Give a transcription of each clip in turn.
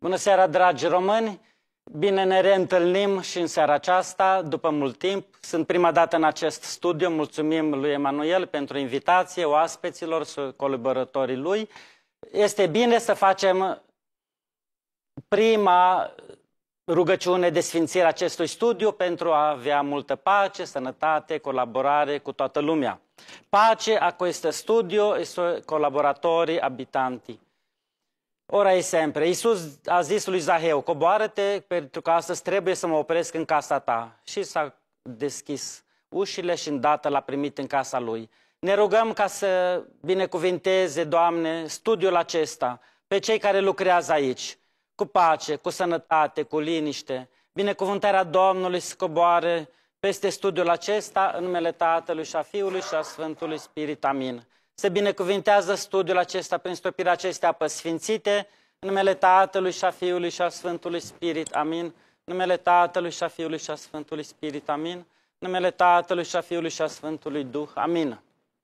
Bună seara, dragi români! Bine ne reîntâlnim și în seara aceasta, după mult timp. Sunt prima dată în acest studio. Mulțumim lui Emanuel pentru invitație, oaspeților, colaboratorii lui. Este bine să facem prima rugăciune de sfințire a acestui studiu pentru a avea multă pace, sănătate, colaborare cu toată lumea. Pace a questo studio e suoi collaboratori abitanti. Ora e sempre. Iisus a zis lui Zaheu, coboară-te pentru că astăzi trebuie să mă opresc în casa ta. Și s-a deschis ușile și îndată l-a primit în casa lui. Ne rugăm ca să binecuvinteze, Doamne, studiul acesta pe cei care lucrează aici, cu pace, cu sănătate, cu liniște. Binecuvântarea Domnului să coboare peste studiul acesta în numele Tatălui și a Fiului și a Sfântului Spirit. Amin. Se binecuvintează studiul acesta prin stropirea acestea apă sfințite, în numele Tatălui și a Fiului și a Sfântului Spirit. Amin. În numele Tatălui și a Fiului și a Sfântului Spirit. Amin. În numele Tatălui și a Fiului și a Sfântului Duh. Amin.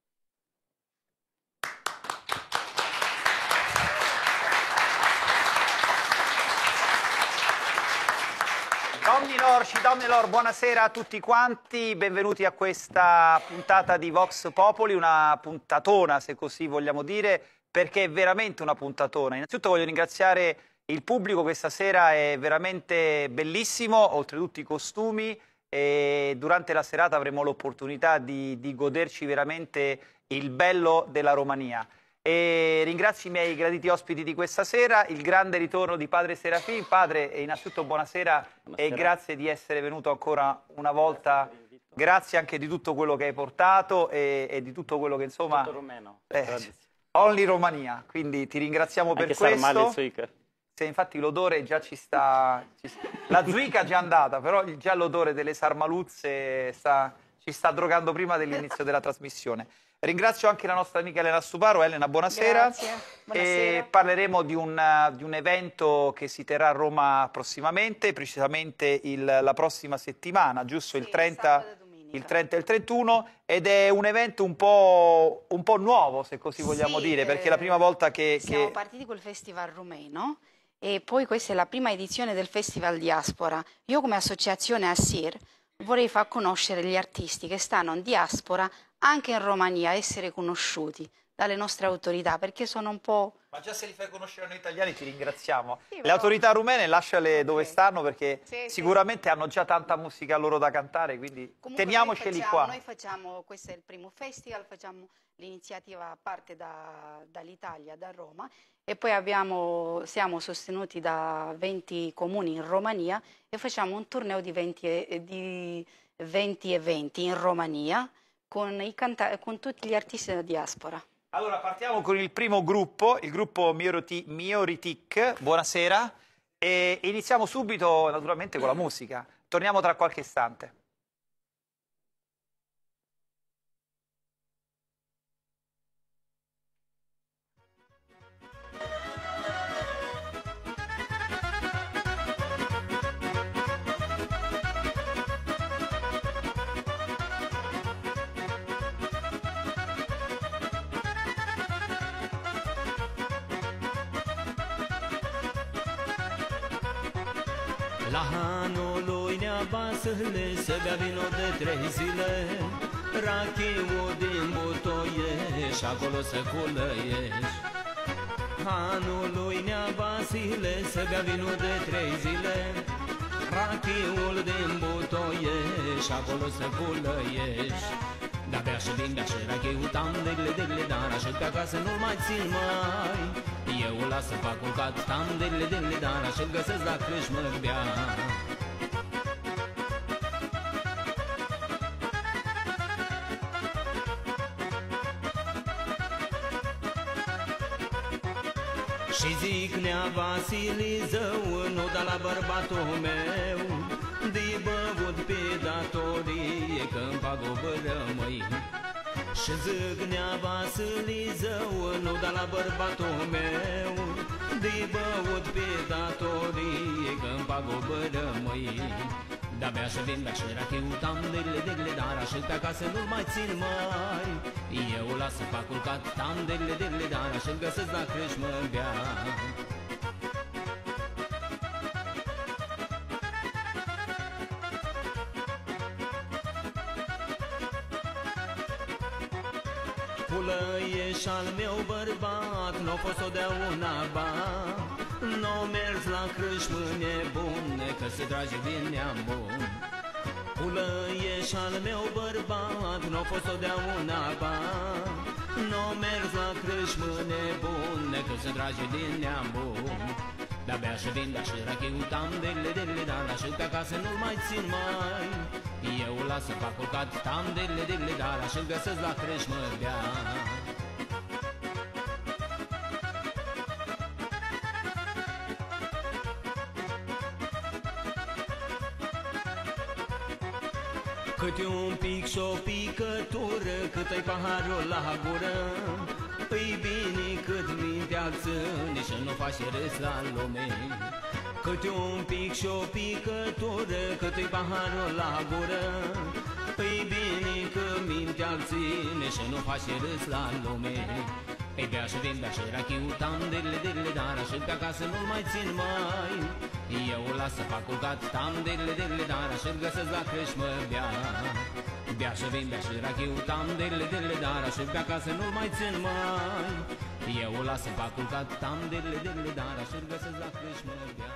Domnilor și domnilor, buonasera a tutti quanti, benvenuti a questa puntata di Vox Populi, una puntatona se così vogliamo dire, perché è veramente una puntatona. Innanzitutto voglio ringraziare il pubblico, questa sera è veramente bellissimo, oltretutto i costumi, e durante la serata avremo l'opportunità di goderci veramente il bello della Romania. E ringrazio i miei graditi ospiti di questa sera, il grande ritorno di Padre Serafin. Padre, innanzitutto buonasera e grazie di essere venuto ancora una volta, grazie anche di tutto quello che hai portato e di tutto quello che insomma... Tutto rumeno. Only Romania, quindi ti ringraziamo per questo. Se infatti l'odore già ci sta... La zuica è già andata, però già l'odore delle sarmaluzze ci sta drogando prima dell'inizio della trasmissione. Ringrazio anche la nostra amica Elena Stuparo. Elena, buonasera. Grazie. Buonasera. E parleremo di un evento che si terrà a Roma prossimamente, precisamente la prossima settimana, giusto? Sì, il 30 e il 31, ed è un evento un po' nuovo, se così vogliamo dire, perché è la prima volta che... Siamo partiti col Festival Rumeno e poi questa è la prima edizione del Festival Diaspora. Io come associazione Assir vorrei far conoscere gli artisti che stanno in diaspora anche in Romania, essere conosciuti dalle nostre autorità, perché sono un po'... Ma già se li fai conoscere noi italiani ti ringraziamo. Sì, Le però... autorità rumene lasciale dove stanno, perché sì, sicuramente hanno già tanta musica loro da cantare, quindi comunque teniamoceli qua. Noi facciamo, questo è il primo festival, facciamo l'iniziativa a parte dall'Italia, da Roma, e poi siamo sostenuti da 20 comuni in Romania e facciamo un torneo di 20 eventi in Romania, con tutti gli artisti della diaspora. Allora partiamo con il primo gruppo, il gruppo Mioritic. Buonasera, e iniziamo subito naturalmente con la musica. Torniamo tra qualche istante. La hanului neabasele să bea vino de 3 zile, rachiul din butoiești, acolo să culăiești. Hanului neabasile să bea vino de 3 zile, rachiul din butoiești, acolo să culăiești. Da bea și din bea și rachiul tam degle, dar așa pe acasă nu-l mai țin mai. Eu îl las să fac culcat, tam degle, dar așa-l găsesc la crâșmă bea. Și zic nea Vasilizău, nu da la bărbatul meu, de băut pe datorie, că-mi fac o bără, măi. Și zic nea Vasilizău, nu da la bărbatul meu, de băut pe datorie, că-mi fac o bără, măi. De-abia și vin, bea și rachiu, tam degle, dar așa pe acasă nu-l mai țin mai. Eu o las să fac culcat, tam degle, dar așa-l găsesc la crâșmă bea. Pulăieș al meu bărbat, n-o fost totdeauna ba. N-o mers la crâșmă nebune, că se trage din neam bun. Pulăieș al meu bărbat, n-o fost totdeauna ba. N-o mers la crâșmă nebune, că se trage din neam bun. Da bea și vin, da și rachiu, tam dele, da, la și pe acasă nu-l mai țin mai. Eu las să fac culcat, tam dele, da, la și-l găsesc la crâșmă bea. Câte un pic și o picătură, cât-i paharul la gură. Păi bine cât mintea ține și nu faci râs la lume. Câte un pic și o picătură, cât-i paharul la gură. Păi bine că mintea ține și nu faci râs la lume. Ei bea și vin, bea și rachiu, tam dele, dar așa pe acasă nu-l mai țin mai. Eu las să fac culcat, tam dele, dar așa-l găsesc la crâșmă bea. Bea și vin, bea și rachiu, tam dele, dar așa pe acasă nu-l mai țin mai. Eu las să fac culcat, tam dele, dar așa-l găsesc la crâșmă bea.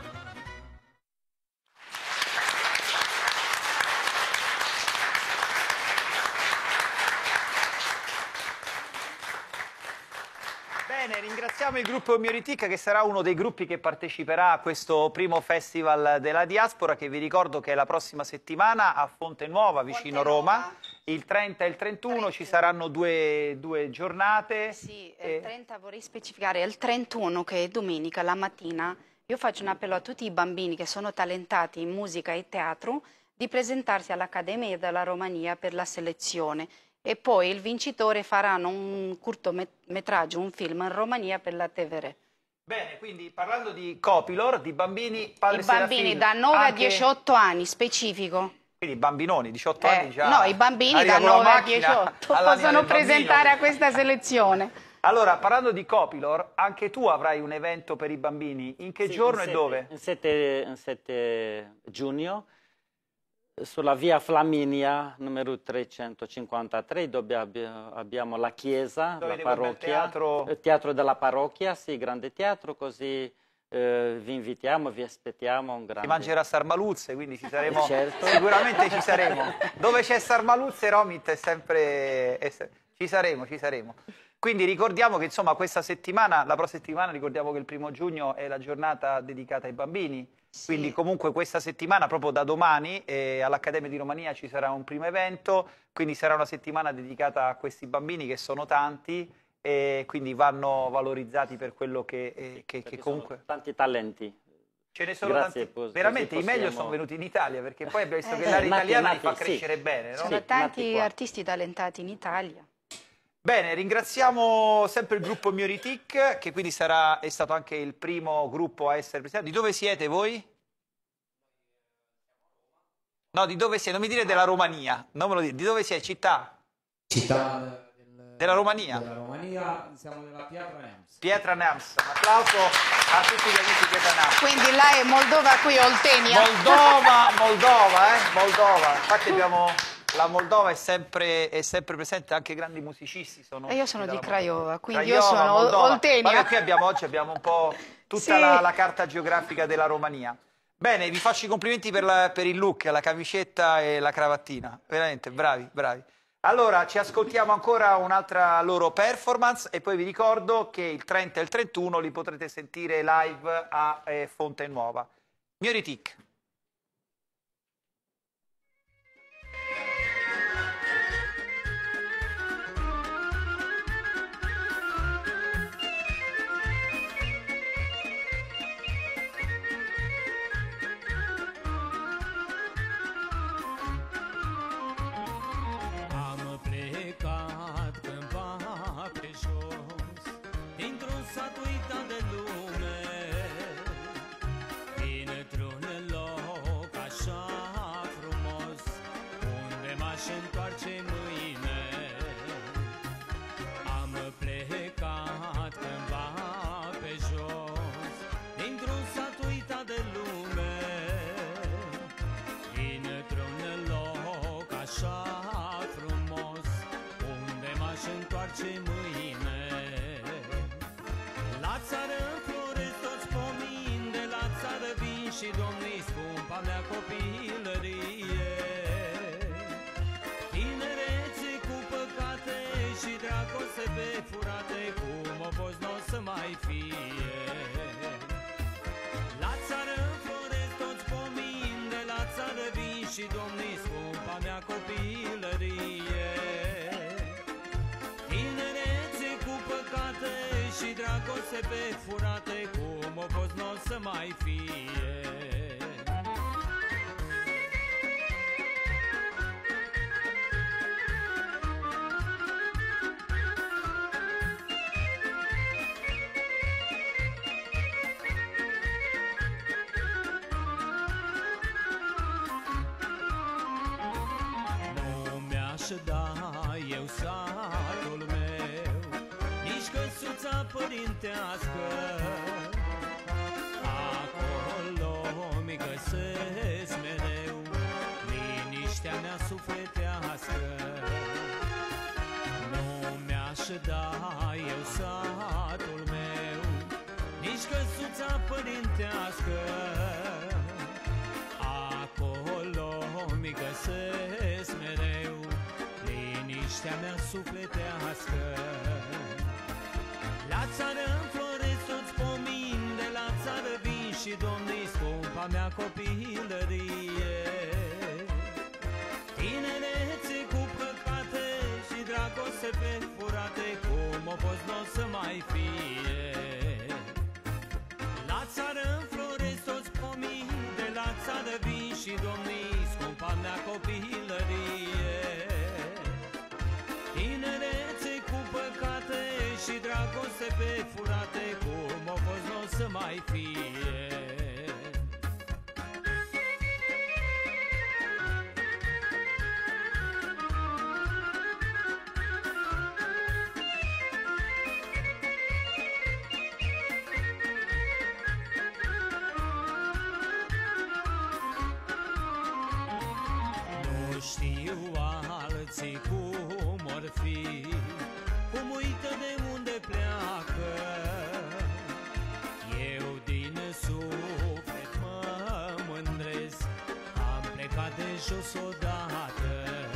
Bene, ringraziamo il gruppo Mioritic, che sarà uno dei gruppi che parteciperà a questo primo festival della diaspora, che vi ricordo che è la prossima settimana a Fonte Nuova, vicino Roma. Il 30 e il 31 ci saranno due giornate. Sì, il 30 vorrei specificare, il 31 che è domenica, la mattina, io faccio un appello a tutti i bambini che sono talentati in musica e teatro di presentarsi all'Accademia della Romania per la selezione. E poi il vincitore faranno un cortometraggio, un film in Romania per la TVR. Bene, quindi parlando di Copilor, di bambini, padre I bambini Serafin, da 9 anche... a 18 anni, specifico. Quindi bambinoni, 18 anni già... No, i bambini da 9 a 18 possono presentare a questa selezione. Allora, parlando di Copilor, anche tu avrai un evento per i bambini. In che giorno e dove? In 7 giugno. Sulla via Flaminia, numero 353, dove abbiamo la chiesa, la parrocchia, il teatro della parrocchia, sì, grande teatro, così vi invitiamo, vi aspettiamo. Un grande... Si mangerà sarmaluzze, quindi ci saremo, certo. Sicuramente ci saremo. Dove c'è sarmaluzze, Romit è sempre... Ci saremo. Quindi ricordiamo che insomma questa settimana, la prossima settimana, ricordiamo che il 1° giugno è la giornata dedicata ai bambini. Sì. Quindi comunque questa settimana, proprio da domani, all'Accademia di Romania ci sarà un primo evento, quindi sarà una settimana dedicata a questi bambini che sono tanti e quindi vanno valorizzati per quello che comunque... Tanti talenti. Ce ne sono tanti. Veramente i meglio sono venuti in Italia, perché poi abbiamo visto che l'area italiana li fa crescere bene. No? Sono tanti artisti talentati in Italia. Bene, ringraziamo sempre il gruppo Mioritic, che quindi è stato anche il primo gruppo a essere presentato. Di dove siete voi? No, di dove siete? Non mi dire della Romania, non me lo dire. Di dove siete? Città? Città della Romania. Della Romania, siamo della Pietra Neamț. Pietra Neamț, un applauso a tutti gli amici di Pietra Neamț. Quindi là è Moldova, qui Oltenia. Moldova. Infatti abbiamo... La Moldova è sempre presente, anche grandi musicisti sono. E io sono di Craiova, quindi Craiova, io sono Moldova. Oltenia. Qui oggi abbiamo un po' tutta sì. la carta geografica della Romania. Bene, vi faccio i complimenti per il look, la camicetta e la краvattina. Veramente, bravi. Allora, ci ascoltiamo ancora un'altra loro performance e poi vi ricordo che il 30 e il 31 li potrete sentire live a Fonte Nuova. Mioritic. Întoarce și domnii, scumpa mea copilărie. Tinerețe cu păcate și dragoste pe furate, cum o poți n-o să mai fie. La țară înfloresc toți pomini, de la țară vin și domnii, scumpa mea copilărie. Tinerețe cu păcate și dragoste pe furate, cum o poți n-o să mai fie. Da, eu satul meu, nici căsuța părintească, acolo mi găsesc mereu liniștea mea sufletească. Nu mi-aș da eu satul meu, nici căsuța părintească, acolo mi găsesc mereu liniștea mea sufletească. La țară înfloresc toți pomini, de la țară vin și domnii, scumpa mea copilărie. Tinerețe cu păcate și dragoste pe furate, cum o poți n-o să mai fie. La țară înfloresc toți pomini, de la țară vin și domnii, scumpa mea copilărie. Tinerețe cu păcate și dragoste pe furate, cum o poți n-o să mai fie. Nu știu alții cum or fi, cum uită de unde pleacă. Eu din suflet mă mândresc, am plecat de jos odată.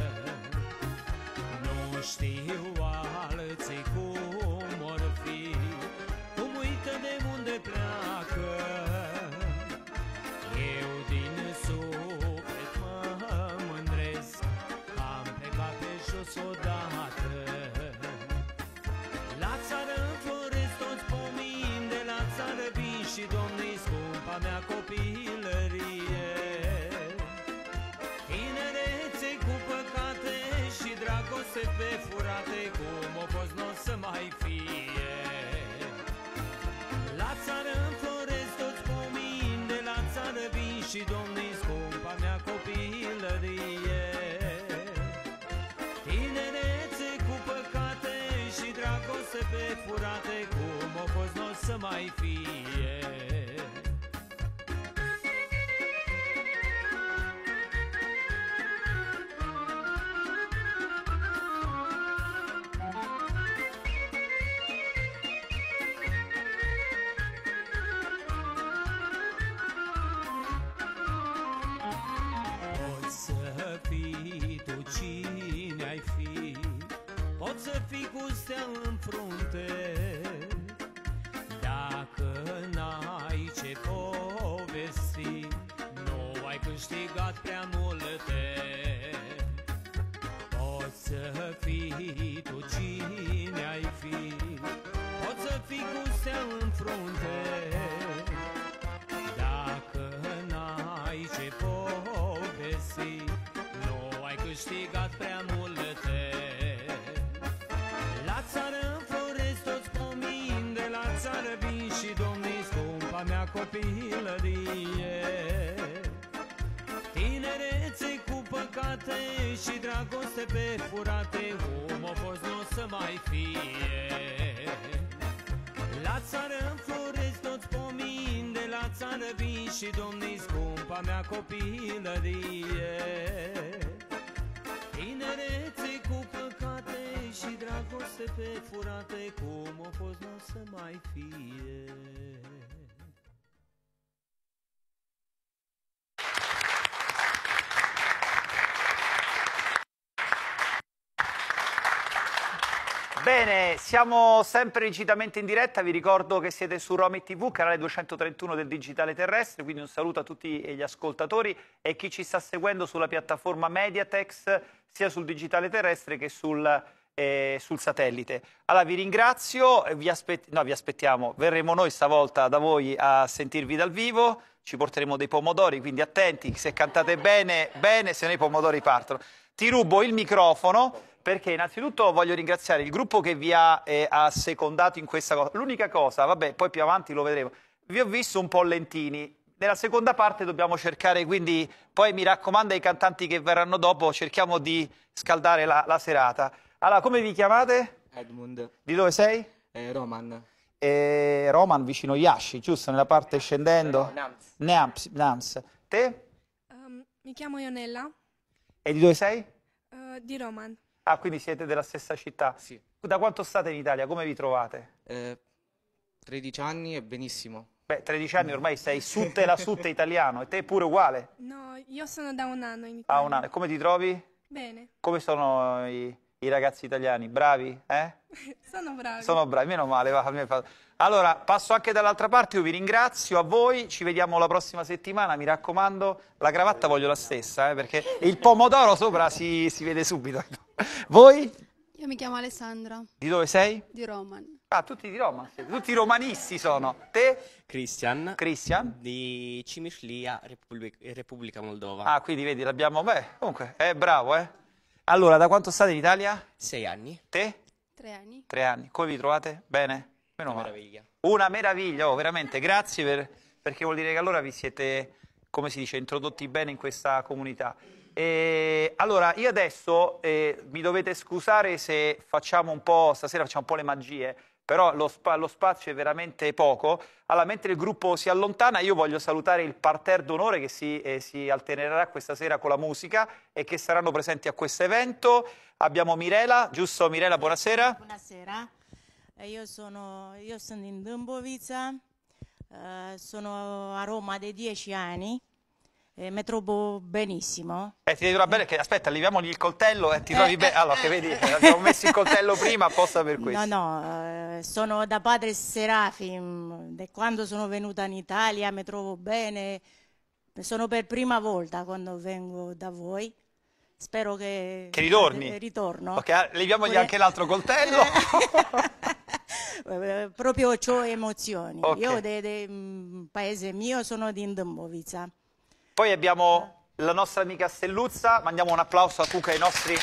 Nu știu alții cum or fi, cum uită de unde pleacă. Eu din suflet mă mândresc, am plecat pe jos odată. La țară înfloresc toți pomini, de la țară vin și domnii, scumpa mea copilărie. Tinerețe cu păcate și dragoste pe furate, cum o poți n-o să mai fie. La țară înfloresc toți pomini, de la țară vin și domnii, scumpa mea copilărie. Tinerețe cu păcate și dragoste pe furate, cum o poți n-o să mai fie. Poți să fii tu cine ai fi, poți să fii cu stea în frunte, dacă n-ai ce povesti, nu ai câștigat prea multe. Poți să fii tu cine ai fi, poți să fii cu stea în frunte, dacă n-ai ce povesti, nu ai câștigat prea multe. La țară înfloresc toți pomini, de la țară vin și domnii, scumpa mea copilărie. Tinerețe cu păcate și dragoste pe furate, cum o poți n-o să mai fie. La țară înfloresc toți pomini, de la țară vin și domnii, scumpa mea copilărie. Tinerețe cu păcate și dragoste pe furate, cum o poți n-o să mai fie. Bene, siamo sempre rigidamente in diretta, vi ricordo che siete su Romy TV, canale 231 del digitale terrestre, quindi un saluto a tutti gli ascoltatori e chi ci sta seguendo sulla piattaforma Mediatex, sia sul digitale terrestre che sul satellite. Allora vi ringrazio, vi aspettiamo, verremo noi stavolta da voi a sentirvi dal vivo, ci porteremo dei pomodori, quindi attenti, se cantate bene, bene, se no i pomodori partono. Ti rubo il microfono perché innanzitutto voglio ringraziare il gruppo che vi ha assecondato in questa cosa. L'unica cosa, vabbè, poi più avanti lo vedremo, vi ho visto un po' lentini. Nella seconda parte dobbiamo cercare, quindi, poi mi raccomando ai cantanti che verranno dopo, cerchiamo di scaldare la serata. Allora, come vi chiamate? Edmund. Di dove sei? Roman. Roman, vicino Iași, giusto? Nella parte scendendo? Nams. Te? Mi chiamo Ionella, E di dove sei? di Roman. Ah, quindi siete della stessa città? Sì. Da quanto state in Italia? Come vi trovate? 13 anni e benissimo. Beh, 13 anni ormai sei la sutte italiano, e te pure uguale? No, io sono da un anno in Italia. Ah, un anno. E come ti trovi? Bene, Come sono i ragazzi italiani? Bravi? sono bravi. Sono bravi, meno male. Allora, passo anche dall'altra parte, io vi ringrazio, a voi, ci vediamo la prossima settimana, mi raccomando, la cravatta voglio la stessa, perché il pomodoro sopra si vede subito. Voi? Io mi chiamo Alessandra, Di dove sei? di Roman. Ah, tutti di Roma, tutti romanisti sono. Te? Cristian Cristian? di Cimișlia, Repubblica Moldova. Ah, quindi vedi, l'abbiamo... Beh, comunque, bravo, Allora, da quanto state in Italia? 6 anni. Te? 3 anni. 3 anni. Come vi trovate? Bene? Meno Una male. meraviglia. Una meraviglia, veramente, grazie perché vuol dire che allora vi siete, come si dice, introdotti bene in questa comunità. Allora, io adesso mi dovete scusare se facciamo un po', stasera facciamo un po' le magie, però lo spazio è veramente poco. Allora, mentre il gruppo si allontana, io voglio salutare il parterre d'onore che si alternerà questa sera con la musica e che saranno presenti a questo evento. Abbiamo Mirela, giusto Mirela, buonasera. Buonasera, io sono in Dâmbovița, sono a Roma da 10 anni e mi trovo benissimo. Ti devi trovare bene, che aspetta, leviamogli il coltello e ti trovi bene. Allora, che vedi, abbiamo messo il coltello prima apposta per questo. No, sono da padre Serafim, da quando sono venuta in Italia mi trovo bene, sono per prima volta quando vengo da voi. Spero che ritorni. Ritorno. Ok, leviamogli anche l'altro coltello. Proprio ho emozioni. Okay. Io del paese mio sono di Dâmbovița. Poi abbiamo la nostra amica Stelluzza, mandiamo un applauso comunque ai nostri...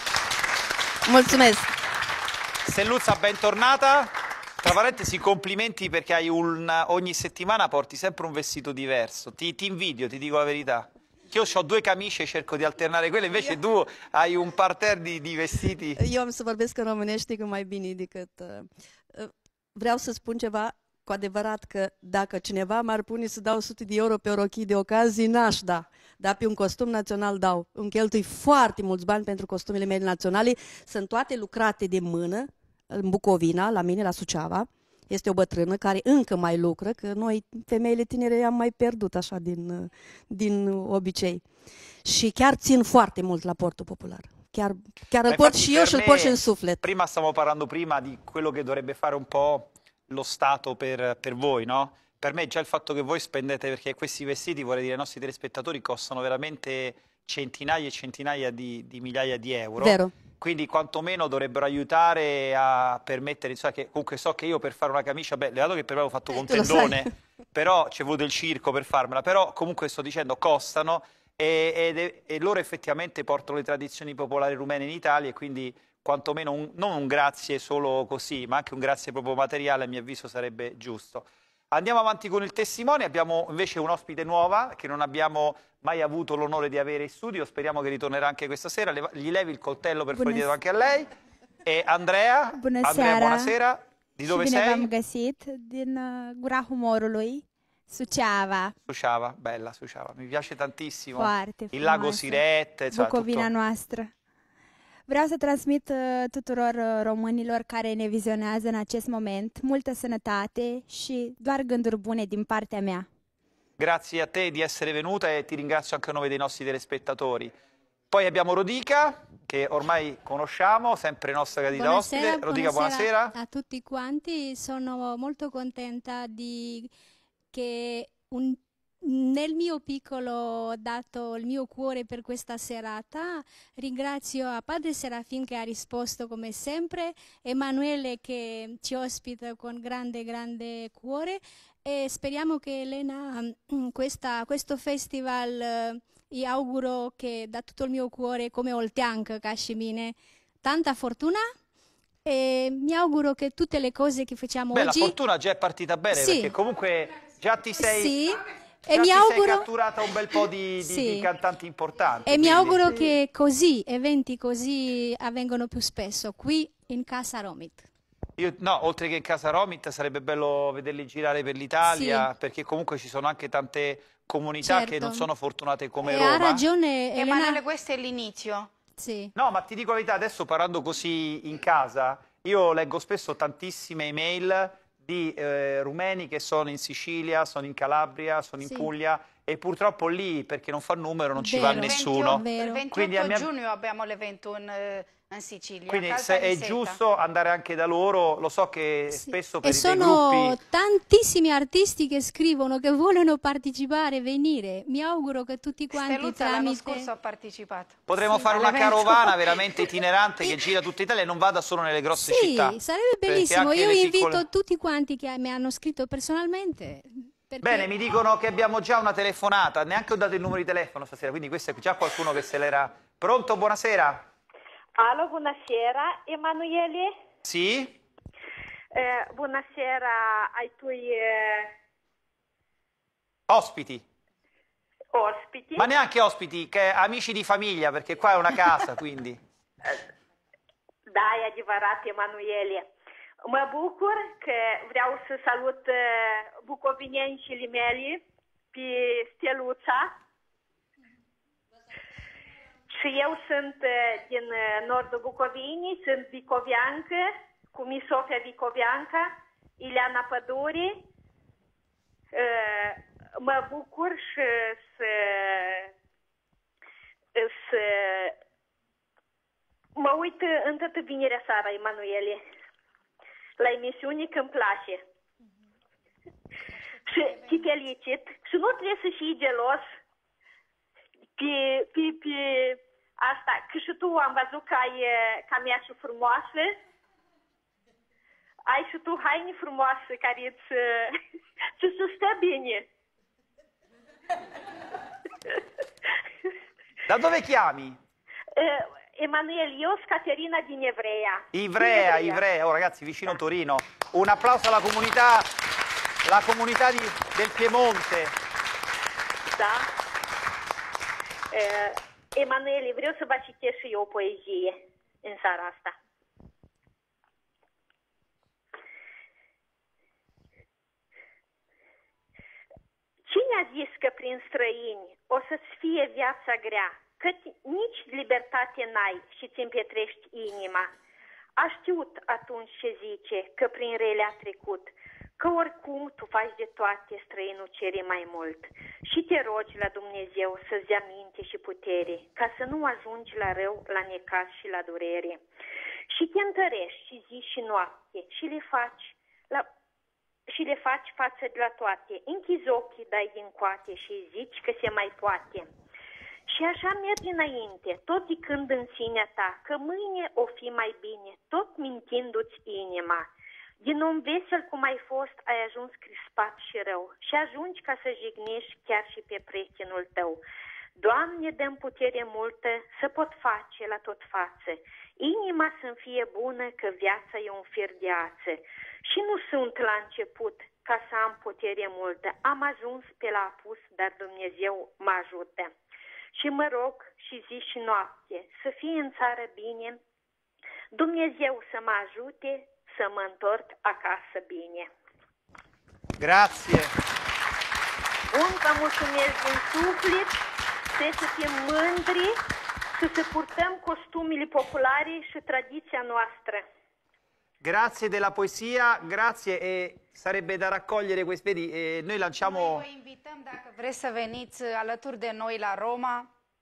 Mulțumesc! Stelluzza, bentornata. Tra parentesi, complimenti perché hai ogni settimana porti sempre un vestito diverso. Ti invidio, ti dico la verità. Io ho 2 camicie e cerco di alternare quelle, invece tu hai un parterre di vestiti. Eu am să vorbesc în românești că mai bine decât... Vreau să spun ceva cu adevărat că dacă cineva m-ar pune să dau 100 de euro pe o rochie de ocazie, n-aș da. Dar pe un costum național dau. Îmi cheltui foarte mulți bani pentru costumele mele naționale. Sunt toate lucrate de mână în Bucovina, la mine, la Suceava. Este o bătrână care încă mai lucră, că noi, femeile tinere, am mai pierdut așa din obicei. Și chiar țin foarte mult la portul popular. Chiar îl port și eu și îl port și în suflet. Prima stavamo parlando di quello che dovrebbe fare un po' lo Stato per voi, no? Per me già il fatto che voi spendete, perché questi vestiti, vorrei dire ai nostri telespettatori, costano veramente centinaia e centinaia di migliaia di euro. Vero. Quindi quantomeno dovrebbero aiutare a permettere, insomma, che comunque so che io per fare una camicia, beh, legato che per me l'ho fatto con tendone, però c'è voluto il circo per farmela, però comunque sto dicendo costano e loro effettivamente portano le tradizioni popolari rumene in Italia e quindi quantomeno non un grazie solo così, ma anche un grazie proprio materiale, a mio avviso sarebbe giusto. Andiamo avanti con il testimone, abbiamo invece un'ospite nuova che non abbiamo mai avuto l'onore di avere in studio, speriamo che ritornerà anche questa sera. Gli levi il coltello per fare dietro anche a lei. E Andrea, buonasera. Di dove sei? Bine v-am găsit, din Gura Humorului, Suceava. Suceava, bella Suceava, mi piace tantissimo. Foarte il lago Sirette, Bucovina noastră. Vreau să transmit tuturor românilor care ne vizionează în acest moment multă sănătate și doar gânduri bune din partea mea. Grazie a te di essere venuta e ti ringrazio anche a nome dei nostri telespettatori. Poi abbiamo Rodica. che ormai conosciamo, sempre nostra gradita ospite. Rodica, buonasera. A tutti quanti, sono molto contenta che nel mio piccolo ho dato il mio cuore per questa serata. Ringrazio a Padre Serafin che ha risposto come sempre, Emanuele che ci ospita con grande cuore, e speriamo che Elena questo festival io auguro che da tutto il mio cuore, come Olteancă, ca și mine, tanta fortuna, e mi auguro che tutte le cose che facciamo oggi... La fortuna già è partita bene, sì, perché comunque già ti sei, sì, già e mi auguro... sei catturata un bel po' di cantanti importanti. E mi auguro che eventi così avvengano più spesso qui in Casa Romit. No, oltre che in Casa Romit sarebbe bello vederli girare per l'Italia, perché comunque ci sono anche tante comunità che non sono fortunate come Roma. Ha ragione Elena. Emanuele, questo è l'inizio. Sì. No, ma ti dico la verità, adesso parlando così in casa, io leggo spesso tantissime email di rumeni che sono in Sicilia, sono in Calabria, sono in Puglia, e purtroppo lì, perché non fa numero, non ci va nessuno. Il 28 giugno abbiamo l'evento in Sicilia. Quindi è giusto andare anche da loro, lo so che spesso per e i sono gruppi... tantissimi artisti che scrivono, che vogliono partecipare, venire. Mi auguro che tutti quanti Steluzza l'anno scorso ha partecipato. Potremmo fare una carovana veramente itinerante che gira tutta Italia e non vada solo nelle grosse città. Sì, sarebbe bellissimo. Io invito tutti quanti che mi hanno scritto personalmente. Bene, mi dicono che abbiamo già una telefonata, neanche ho dato il numero di telefono stasera, quindi questo è già qualcuno che se l'era... Pronto, buonasera. Alo, buonasera, Emanuele. Sì? Buonasera ai tuoi ospiti. Ospiti? Ma neanche ospiti, che amici di famiglia, perché qua è una casa, quindi. Da, e adevărat, Emanuele. Mă bucur că vreau să salut bucovinencile mele pe Steluța. Și eu sunt din nordul Bucovinii, sunt vicoviancă, cu Misofia Vicovianca, Ileana Pădure. Mă bucur și mă uit în toată vinerea seara, Emanuele, la emisiune că îmi place. Și te felicit și nu trebuie să fii gelos pe asta, că și tu am văzut că ai camiașă frumoasă, ai și tu haine frumoase care ți se stă bine. Da dove chiami? Emanuele, io sono Caterina di Ivrea. Ivrea, oh ragazzi, vicino Torino. Un applauso alla comunità del Piemonte. Da. Emanuele, vreau să vă citesc și eu o poezie în seara asta. Cine a zis că prin străini o să-ți fie viața grea, că nici libertate n-ai și ți-mi petrești inima? A știut atunci ce zice, că prin rele a trecut, că oricum tu faci de toate, străinul cere mai mult. Și te rogi la Dumnezeu să-ți dea minte și putere, ca să nu ajungi la rău, la necaz și la durere. Și te întărești și zi și noapte și le faci față de la toate. Închizi ochii, dai din coate și zici că se mai poate. Și așa mergi înainte, tot zicând în sinea ta, că mâine o fi mai bine, tot mintindu-ți inima. Din om vesel cum ai fost, ai ajuns crispat și rău și ajungi ca să jignești chiar și pe prietenul tău. Doamne, dă-mi putere multă să pot face la tot față. Inima să-mi fie bună, că viața e un fir de ață. Și nu sunt la început ca să am putere multă. Am ajuns pe la apus, dar Dumnezeu mă ajută. Și mă rog și zi și noapte să fie în țară bine, Dumnezeu să mă ajute să mă întorc acasă bine. Grazie. Vă mulțumesc din suflet, să fim mândri și să purtăm costumele popolare și tradiția noastră. Grazie della poesia, grazie, e sarebbe da raccogliere questi, vedi, noi lanciamo... Noi vă invităm, dacă vreți să veniți alături de noi la Roma.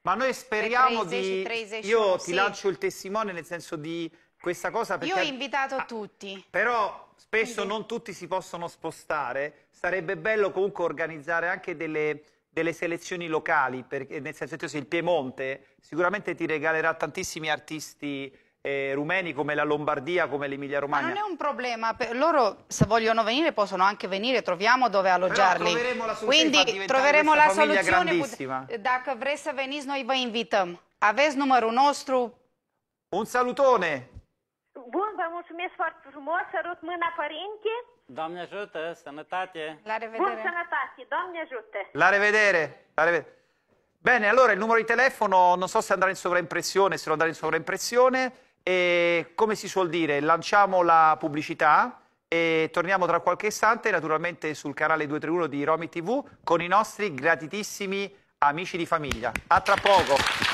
Ma noi speriamo Pe 30 di... 31, Io ti sì. lancio il testimone nel senso di questa cosa perché... Io ho invitato tutti. Però spesso non tutti si possono spostare, sarebbe bello comunque organizzare anche delle selezioni locali, perché, nel senso che il Piemonte sicuramente ti regalerà tantissimi artisti rumeni come la Lombardia, come l'Emilia Ma Romagna. non è un problema, loro se vogliono venire possono anche venire, troviamo dove alloggiarli. troveremo la soluzione di far Quindi diventare troveremo questa la famiglia soluzione. grandissima. Dacă vreți să veniți, noi vă invităm. Aveți numărul nostru. Un salutone! Bun, vă mulțumesc foarte frumos, sărut mâna, părinte. Doamne ajută, sănătate! La Bun, revedere. sănătate, Doamne ajută. La rivedere, la rivedere. Bene, allora il numero di telefono, non so se andrà in sovraimpressione, se non andrà in sovraimpressione, e come si suol dire, lanciamo la pubblicità e torniamo tra qualche istante, naturalmente sul canale 231 di Romy TV, con i nostri gratitissimi amici di famiglia. A tra poco!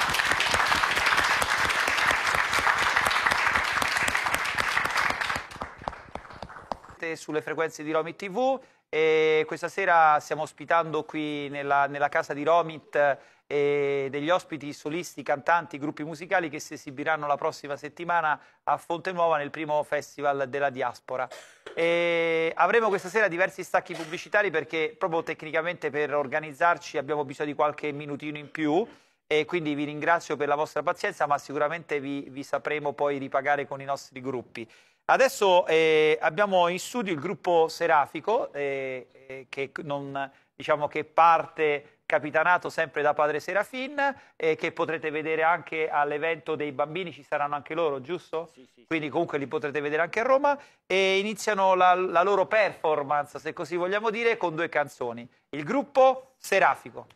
Sulle frequenze di Romit TV e questa sera stiamo ospitando qui nella casa di Romit degli ospiti solisti, cantanti, gruppi musicali che si esibiranno la prossima settimana a Fonte Nuova nel primo festival della diaspora. Avremo questa sera diversi stacchi pubblicitari perché proprio tecnicamente per organizzarci abbiamo bisogno di qualche minutino in più e quindi vi ringrazio per la vostra pazienza, ma sicuramente vi sapremo poi ripagare con i nostri gruppi. Adesso abbiamo in studio il gruppo Serafico che parte capitanato sempre da padre Serafin che potrete vedere anche all'evento dei bambini, ci saranno anche loro, giusto? Sì, sì. Quindi comunque li potrete vedere anche a Roma e iniziano la loro performance, se così vogliamo dire, con 2 canzoni. Il gruppo Serafico.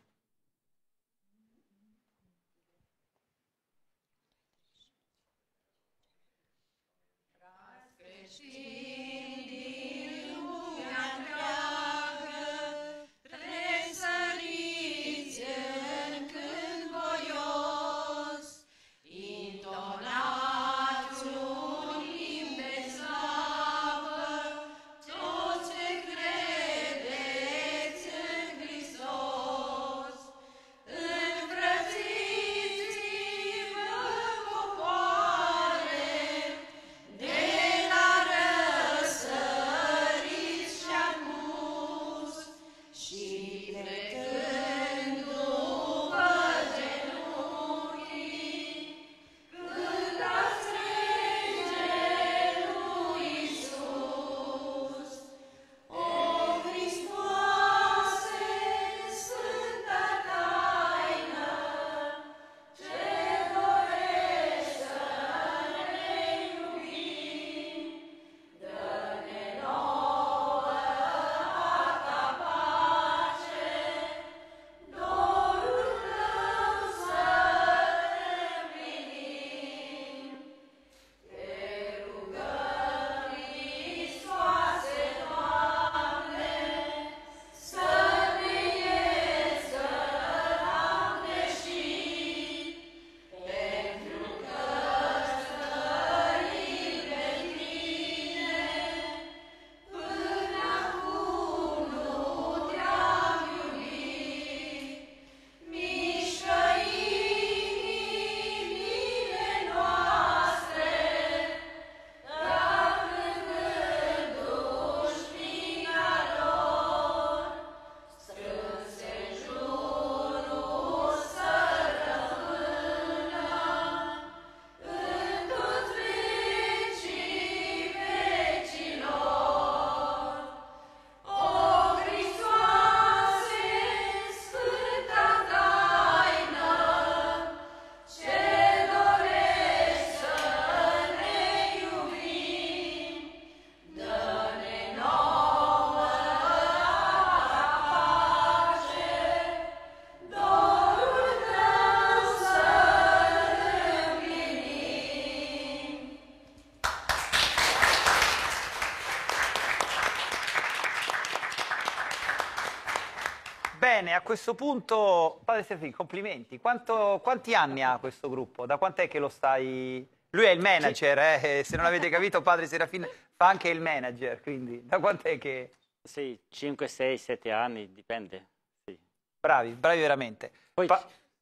Bene, a questo punto, padre Serafin, complimenti. Quanti anni ha questo gruppo? Da quant'è che lo stai... Lui è il manager, se non avete capito, padre Serafin fa anche il manager, quindi da quant'è che... Sì, 5, 6, 7 anni, dipende. Sì. Bravi veramente. Poi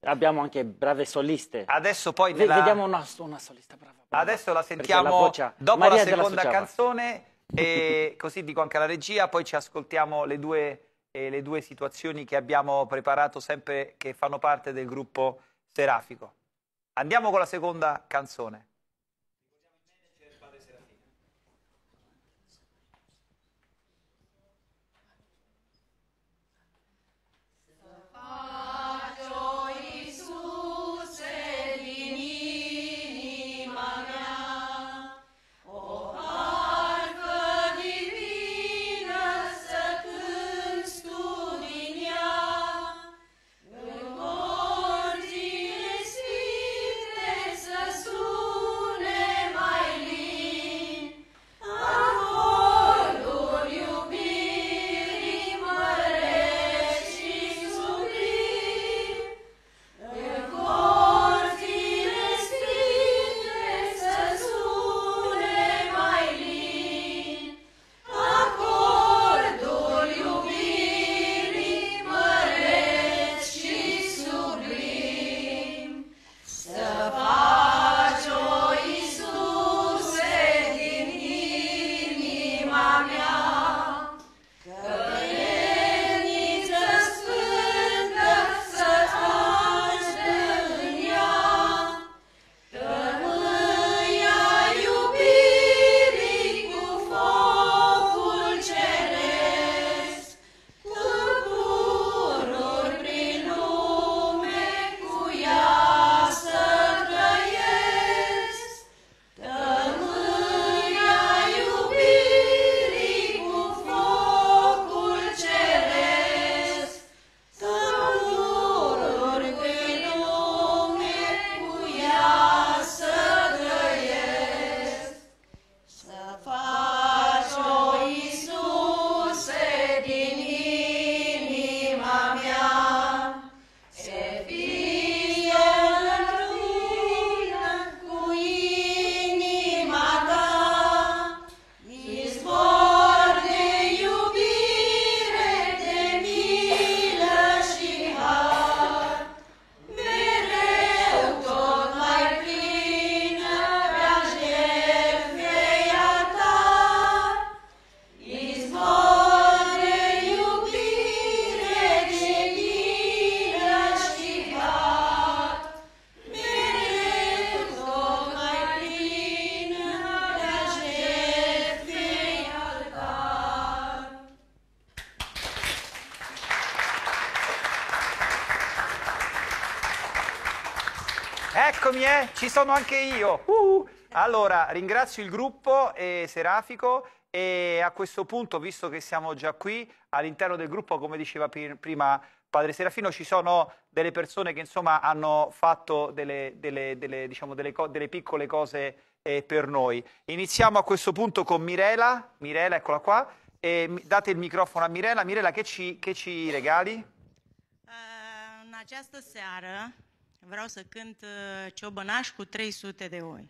Abbiamo anche brave soliste. Adesso poi vediamo una solista brava. Adesso la sentiamo dopo Maria la seconda canzone, e così dico anche alla regia, poi ci ascoltiamo le due situazioni che abbiamo preparato sempre, che fanno parte del gruppo Serafico. Andiamo con la seconda canzone. Eccomi, ci sono anche io. Allora, ringrazio il gruppo Serafico e a questo punto, visto che siamo già qui, all'interno del gruppo, come diceva prima Padre Serafino, ci sono delle persone che insomma hanno fatto delle piccole cose per noi. Iniziamo a questo punto con Mirela. Mirela, eccola qua. Date il microfono a Mirela. Mirela, che ci regali? În această seară vreau să cânt Ciobănaș cu 300 de oi.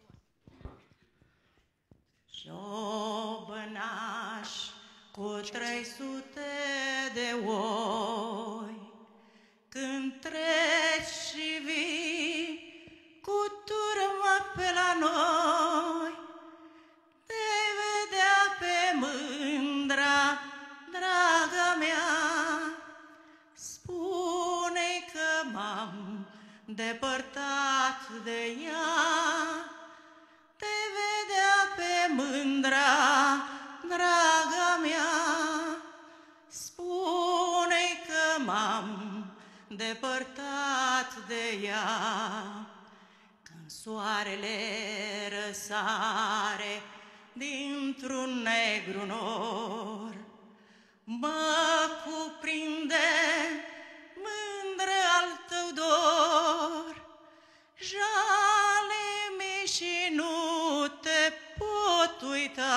Ciobănaș cu 300 de oi, când treci și vii cu turmă pe la noi, te vedea pe mândra, draga mea, spune că m-am depărtat de ea, te vedea pe mândra, draga mea, spune că m-am depărtat de ea. Când soarele răsare dintr-un negru nor, mă cuprinde mândră al tău dor, jale-mi și nu te pot uita,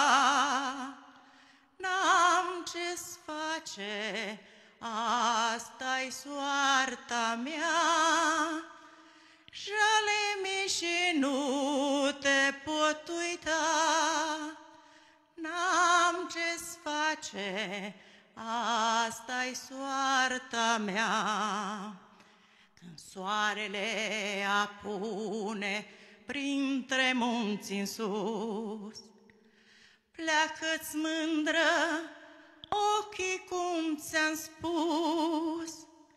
n-am ce-ți face, asta-i soarta mea, jale-mi și nu te pot uita, n-am ce-ți face, asta-i soarta mea. Când soarele apune printre munți în sus. Pleacă-ți mândră ochii cum ți-am spus,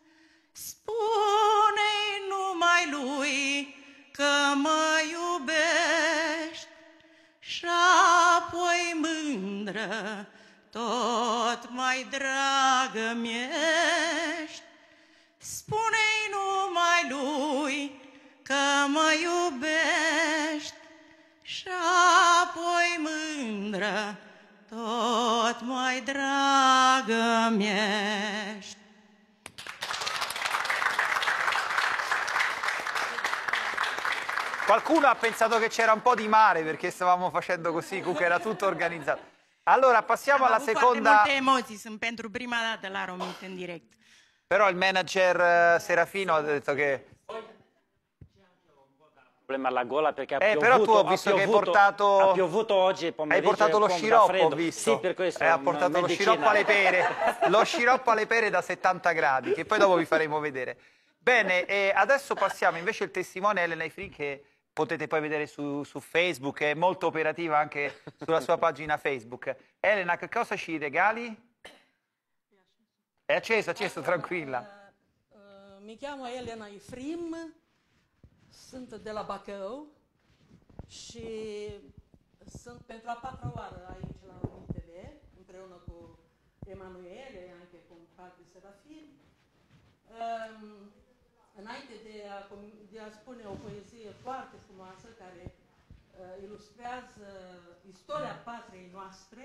spune-i numai lui că mă iubești și apoi mândră tot mai dragă mi-ești. Spune-i numai lui că mă iubești și apoi mândră tot mai dragă mi-ești. Qualcuno ha pensato che c'era un po' di mare perché stavamo facendo così, comunque era tutto organizzato. Allora passiamo alla seconda. Foarte multe emoții, sunt pentru prima dată la România în direct. Però il manager Serafino ha detto che... Problema alla gola perché ha però piovuto, tu ho visto che hai portato... ha piovuto oggi pomeriggio. Hai portato lo sciroppo, ho visto. Sì, per questo. Ha portato lo sciroppo alle pere. Lo sciroppo alle pere da 70 gradi, che poi dopo vi faremo vedere. Bene, adesso passiamo invece il testimone Elena Ifrin, che potete poi vedere su Facebook, è molto operativa anche sulla sua pagina Facebook. Elena, che cosa ci regali? È acceso, tranquilla. Mi chiamo Elena Ifrim, sunt de la Bacău și sunt pentru a 4-a oară aici la România TV, împreună cu Emanuele, anche cu Padre Serafin. Înainte de a spune o poezie foarte frumoasă care ilustrează istoria patriei noastre,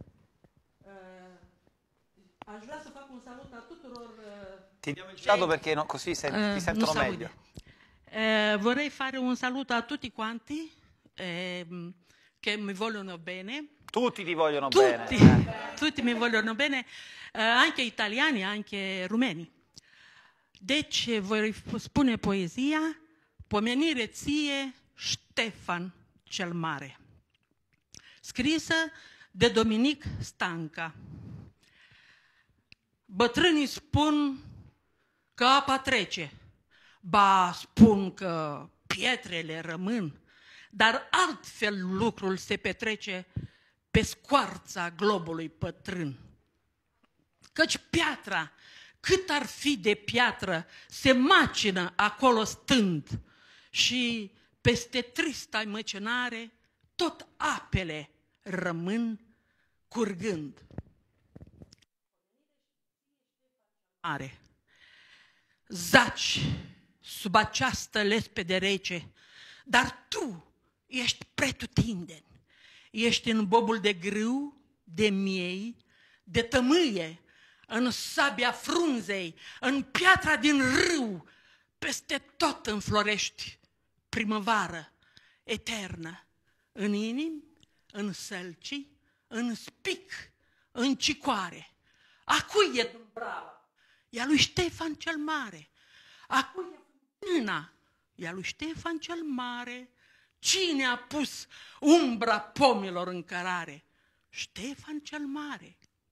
aș vrea să fac un salut a tuturor... Ti diamo il fiato perché così ti sentono meglio. Vorrei fare un saluto a tutti quanti che mi vogliono bene. Tutti ti vogliono bene. Tutti mi vogliono bene, anche italiani, anche rumeni. Deci voi spune poezia Pomenire ție Ștefan cel Mare, scrisă de Dominic Stanca. Bătrânii spun că apa trece, ba spun că pietrele rămân, dar altfel lucrul se petrece pe scoarța globului pătrân. Căci piatra, cât ar fi de piatră, se macină acolo stând și peste trista măcinare tot apele rămân curgând. Are. Zaci sub această lespede rece, dar tu ești pretutindeni, ești în bobul de grâu, de miei, de tămâie, în sabia frunzei, în piatra din râu, peste tot înflorești primăvară eternă, în inimi, în sălcii, în spic, în cicoare. A cui e Dumbrava? E a lui Ștefan cel Mare. A cui e Fântâna? E a lui Ștefan cel Mare. Cine a pus umbra pomilor în cărare? Ștefan cel Mare.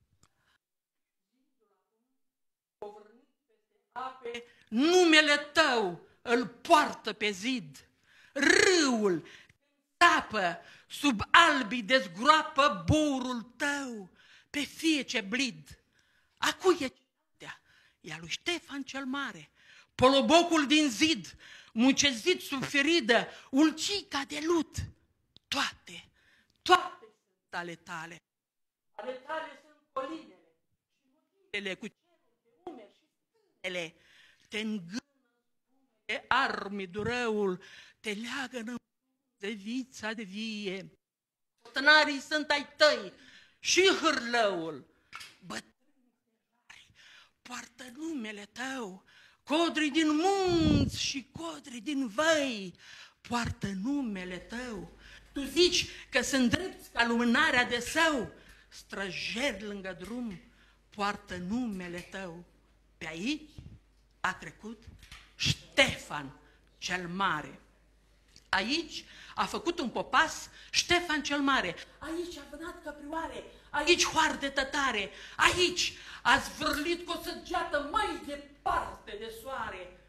Ape, numele tău îl poartă pe zid. Râul tapă sub albii dezgroapă bourul tău pe fie ce blid. A cui e cetatea? E a lui Ștefan cel Mare. Polobocul din zid, mucezit sub feridă, ulcica de lut. Toate sunt ale tale. Ale tale sunt colinele și mările cu cerul de umeri și stânele. Te îngână de armi durăul, te leagă de vița de vie. Tănarii sunt ai tăi și hârlăul. Bătrâni poartă numele tău, codrii din munți și codrii din văi poartă numele tău. Tu zici că sunt drepți ca lumânarea de său, străjeri lângă drum poartă numele tău. Pe aici a trecut Ștefan cel Mare. Aici a făcut un popas Ștefan cel Mare. Aici a vânat căprioare, aici hoarde tătare, aici a zvârlit cu o săgeată mai departe de soare.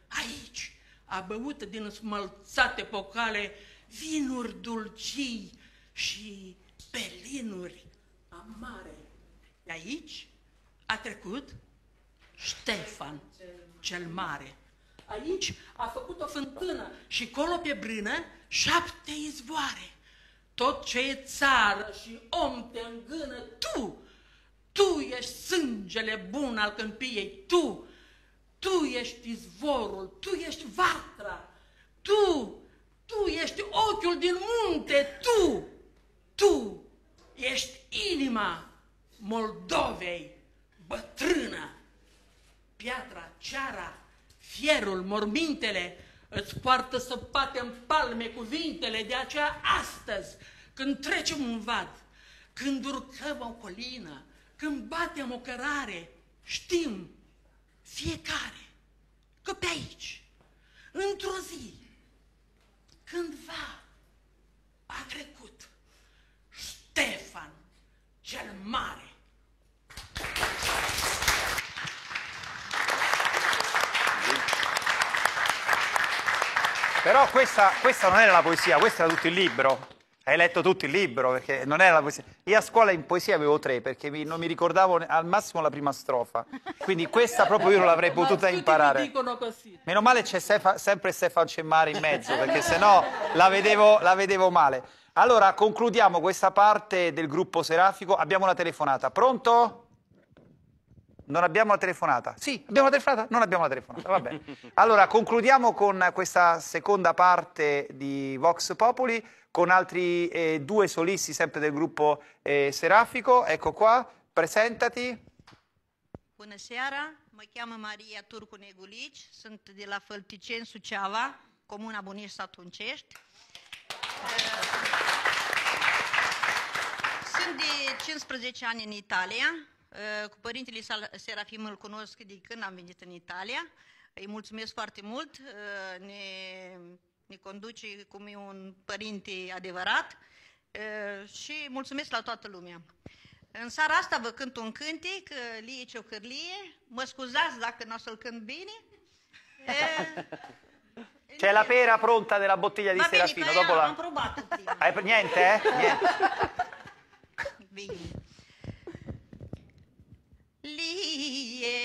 Aici a băut din smălțate pocale vinuri dulcii și pelinuri amare. De aici a trecut Ștefan cel Mare. Aici a făcut o fântână și colo pe brână 7 izvoare. Tot ce e țară și om te îngână, tu ești sângele bun al câmpiei, tu ești izvorul, tu ești vatra, tu ești ochiul din munte, tu ești inima Moldovei bătrână. Piatra, ceara, fierul, mormintele îți poartă săpate în palme cuvintele, de aceea astăzi, când trecem un vad, când urcăm o colină, când batem o cărare, știm fiecare că pe aici, într-o zi, cândva a trecut Ștefan cel Mare. Però questa non era la poesia, questo era tutto il libro. Hai letto tutto il libro, perché non era la poesia. Io a scuola in poesia avevo 3, perché non mi ricordavo al massimo la prima strofa. Quindi questa proprio io non l'avrei potuta imparare. Dicono così. Meno male c'è sempre Stefan Cemmari in mezzo, perché sennò la vedevo male. Allora, concludiamo questa parte del gruppo serafico. Abbiamo una telefonata. Pronto? Non abbiamo la telefonata? Sì, abbiamo la telefonata? Non abbiamo la telefonata, va bene. Allora, concludiamo con questa seconda parte di Vox Populi, con altri 2 solisti sempre del gruppo serafico. Ecco qua, presentati. Bună seara, mă cheamă Maria Turcu Negulici, sunt de la Fălticeni, Suceava, Comuna Buniș, satul Uncești. Sunt de 15 ani în Italia. Cu părintele Serafim îl cunosc de când am venit în Italia. Îi mulțumesc foarte mult, ne conduce cum e un părinte adevărat și mulțumesc la toată lumea. În seara asta vă cânt un cântec, Lie Ciocârlie, mă scuzați dacă nu o să-l cânt bine. C'è la pera pronta della bottiglia di Va bene, Serafino. che Dopo la... am provato prima. Niente, eh? Niente. Bine. Lie,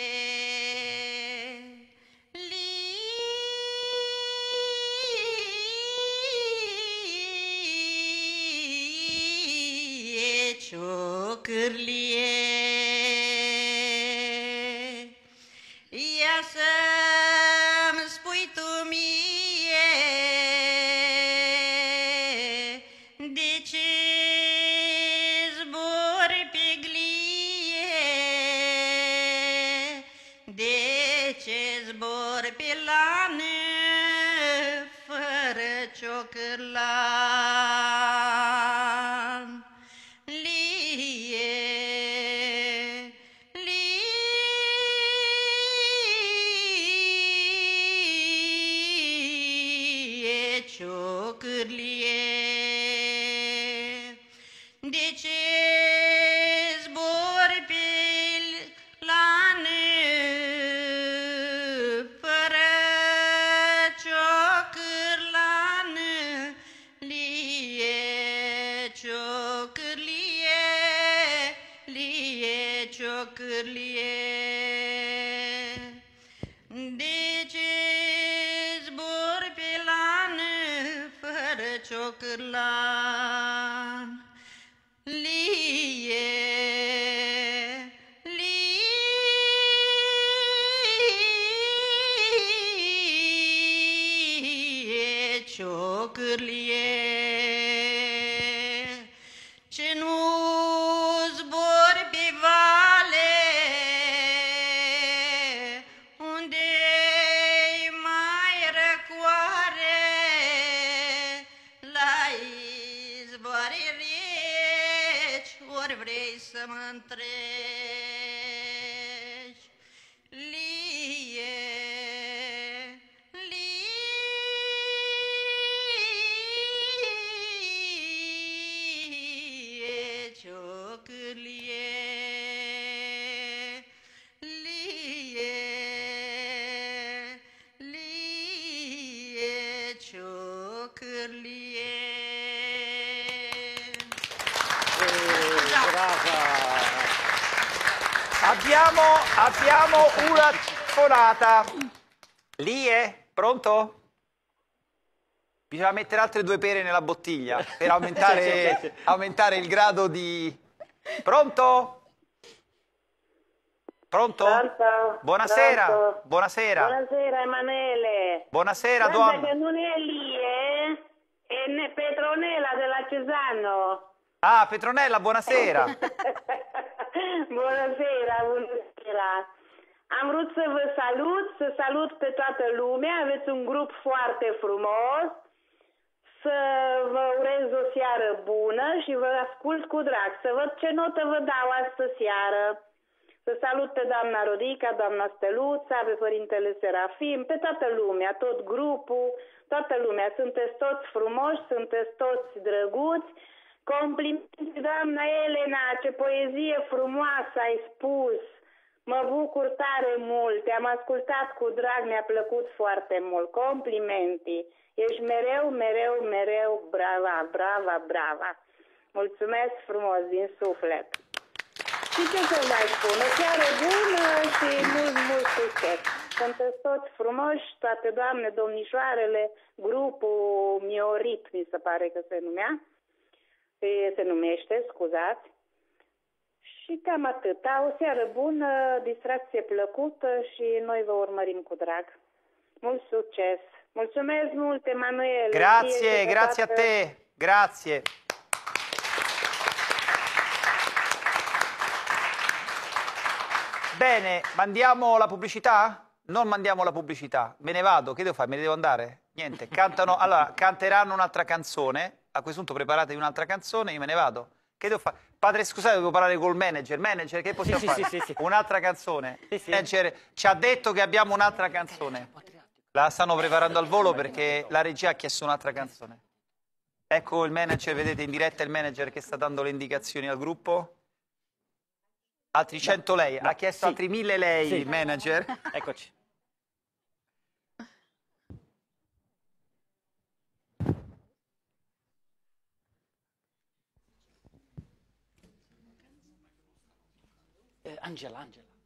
lie, ciocârlie, ia să-mi spui tu mie de ce zbori pe glie, de ce zbori pe lane fără ciocârlan. Lie, lie, ciocârlie, de ce zbori pe lane fără ciocârlan? Lie, ciocârlie, lie, ciocârlie, de ce zbori pe lane fără ciocârlan? Lie, lie, ciocârlie, ce nu zbori pe vale unde-i mai răcoare, la izvoare reci, ori vrei să mă întreci. Lie, lie, ciocârlie, lie, lie, Abbiamo una telefonata. Lì è? Pronto? Bisogna mettere altre 2 pere nella bottiglia per aumentare il grado di... Pronto? Pronto? Pronto? Buonasera. Pronto? Buonasera. Buonasera Emanuele. Buonasera, Guarda donna. che non è lì, è Petronella della Cesano. Ah, Petronella, buonasera. Buonasera. Am vrut să vă salut pe toată lumea, aveți un grup foarte frumos, să vă urez o seară bună și vă ascult cu drag, să văd ce notă vă dau astă seară. Să salut pe doamna Rodica, doamna Steluța, pe părintele Serafim, pe toată lumea, tot grupul, toată lumea. Sunteți toți frumoși, sunteți toți drăguți. Complimente, doamna Elena, ce poezie frumoasă ai spus. Mă bucur tare mult, te-am ascultat cu drag, mi-a plăcut foarte mult. Complimente. Ești mereu brava. Mulțumesc frumos din suflet. Și ce să mai spun, o seară bună și mult succes. Sunteți toți frumoși, toate doamne, domnișoarele, grupul Miorit, mi se pare că se numește, scuzați. Și cam atâta, o seară bună, distracție plăcută și noi vă urmărim cu drag. Mult succes! Mulțumesc mult, Emanuele! Grazie a te! Grazie! Bene, mandiamo la pubblicità? Non mandiamo la pubblicità. Me ne vado, che devo fare? Me ne devo andare? Niente, cantano, allora, canteranno un'altra canzone. A questo punto preparatevi un'altra canzone, io me ne vado. Che devo fare? Padre, scusate, devo parlare col manager. Manager, che possiamo fare? Sì. Un'altra canzone. Il manager ci ha detto che abbiamo un'altra canzone. La stanno preparando al volo perché la regia ha chiesto un'altra canzone. Ecco il manager, vedete in diretta il manager che sta dando le indicazioni al gruppo. Altri 100 lei, ha chiesto altri 1000 lei, il manager. Eccoci. Angela.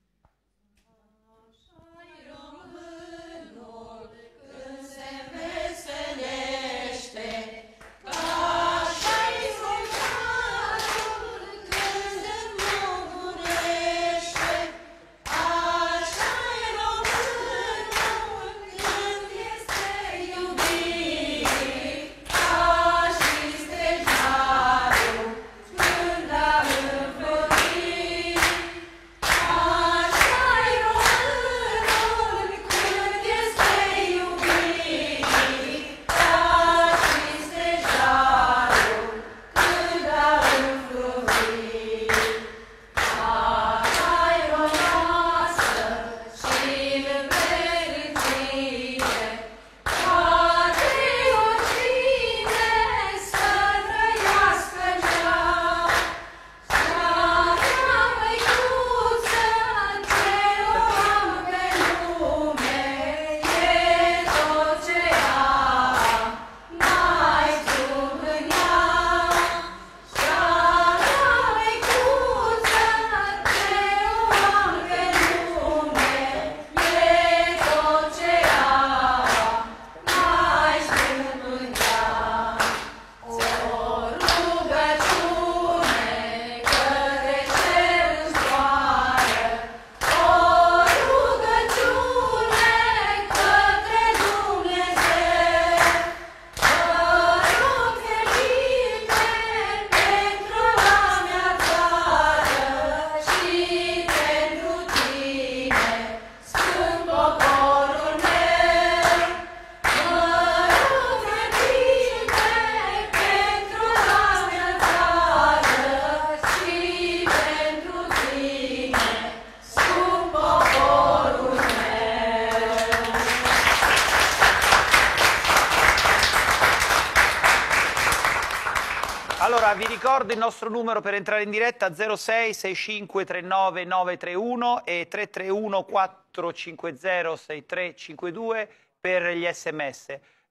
Allora, vi ricordo il nostro numero per entrare in diretta 06 65 39 931 e 331 450 6352 per gli sms.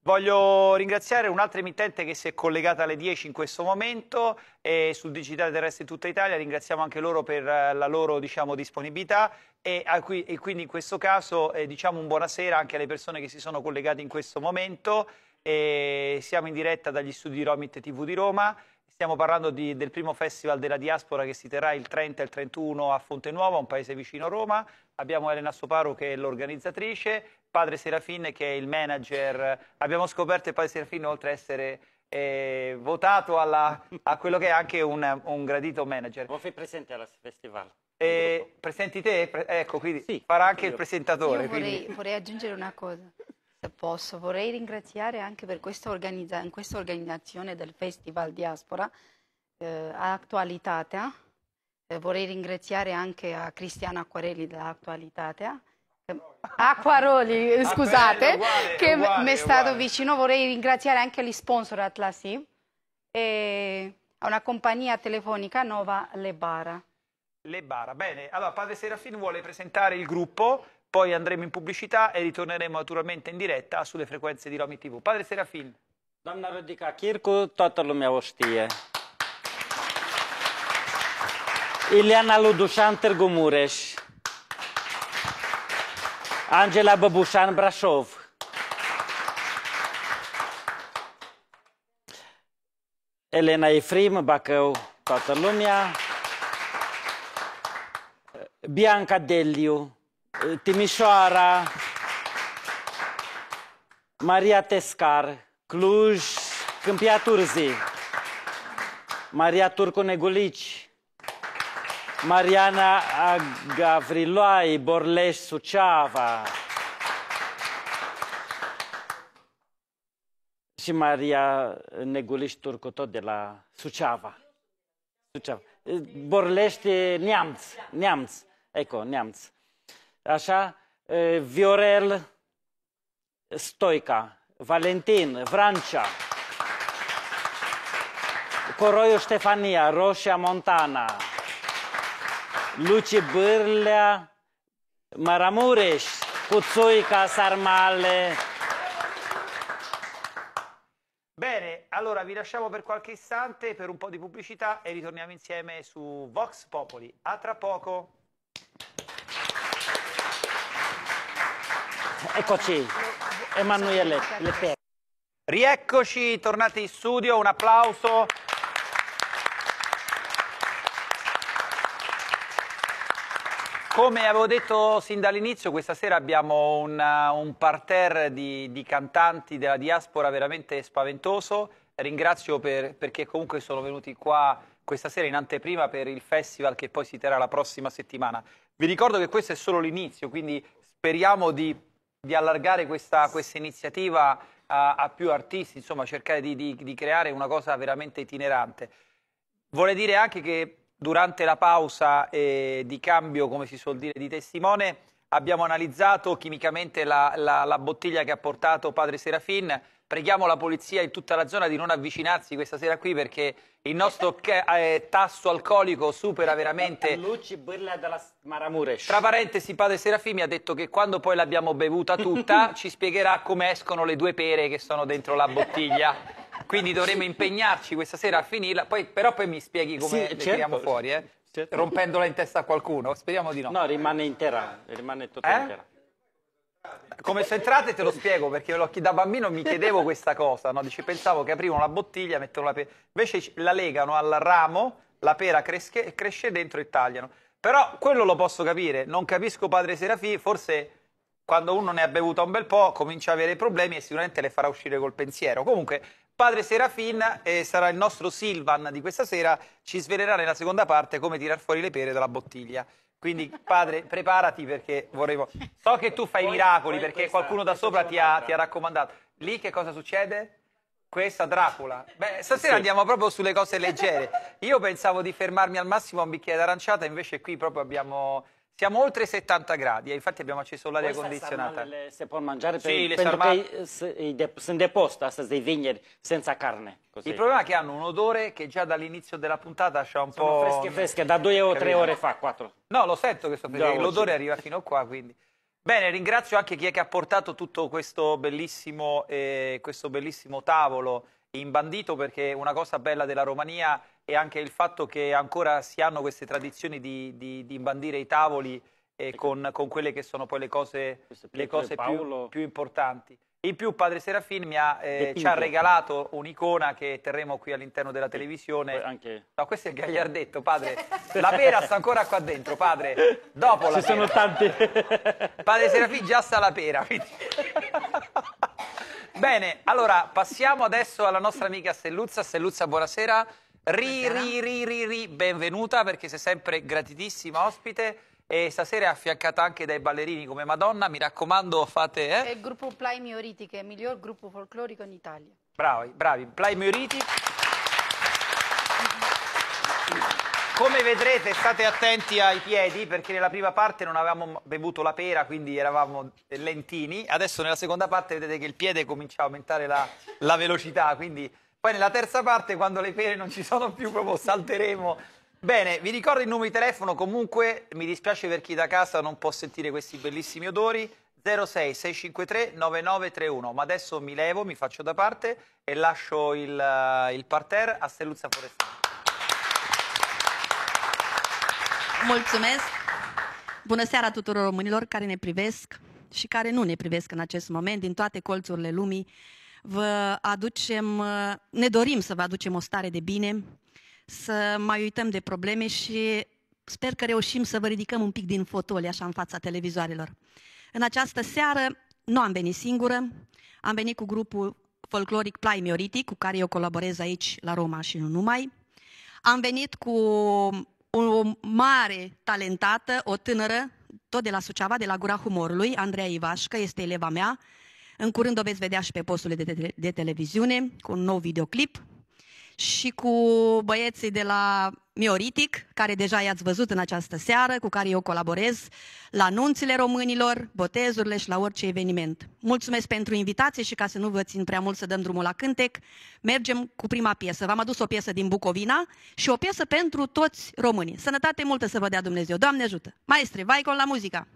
Voglio ringraziare un'altra emittente che si è collegata alle 10 in questo momento e sul digitale terrestre in tutta Italia. Ringraziamo anche loro per la loro, diciamo, disponibilità e quindi in questo caso diciamo un buonasera anche alle persone che si sono collegate in questo momento. Siamo in diretta dagli studi di Romit TV di Roma. Stiamo parlando del primo festival della diaspora che si terrà il 30 e il 31 a Fonte Nuova, un paese vicino a Roma. Abbiamo Elena Soparo che è l'organizzatrice, Padre Serafin che è il manager. Abbiamo scoperto che Padre Serafin, oltre ad essere votato a quello che è anche un gradito manager. Vuoi fare presente al festival? Presenti te? Ecco, quindi sì, farà anche il presentatore. Io vorrei aggiungere una cosa, se posso. Vorrei ringraziare anche per questa organizzazione del Festival Diaspora Attualitatea. Vorrei ringraziare anche a Cristiano Acquarelli dell'Attualitatea. Acquaroli, scusate, che mi è stato vicino. Vorrei ringraziare anche gli sponsor Atlasi e a una compagnia telefonica nuova, Lebara. Lebara, bene. Allora, Padre Serafin vuole presentare il gruppo, poi andremo in pubblicità e ritorneremo naturalmente in diretta sulle frequenze di Romit TV. Padre Serafin. Doamna Rodica Chircu, toată lumea o știe. Ileana Ludușan, Târgu Mureș. Angela Băbușan, Brașov. Elena Efrim, Bacău, toată lumea. Bianca Deliu, Timișoara. Maria Tescar, Cluj, Câmpia Turzii. Maria Turcu Negulici. Mariana Gavriloai, Borleș, Suceava. Și Maria Negulici Turcu, tot de la Suceava. Borlești, Neamț. Ecco, Neamț. Așa, Viorel, Stoica, Valentin, Vrancea. Coroiu Ștefania, Roșia Montana. Luci Bârlea, Maramureș, Puțuica, Sarmale. Bene, allora vi lasciamo per qualche istante per un po' di pubblicità e ritorniamo insieme su Vox Populi. A tra poco. Eccoci, Emanuele Lepere. Rieccoci, tornati in studio, un applauso. Come avevo detto sin dall'inizio, questa sera abbiamo un parterre di cantanti della diaspora veramente spaventoso. Ringrazio perché comunque sono venuti qua questa sera in anteprima per il festival che poi si terrà la prossima settimana. Vi ricordo che questo è solo l'inizio, quindi speriamo di allargare questa iniziativa a più artisti, insomma cercare di creare una cosa veramente itinerante. Vorrei dire anche che durante la pausa di cambio, come si suol dire, di testimone, abbiamo analizzato chimicamente la bottiglia che ha portato Padre Serafin. Preghiamo la polizia in tutta la zona di non avvicinarsi questa sera qui perché il nostro tasso alcolico supera veramente... Luci Bârlea della Maramureș. Tra parentesi, Padre Serafin mi ha detto che quando poi l'abbiamo bevuta tutta ci spiegherà come escono le 2 pere che sono dentro la bottiglia. Quindi dovremo impegnarci questa sera a finirla, però poi mi spieghi come le tiriamo fuori, certo. Rompendola in testa a qualcuno, speriamo di no. No, rimane intera, rimane tutta intera. Come sono entrate te lo spiego, perché da bambino mi chiedevo questa cosa, no? Pensavo che aprivano la bottiglia, mettono la pera, invece la legano al ramo, la pera cresce dentro e tagliano. Però quello lo posso capire, non capisco Padre Serafin, forse quando uno ne ha bevuto un bel po' comincia a avere problemi e sicuramente le farà uscire col pensiero. Comunque Padre Serafin sarà il nostro Silvan di questa sera, ci svelerà nella seconda parte come tirar fuori le pere dalla bottiglia. Quindi padre, preparati perché vorremmo... So che tu fai miracoli perché qualcuno da sopra ti ha raccomandato. Lì che cosa succede? Questa Dracula. Beh, stasera andiamo proprio sulle cose leggere. Io pensavo di fermarmi al massimo a un bicchiere d'aranciata, invece qui proprio abbiamo... Siamo oltre i 70 gradi e infatti abbiamo acceso l'aria condizionata. Se può mangiare sì, pentru că sunt de post astăzi, de vineri, senza carne. Così. Il problema è che hanno un odore che già dall'inizio della puntata c'è un po'... fresche, da 2 o 3 ore fa, 4. No, lo sento che l'odore arriva fino qua, quindi... Bene, ringrazio anche chi è che ha portato tutto questo bellissimo tavolo imbandito, perché una cosa bella della Romania è anche il fatto che ancora si hanno queste tradizioni di imbandire i tavoli con quelle che sono poi le cose più importanti. In più padre Serafin ci ha regalato un'icona che terremo qui all'interno della televisione. No, questo è il gagliardetto, padre. La pera sta ancora qua dentro, padre. Dopo la pera. Sono tanti. Padre Serafin già sta la pera. Quindi... Bene, allora passiamo adesso alla nostra amica Stelluzza. Stelluzza, buonasera. Benvenuta, perché sei sempre gratitissima ospite. E stasera è affiancata anche dai ballerini come Madonna, mi raccomando fate... È il gruppo Plai Mioriti, che è il miglior gruppo folclorico in Italia. Bravi, Plai Mioriti. Come vedrete state attenti ai piedi, perché nella prima parte non avevamo bevuto la pera, quindi eravamo lentini. Adesso nella seconda parte vedete che il piede comincia a aumentare la velocità, quindi poi nella terza parte, quando le pere non ci sono più, proprio salteremo. Bene, vi ricordo il numero di telefono, comunque mi dispiace per chi da casa non può sentire questi bellissimi odori, 06 653 9931, ma adesso mi levo, mi faccio da parte e lascio il parterre a Stelluzza Forestani. Mulțumesc! Bună seara tuturor românilor care ne privesc și care nu ne privesc în acest moment, din toate colțurile lumii. Ne dorim să vă aducem o stare de bine, să mai uităm de probleme și sper că reușim să vă ridicăm un pic din fotoli așa în fața televizoarelor. În această seară nu am venit singură, am venit cu grupul folcloric Plai Mioriti, cu care eu colaborez aici la Roma și nu numai. Am venit cu o mare talentată, o tânără, tot de la Suceava, de la Gura Humorului, Andreea Ivașcă, este eleva mea. În curând o veți vedea și pe posturile de televiziune, cu un nou videoclip. Și cu băieții de la Mioritic, care deja i-ați văzut în această seară, cu care eu colaborez la nunțile românilor, botezurile și la orice eveniment. Mulțumesc pentru invitație și ca să nu vă țin prea mult să dăm drumul la cântec, mergem cu prima piesă. V-am adus o piesă din Bucovina și o piesă pentru toți românii. Sănătate multă să vă dea Dumnezeu. Doamne ajută! Maestre, vai con la muzica!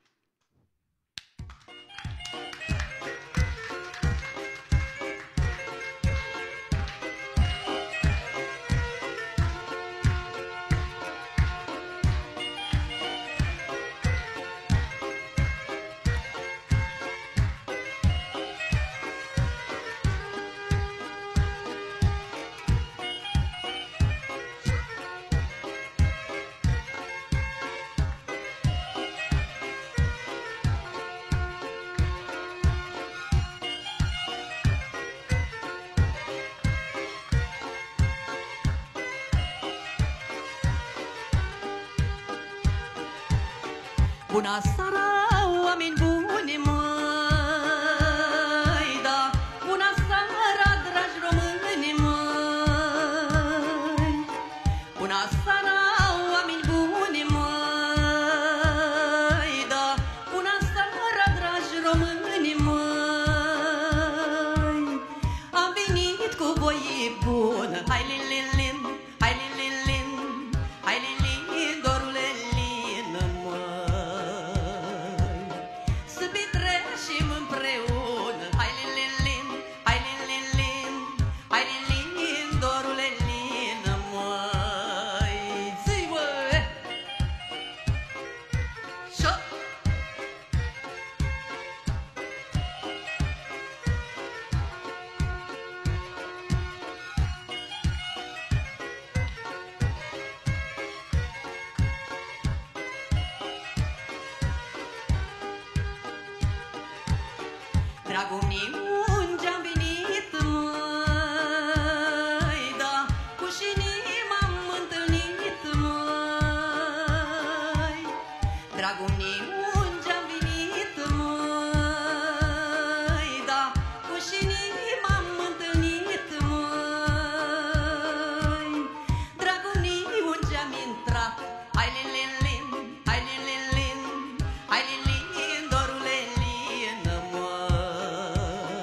Bună seara, oameni buni, măi, da. Bună seara, dragi români, măi. Bună seara, oameni buni, măi, da. Bună seara, dragi români, măi. Am venit cu voie bună, hai lililin, hai lililin, hai lilin, dorule lină, măi. Dragul meu, unde-am venit, măi, da, cu șinii m-am întâlnit, măi. Dragul meu, unde-am venit, măi, da, cu șinii m-am întâlnit, măi. Dragul meu, unde-am intrat, hai lililin, hai lililin, hai lililin, dorule lină, măi.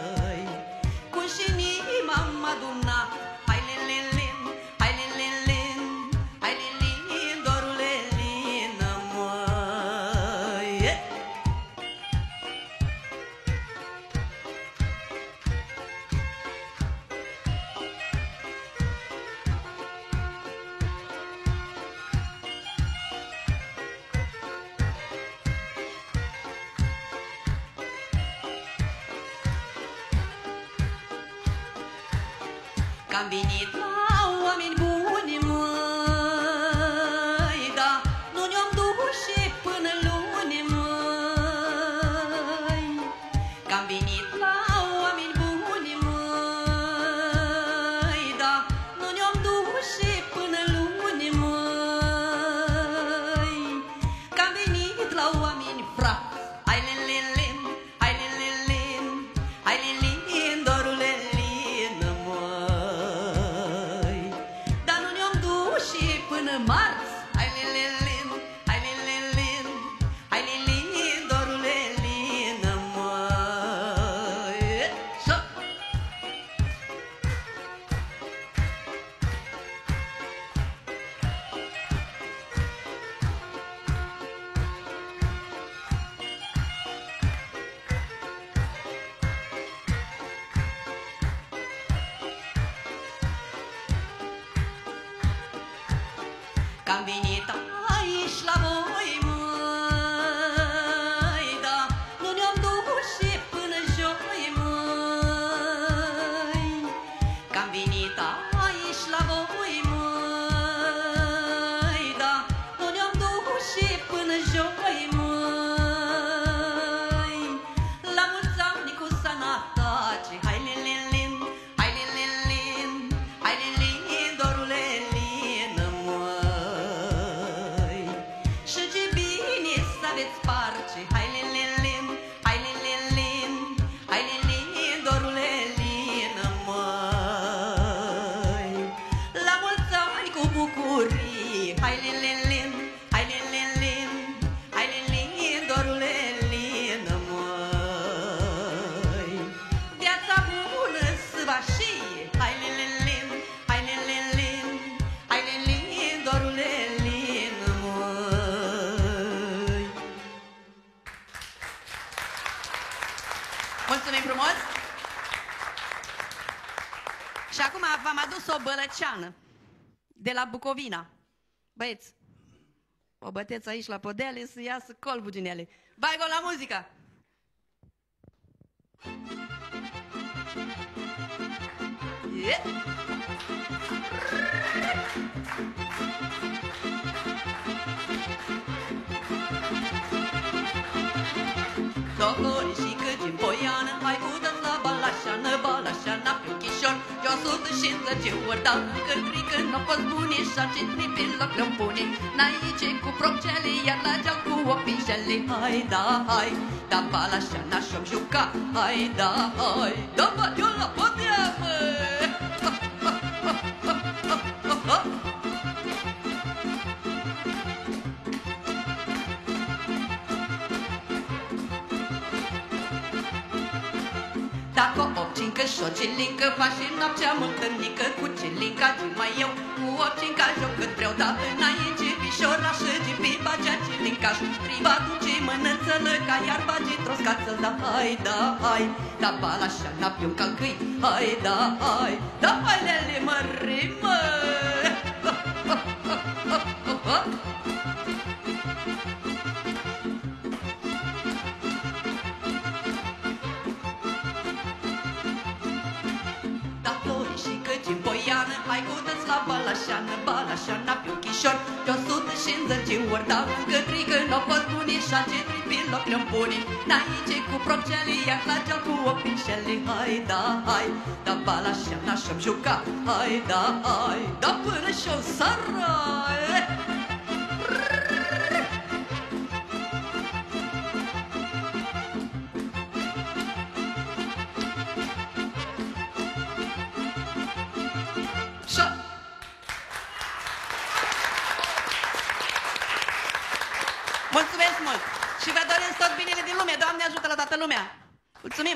Că-am venit la oameni buni, măi, da, nu ne-am dus și până luni, măi. Că-am venit la oameni buni, măi, da, nu ne-am dus și până luni, măi. Că-am venit la oameni frați, hai lin, hai lin, hai lin, dorule lin, măi. Dar nu ne-am dus și până marți, hai lin, hai lin, hai lin, dorule lin, măi. Și Că-am venit aici la voi, măi, da, nu ne-am dus și până joi, măi. Că-am venit aici la voi, măi, da, nu ne-am dus și până joi, măi. La mulți ani cu sănătate, hai lin, hai lin, hai lin, dorule lin, măi. Și ce bine să aveți parce, hai lin, hai lin, hai lin, dorule lin, măi. La mulți ani cu bucurie, hai lin, hai lin, hai lin, dorule lin, măi. Viața bună să vă știe, hai lin, hai lin, hai lin, dorule lin, măi. Mulțumim frumos! Și acum v-am adus o bălăceană de la Bucovina. Băieți, o băteți aici la podele să iasă colbul din ele. Vai gol la muzică! Yeah. Doctori și câți în poiană, hai udă-ți la balașană, balașana pe chișor, eu 150 ori dau, când când n-o fost bune, și-a ce tripil loc le-o pune, n-aici cu procele, iar la geam cu opișele, hai da, hai, da balașana și-o juca, hai da, hai, da bă, la podea, mă! Dacă o cincă și o cilincă, faci și noaptea mântârnică, cu cilinca ce mai eu, cu o cinca joc cât vreau, dar înainte pișor, așa ce pe bagea cilinca și triba duce mănânță-lă, ca iar bage troscață, da hai, da hai, da balașa n-api un calcâi, hai, da hai, da hai lele mări, mă! Hai cu-ți la balașană, balașana pe ochișor, de 150 ori dau încă trică, n-o pot pune și-a ce tripil loc le-o pune, n-aici cu procele, iar la geam cu opișele, hai da, hai, da balașana și-o juca, hai da, hai, da până și-o sarai. Mulțumesc mult! Și vă doresc tot binele din lume! Doamne ajută la toată lumea! Mulțumim!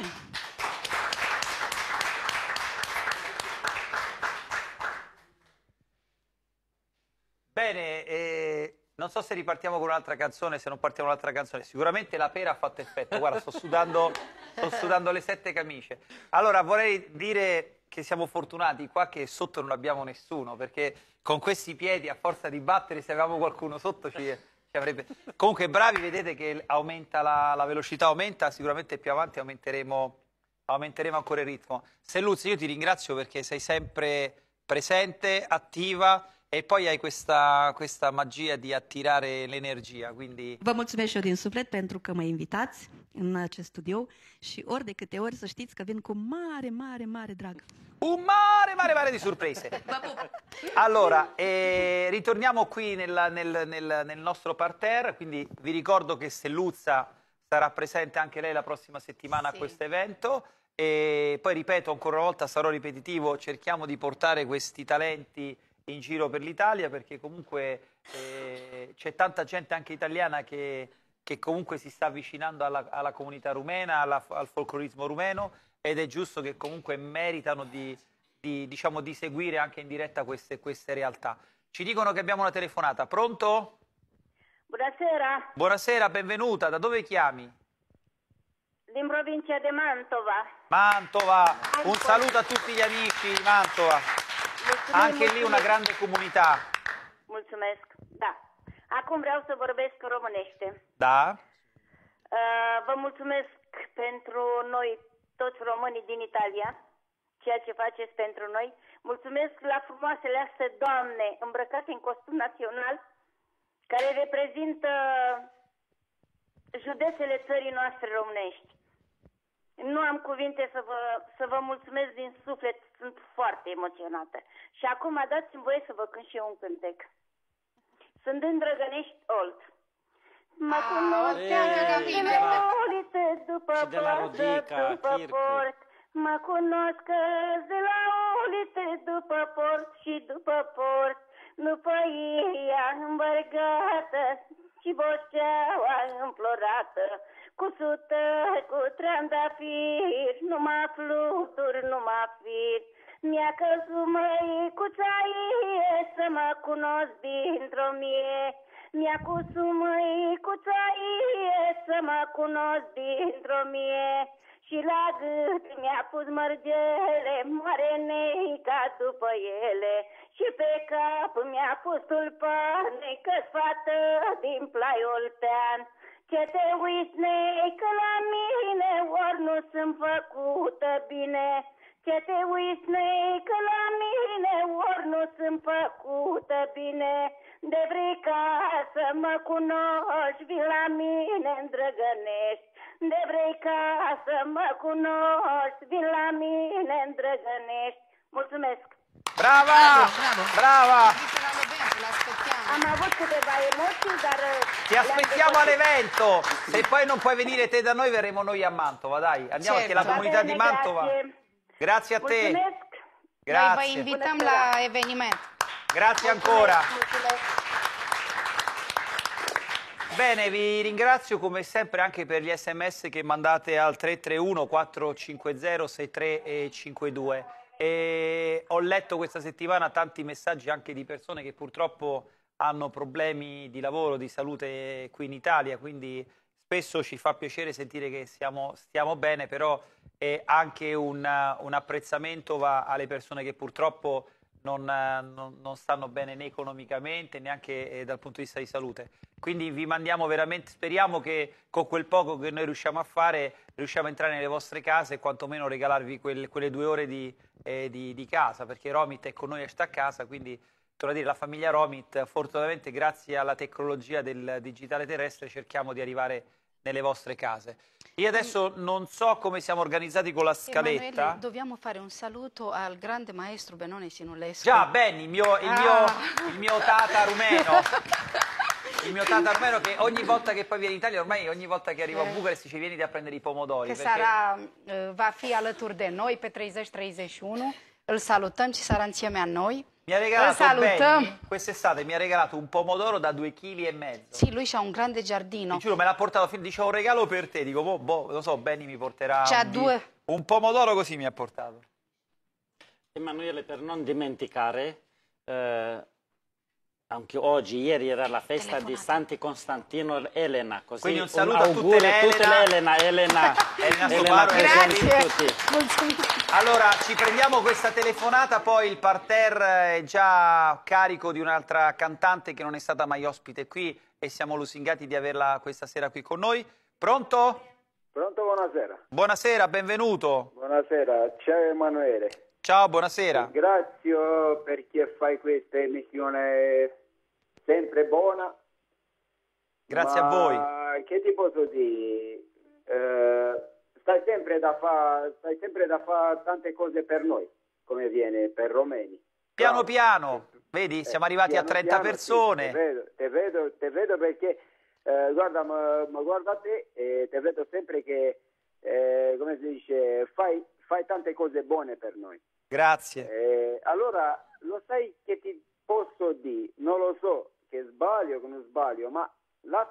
Bene, non so se ripartiamo con un'altra canzone, se non partiamo con un'altra canzone. Sicuramente la pera ha fatto effetto. Guarda, sto sudando le 7 camicie. Allora, vorrei dire che siamo fortunati qua che sotto non abbiamo nessuno, perché con questi piedi, a forza di battere, se avevamo qualcuno sotto ci avrebbe... Comunque bravi, vedete che aumenta la velocità, aumenta, sicuramente più avanti aumenteremo aumenteremo ancora il ritmo. Selluzzi, io ti ringrazio perché sei sempre presente, attiva e poi hai questa magia di attirare l'energia, quindi... Vă mulțumesc și eu din suflet pentru că mă invitați în acest studio și ori de câte ori să știți că vin cu mare, mare, mare drag. Un mare di sorprese. Allora, ritorniamo qui nel nostro parterre, quindi vi ricordo che Selluzza sarà presente anche lei la prossima settimana a questo evento e poi ripeto ancora una volta, sarò ripetitivo, cerchiamo di portare questi talenti in giro per l'Italia perché comunque c'è tanta gente anche italiana che comunque si sta avvicinando alla comunità rumena, al folclorismo rumeno ed è giusto che comunque meritano di seguire anche in diretta queste realtà. Ci dicono che abbiamo una telefonata, pronto? Buonasera. Buonasera, benvenuta, da dove chiami? Din provincia di Mantova. Mantova, un saluto a tutti gli amici di Mantova. Anche lì una grande comunità. Mulțumesc, da. Acum vreau să vorbesc românește. Da? Vă mulțumesc pentru noi, toți românii din Italia, ceea ce faceți pentru noi. Mulțumesc la frumoasele astea doamne îmbrăcate în costum național, care reprezintă județele țării noastre românești. Nu am cuvinte să vă mulțumesc din suflet, sunt foarte emoționată. Și acum dați-mi voie să vă cânt și eu un cântec. Sunt din Drăgănești Olt. Mă cunosc de la uliță după poartă, după port. Mă cunosc de la uliță după port și după port. După ea îmbărgată și boșeaua înflorată. Cu sută, cu trandafiri, numai fluturi, numai fir. Mi-a căzut măicuța ei să mă cunosc dintr-o mie. Mi-a căzut măicuța ei să mă cunosc dintr-o mie. Și la gât mi-a pus mărgele, mare neica după ele. Și pe cap mi-a pus tulpane, că-s fată din Plai Oltean. Ce te uiți, neică, la mine, ori nu sunt făcută bine. Ce te uiți, neică, la mine, ori nu sunt făcută bine. De vrei ca să mă cunoști, vii la mine în Drăgănești. De vrei ca să mă cunoști, vii la mine în Drăgănești. Mulțumesc! Brava! Brava! Am avut câteva emoții, dar... Ti aspettiamo all'evento! Se poi non puoi venire te da noi, verremo noi a Mantova, dai. Andiamo perché la comunità di Mantova... Grazie a te! Noi vă invităm la eveniment. Grazie ancora! Bene, vi ringrazio come sempre anche per gli sms che mandate al 331 450 6352 e ho letto questa settimana tanti messaggi anche di persone che purtroppo hanno problemi di lavoro, di salute qui in Italia, quindi spesso ci fa piacere sentire che stiamo bene, però anche un apprezzamento va alle persone che purtroppo non stanno bene né economicamente neanche dal punto di vista di salute. Quindi vi mandiamo veramente, speriamo che con quel poco che noi riusciamo a fare riusciamo a entrare nelle vostre case e quantomeno regalarvi quelle 2 ore di casa, perché Romit è con noi e sta a casa, quindi torno a dire la famiglia Romit, fortunatamente grazie alla tecnologia del digitale terrestre cerchiamo di arrivare nelle vostre case. Io adesso non so come siamo organizzati con la scaletta. Emanuele, dobbiamo fare un saluto al grande maestro Benone Sinulescu. Già, Benny, il mio tata rumeno. Il mio tata rumeno che ogni volta che poi viene in Italia, ormai ogni volta che arrivo a Bucarest ci vieni a prendere i pomodori. Va fi alături de noi pe 30-31. Îl salutăm și sarà insieme a noi. Mi ha regalato Benny, quest'estate mi ha regalato un pomodoro da 2,5 kg. Sì, lui c'ha un grande giardino. Ti giuro, me l'ha portato, dice un regalo per te, dico, non so, Benny mi porterà un pomodoro così mi ha portato. Emanuele, per non dimenticare, anche oggi, ieri era la festa di Santi Costantino Elena, così quindi un saluto a tutte le Elena Grazie. Allora ci prendiamo questa telefonata, poi il parterre è già carico di un'altra cantante che non è stata mai ospite qui e siamo lusingati di averla questa sera qui con noi. Pronto? Pronto, buonasera. Buonasera, benvenuto. Buonasera, ciao Emanuele. Ciao, buonasera. Ringrazio perché fai questa emissione sempre buona. Grazie a voi. Che ti posso dire? Stai sempre da fare tante cose per noi, come viene per Romeni. Piano piano, vedi, siamo arrivati a 30 persone. Sì, te vedo perché, guarda, ma guarda te, te vedo sempre che, come si dice, fai tante cose buone per noi. Grazie. Allora, lo sai che ti posso dire? Non lo so, che sbaglio, che non sbaglio, ma la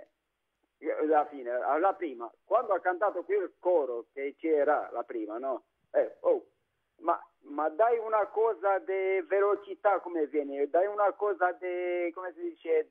prima, quando ha cantato qui il coro, che c'era la prima, no? Ma dai una cosa di velocità, come viene? Dai una cosa di, come si dice,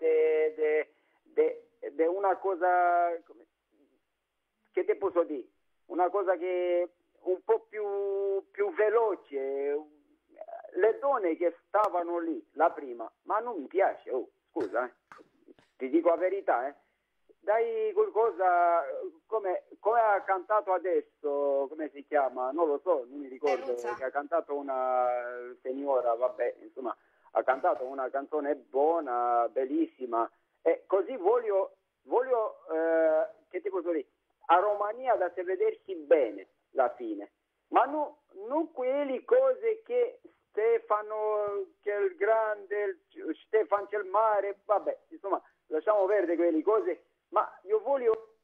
di una cosa, che ti posso dire? Una cosa che un po' più veloce. Le donne che stavano lì, la prima, ma non mi piace, scusa, ti dico la verità, dai qualcosa, come ha cantato adesso, come si chiama, non lo so, non mi ricordo, che ha cantato una signora, vabbè, insomma, ha cantato una canzone buona, bellissima, e così voglio che ti posso dire, a Romania da se vedersi bene, la fine, ma non quelle cose che Stefano, che è il grande, Stefano c'è il mare, vabbè, insomma, lasciamo perdere quelle cose, ma io voglio...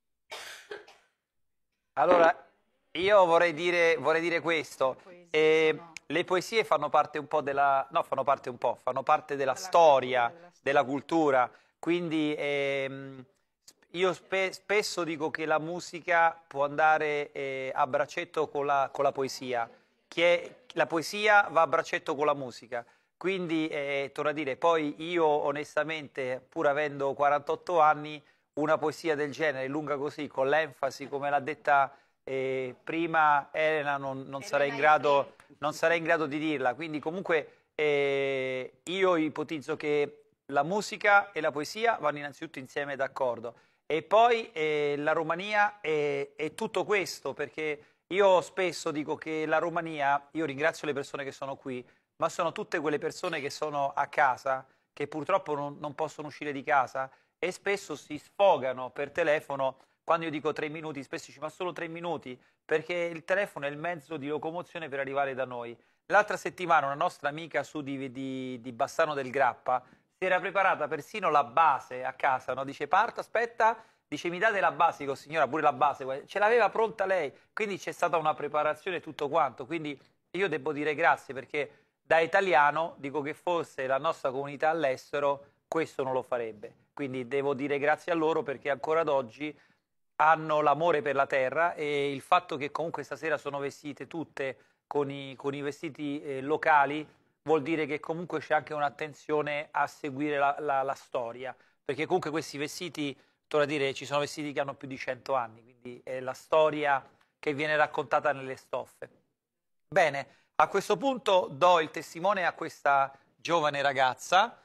Allora, io vorrei dire questo. Le poesie fanno parte un po' fanno parte della storia, della cultura. Quindi io spesso dico che la musica può andare a braccetto con la poesia, la poesia va a braccetto con la musica. Quindi, torno a dire, poi io onestamente, pur avendo 48 anni, una poesia del genere, lunga così, con l'enfasi, come l'ha detta prima Elena, non sarei in grado di dirla. Quindi comunque io ipotizzo che la musica e la poesia vanno innanzitutto insieme d'accordo. E poi la Romania è tutto questo, perché io spesso dico che la Romania, io ringrazio le persone che sono qui, ma sono tutte quelle persone che sono a casa, che purtroppo non possono uscire di casa e spesso si sfogano per telefono. Quando io dico 3 minuti, spesso dici ma solo 3 minuti, perché il telefono è il mezzo di locomozione per arrivare da noi. L'altra settimana una nostra amica su di Bassano del Grappa si era preparata persino la base a casa, no? Dice parto, aspetta, dice mi date la base, dico signora pure la base, ce l'aveva pronta lei, quindi c'è stata una preparazione e tutto quanto, quindi io devo dire grazie perché da italiano dico che forse la nostra comunità all'estero questo non lo farebbe, quindi devo dire grazie a loro perché ancora ad oggi hanno l'amore per la terra e il fatto che comunque stasera sono vestite tutte con i vestiti locali vuol dire che comunque c'è anche un'attenzione a seguire la storia, perché comunque questi vestiti, torno a dire, ci sono vestiti che hanno più di 100 anni, quindi è la storia che viene raccontata nelle stoffe. Bene, a questo punto do il testimone a questa giovane ragazza,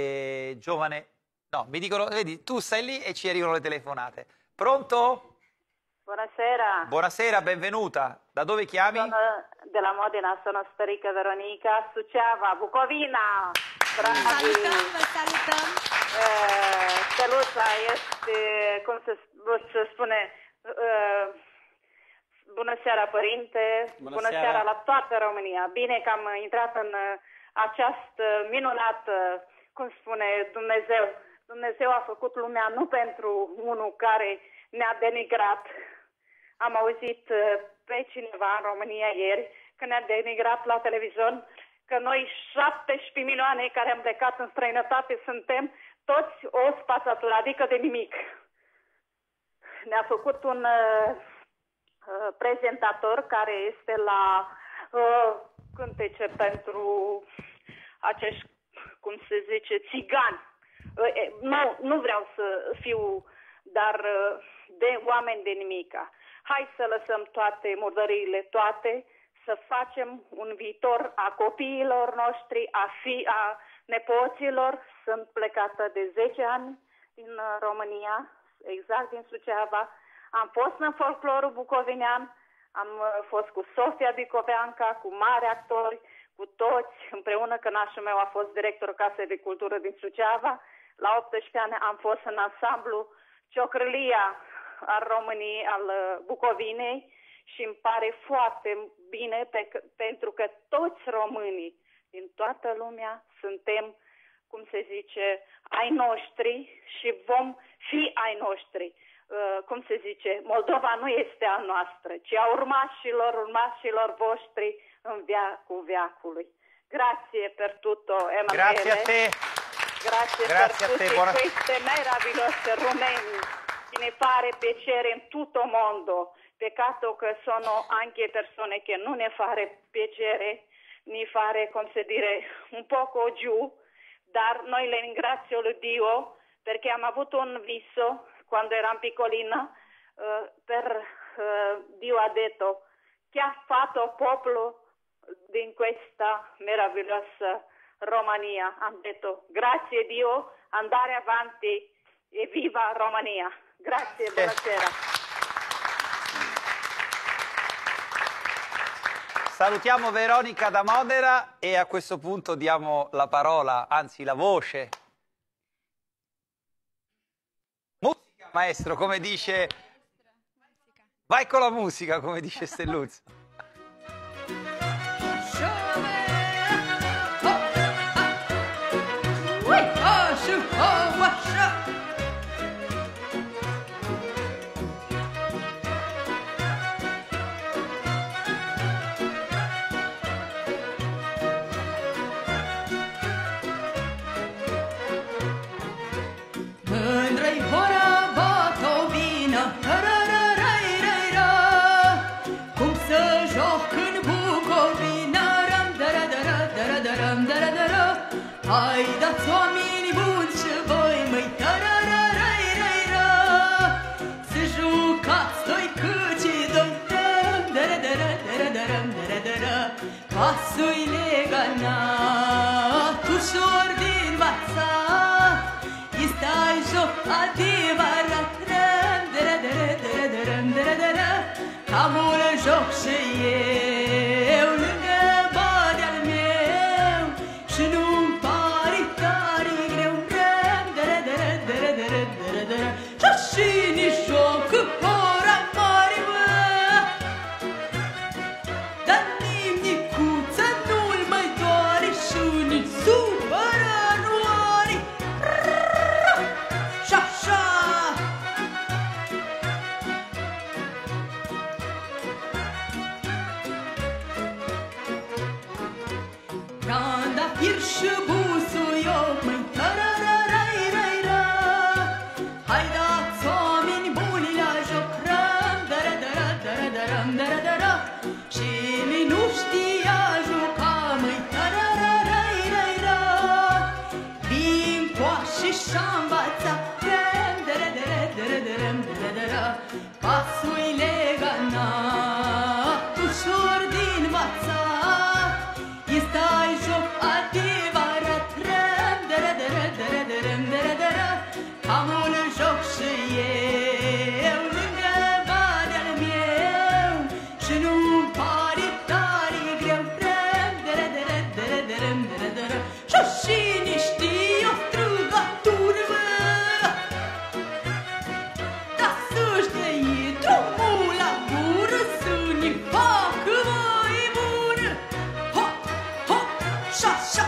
no, mi dicono, vedi, tu stai lì e ci arrivano le telefonate. Pronto? Buonasera. Buonasera, benvenuta. Da dove chiami? Sono della Modena, sono storica Veronica, Suceava, Bucovina. Salutăm. Steluța este, cum se spune, bună seara, părinte, bună seara la toată România. Bine că am intrat în această minunată, cum spune Dumnezeu. Dumnezeu a făcut lumea nu pentru unul care ne-a denigrat. Am auzit pe cineva în România ieri că ne-a denigrat la televizor că noi 17 milioane care am plecat în străinătate suntem toți o spațatură, adică de nimic. Ne-a făcut un prezentator care este la cântece pentru acești, cum se zice, țigani. Nu vreau să fiu, dar de oameni de nimica. Hai să lăsăm toate murdăriile, toate, să facem un viitor a copiilor noștri, a nepoților. Sunt plecată de 10 ani din România, exact din Suceava. Am fost în folclorul bucovinean, am fost cu Sofia Bicoveanca, cu mari actori, cu toți, împreună că nașul meu a fost directorul Casei de Cultură din Suceava. La 18 ani am fost în ansamblu Ciocrâlia al României, al Bucovinei și îmi pare foarte bine pentru că toți românii din toată lumea suntem, cum se zice, ai noștri și vom fi ai noștri. Cum se zice, Moldova nu este a noastră, ci a urmașilor voștri în veacul veacului. Grazie per tutto, Emanuele. Grazie a te. Grazie per tutte queste meravigliose rumeni che ne fare piacere in tutto mondo. Peccato che sono anche persone che non ne fare piacere, ne fare, come si dire, un poco giù, dar noi le ringrazio Dio perché abbiamo avuto un viso quando eravamo piccolina, Dio ha detto che ha fatto popolo in questa meravigliosa Romania. Am detto grazie Dio, andare avanti e viva Romania. Grazie, buonasera. Salutiamo Veronica da Modena e a questo punto diamo la parola, anzi la voce. Musica, maestro, come dice... Vai con la musica, come dice Stelluzzo. Mândră-i hora Botovină, ra-ra-ra-ra-ra-ra, cum să joc în Bucovina, ram-da-ra-da-ra-da-ra-da-ra-da-ra-da-ra. Hai dați oameni buni și voi, măi, ra-ra-ra-ra-ra-ra, să jucați doi câci doi, ram-da-ra-da-ra-da-ra-da-ra-da-ra, pasuile ganat, ușor din învățat, stai joc adevărat, ram-da-ra-da-ra-da-ra-da-ra-da-ra, am un joc și eu lângă badea-l meu și nu-mi pare tare greu, ram-da-ra-da-ra-da-ra-da-ra-da-ra, și nici joc ora mare, mă, dar nimnicuța nu-l mai doare și nici supăra nu are. Trandafir și busuioc, măi, ta-ra-ra-ra-ra-ra, hai dați oameni buni la joc, ram-da-ra-da-ra-da-ra-da-ra, și mi nu știa juca, măi, ta-ra-ra-ra-ra-ra, vin coașe și-a învățat, ram-da-ra-da-ra-da-ra-da-ra, pasuile ganat, ușor din învățat, stai joc adevărat, ram-da-ra-da-ra-da-ra-da-ra-da-ra, am un joc și eu lângă badea-l meu și nu-mi pare tare greu, ram-da-ra-da-ra-da-ra-da-ra-da-ra, și cine știe o strugătură, mă, dar să-și dea drumul la gură să ne facă mai bună. Șa-șa!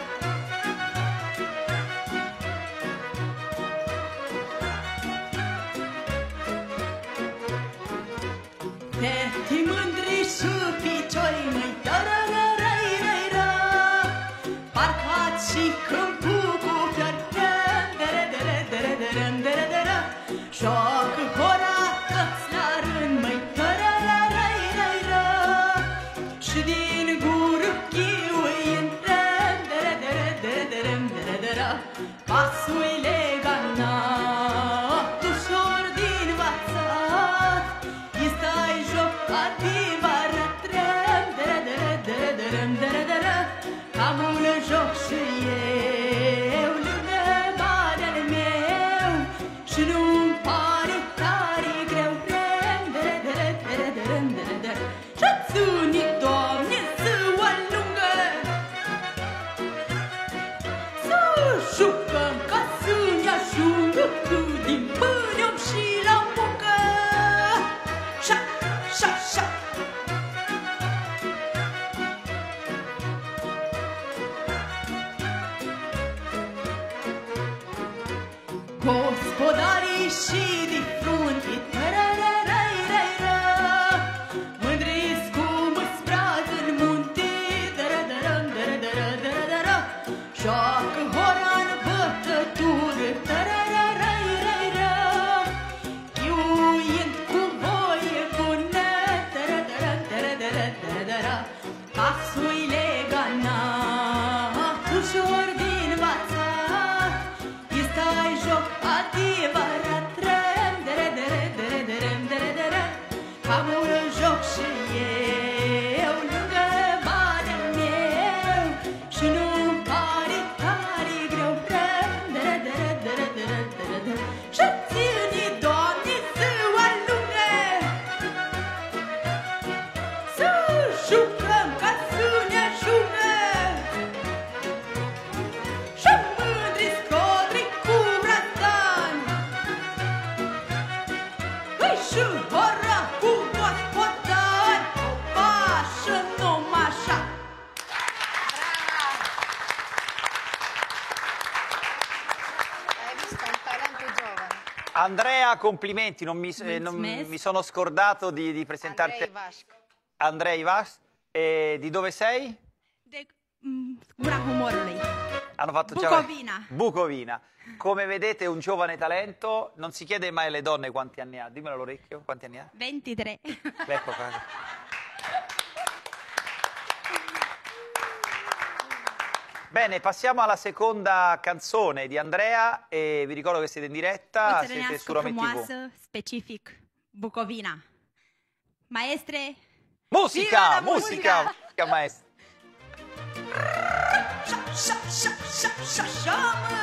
Fete mândri și picioi, măi, ta-ra-ra-ra-ra-ra, parcați și câmpul cu flori, ram-da-ra-da-ra-da-ra-da-ra-da-ra, joacă hora toți la rând, măi, ta-ra-ra-ra-ra-ra, și din gură chiuind, ram-da-ra-da-ra-da-ra-da-ra, pasuile ganat, ușor din învățat, stai joc adevărat, ram-da-ra-da-ra-da-ra-da-ra, am un joc și eu lângă badea-l meu și nu-mi pare tare greu, jucăm ca să ne ajungă cât din pâine și la muncă. Șa, șa, șa. Gospodarii și de frunte, tărărărăirăiră, mândriți cum îți brazi în munte, dărădărăm, dărădărădărădără, joacă hora în bătătură, tărărărăirăiră, chiuind cu voie bună, dărădărăm, dărădărădărădără, pasul-i leganat, ușor din învățat, stai joc adevărat, răm, dere, dere, dere, dere, dere, dere, am un joc și eu lângă banul meu și nu-mi pare tare greu, răm, dere, dere, dere, dere, dere, dere, și ține, Doamne, ziua lungă, să jucăm ca să ne ajungă. Și mândri scodri cu brațan, îi și hora cu gospodari, opa, și numai așa. Hai visto, un talento giovane. Andrea, complimenti, non Mulțumesc. mi sono scordato di presentarti. Andrei Vasco. Andrei Ivas, di dove sei? De Gura Humorului. Hanno fatto Bucovina. Bucovina. Come vedete un giovane talento, non si chiede mai alle donne quanti anni ha, dimmelo all'orecchio, quanti anni ha? 23. Ecco qua. Bene, passiamo alla seconda canzone di Andrea e vi ricordo che siete in diretta, siete su Țărănească Roma TV. frumoasă, specific, Bucovina. Maestre, Musica, viva la musica, musica maestra. Șa, șa, șa, șa, șa, șa, mă.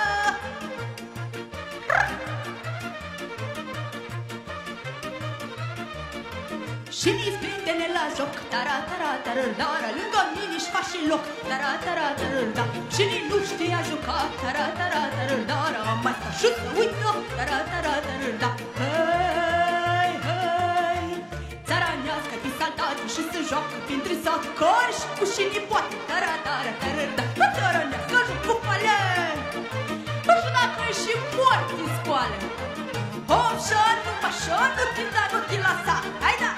Și nici prietene la joc, tara, tara, tarărdara, lângă mine își faci și loc, tara, tara, tarărda. Și nici nu știa juca, tara, tara, tarărdara, mai sta și să uită, tara, tara, tarărda. Hei, hei, țara nească pe saltate și se joacă printre sat, cori și cu și nipoate, tara, tara, tarărda. Țara nească joc cu pale, nu știu dacă e și mort din scoală. Hop, și numai și nu te da, nu te lasa, hai da!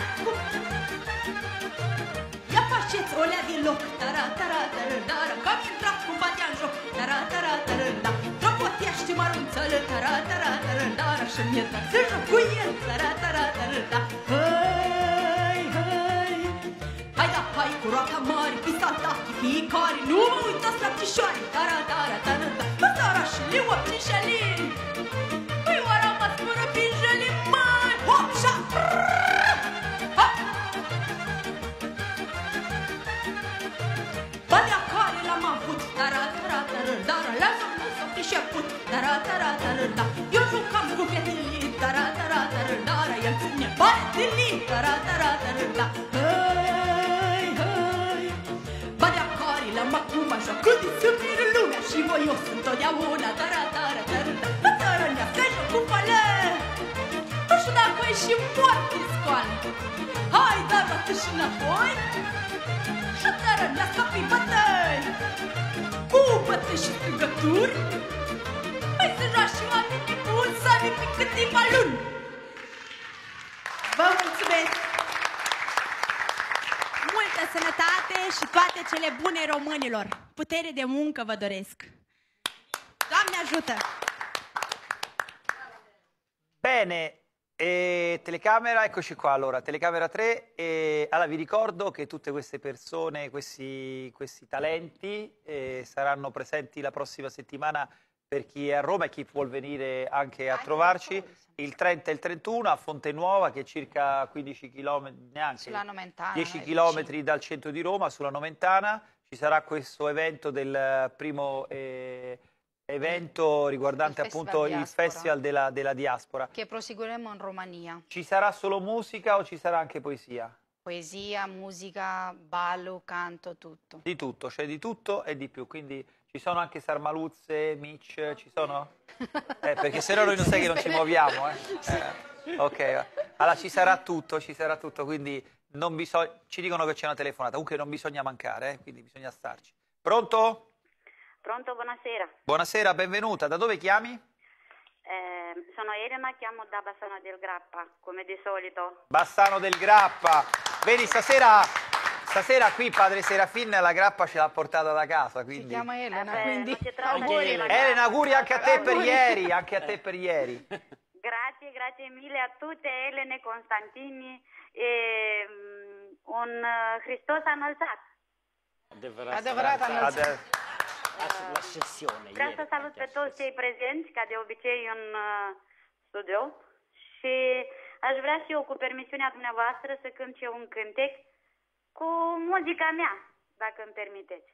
Ia faceți o lea din loc, tara, tara, tarărdara, că am intrat cu batea în joc, tara, tara, tarărda. Dropotește mărunțălă, tara, tara, tarărdara, și mi-e dar să joc cu el, tara, tara, tarărda. Hei, hei, hai da, hai cu roata mare, pe saltate fiecare, nu mă uitați la ptișoare, tara, tara, tarărda. Tara și liua, ptișalii, păi oara mă spără prin jăli, mai, hop, șa, hop. Balea care l-am avut, tara, tara, tarărdara, la zonă s-o fi și aput, tara, tara, tarărda. Eu jucam cu fetele, tara, tara, tarărdara, el ține baletele, tara, tara, tarărda. Hei, hei, balea care l-am acum, joacă de să miră lumea și voios întotdeauna, tara, tara, tarărda. Tara, ne-a joc cu pale, nu știu dacă e și mort din scoală. Hai, dar roată și înapoi, și țara ne-a pe bătăi, cu bătăi și strigături, hai să joace oamenii buni, să avem pe câteva luni. vă mulțumesc! Multă sănătate și toate cele bune românilor! Putere de muncă vă doresc! Doamne ajută! Bene, telecamera, eccoci qua allora, telecamera 3, allora vi ricordo che tutte queste persone, questi talenti saranno presenti la prossima settimana per chi è a Roma e chi vuol venire anche a trovarci, il 30 e il 31 a Fonte Nuova che è circa 15 km, neanche, Sulla Nomentana, 10 km dal centro di Roma, sulla Nomentana, ci sarà questo evento del primo evento riguardante appunto il Festival della Diaspora. Che proseguiremo in Romania. Ci sarà solo musica o ci sarà anche poesia? Poesia, musica, ballo, canto, tutto. Di tutto, c'è di tutto e di più, quindi Ci sono anche Sarmaluzze, Mitch, ci sono? Perché se no noi non sai che non ci muoviamo. Ok, allora ci sarà tutto, quindi non ci dicono che c'è una telefonata, comunque non bisogna mancare, quindi bisogna starci. Pronto? Pronto, buonasera. Buonasera, benvenuta. Da dove chiami? Sono Elena, chiamo da Bassano del Grappa, come di solito. Bassano del Grappa. Vedi, stasera qui padre Serafin la grappa ce l'ha portata da casa, quindi... Si chiama Elena, quindi... Elena, auguri anche a te per ieri, anche a te per ieri. Grazie mille a tutte, Elene, Constantini, e un Hristos înălțat. Adevărat înălțat. La sessione. Vreau să salut pe toți cei prezenți, ca de obicei în studio, și aș vrea și eu, cu permisiunea dumneavoastră, să cânt eu un cântec cu muzica mea, dacă îmi permiteți.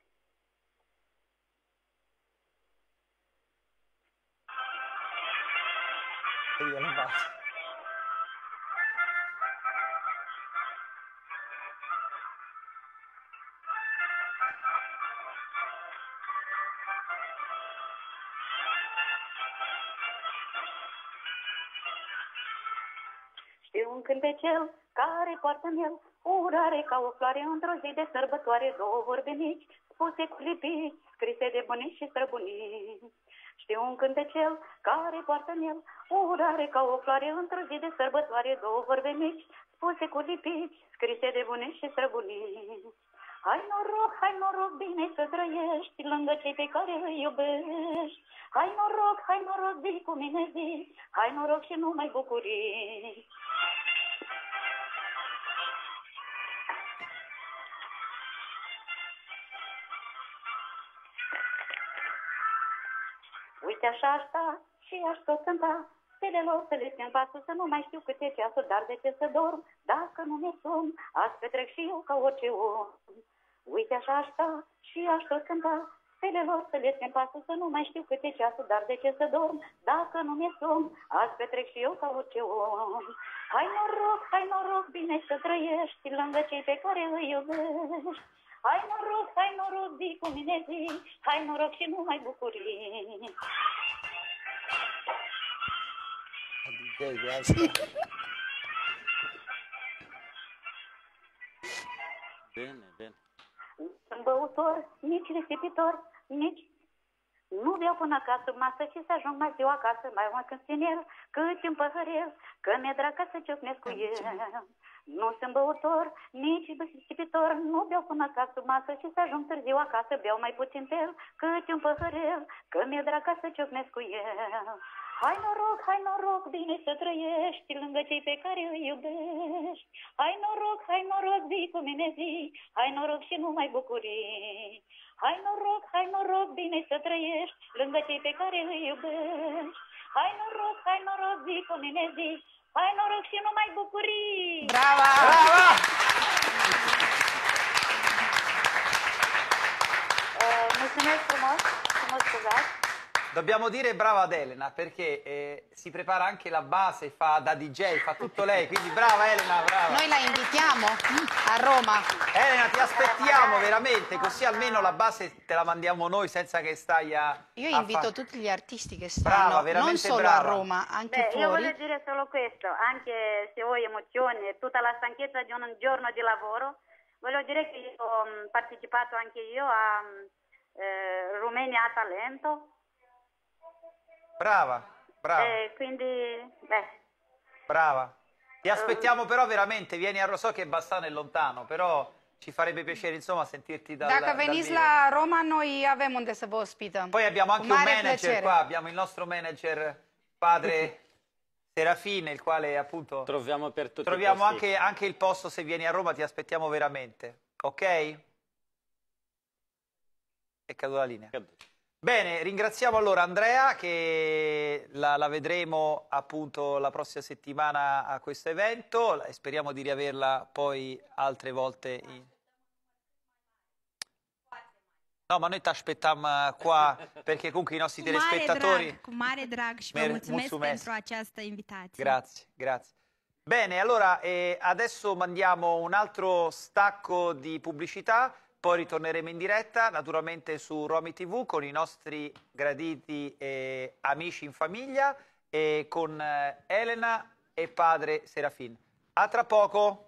Știu un cântecel care poartă în el urare ca o floare într-o zi de sărbătoare, două vorbe mici spuse cu lipici, scrise de bunici și străbunici. Știu un cântecel care poartă în el urare ca o floare într-o zi de sărbătoare, două vorbe mici spuse cu lipici, scrise de bunici și străbunici. Hai noroc, bine să trăiești lângă cei pe care îi iubești. Hai noroc, zi cu mine zi, hai noroc și numai bucurii. Uite așa aș sta și aș tot cânta, stelelor să le țin pasul, să nu mai știu câte ceasuri, dar de ce să dorm, dacă nu mi-e somn, azi petrec și eu ca orice om. Uite așa aș sta și aș tot cânta, stelelor să le țin pasul, să nu mai știu câte ceasuri, dar de ce să dorm, dacă nu mi-e somn, azi petrec și eu ca orice om. Hai noroc, bine să trăiești lângă cei pe care îi iubești. Hai noroc, zi cu mine zi, hai noroc și numai bucurii. Bine. Sunt băutor, nici risipitor, nici... Nu beau până acasă masă și să ajung mai ziua acasă, mai mult când țin el, cât un păhărel, că mi-e drag ca să ciocnesc cu el. Nu sunt băutor, nici risipitor, nu beau până acasă masă și să ajung târziu acasă, beau mai puțin tel, cât un păhărel, că mi-e drag ca să ciocnesc cu el. Hai noroc, bine să trăiești lângă cei pe care îi iubești. Hai noroc, zi cu mine zi, hai noroc și numai bucurii. Hai noroc, bine să trăiești lângă cei pe care îi iubești. Hai noroc, zi cu mine zi, hai noroc și numai bucurii. Brava! Mulțumesc frumos, mă scuzați. Dobbiamo dire brava ad Elena perché si prepara anche la base, fa da DJ, fa tutto lei, quindi brava Elena, brava. Noi la invitiamo a Roma. Elena, ti aspettiamo veramente, così almeno la base te la mandiamo noi senza che stai a... Io invito tutti gli artisti che Brava, stanno veramente non solo brava. a Roma, anche Io fuori. voglio dire solo questo, anche se ho emozione, tutta la stanchezza di un giorno di lavoro, voglio dire che io ho partecipato anche io a Romania Talento. Brava. Quindi, Brava. Ti aspettiamo però veramente, vieni a so che Bassano è lontano, però ci farebbe piacere insomma sentirti Dacă veniți la Roma, noi avem unde să vă ospităm. Poi abbiamo anche Cu un mare manager piacere. qua, abbiamo il nostro manager padre Serafin, il quale appunto troviamo per tutti troviamo i posti. anche il posto se vieni a Roma, ti aspettiamo veramente, ok? È caduta la linea. Bene, ringraziamo allora Andrea che la vedremo appunto la prossima settimana a questo evento e speriamo di riaverla poi altre volte. No, ma noi ti aspettiamo qua perché comunque i nostri telespettatori... Cu mare drag și vă mulțumesc pentru această invitație. Grazie. Bene, allora adesso mandiamo un altro stacco di pubblicità, poi ritorneremo in diretta, naturalmente su Romy TV con i nostri graditi amici in famiglia e con Elena e padre Serafin. A tra poco!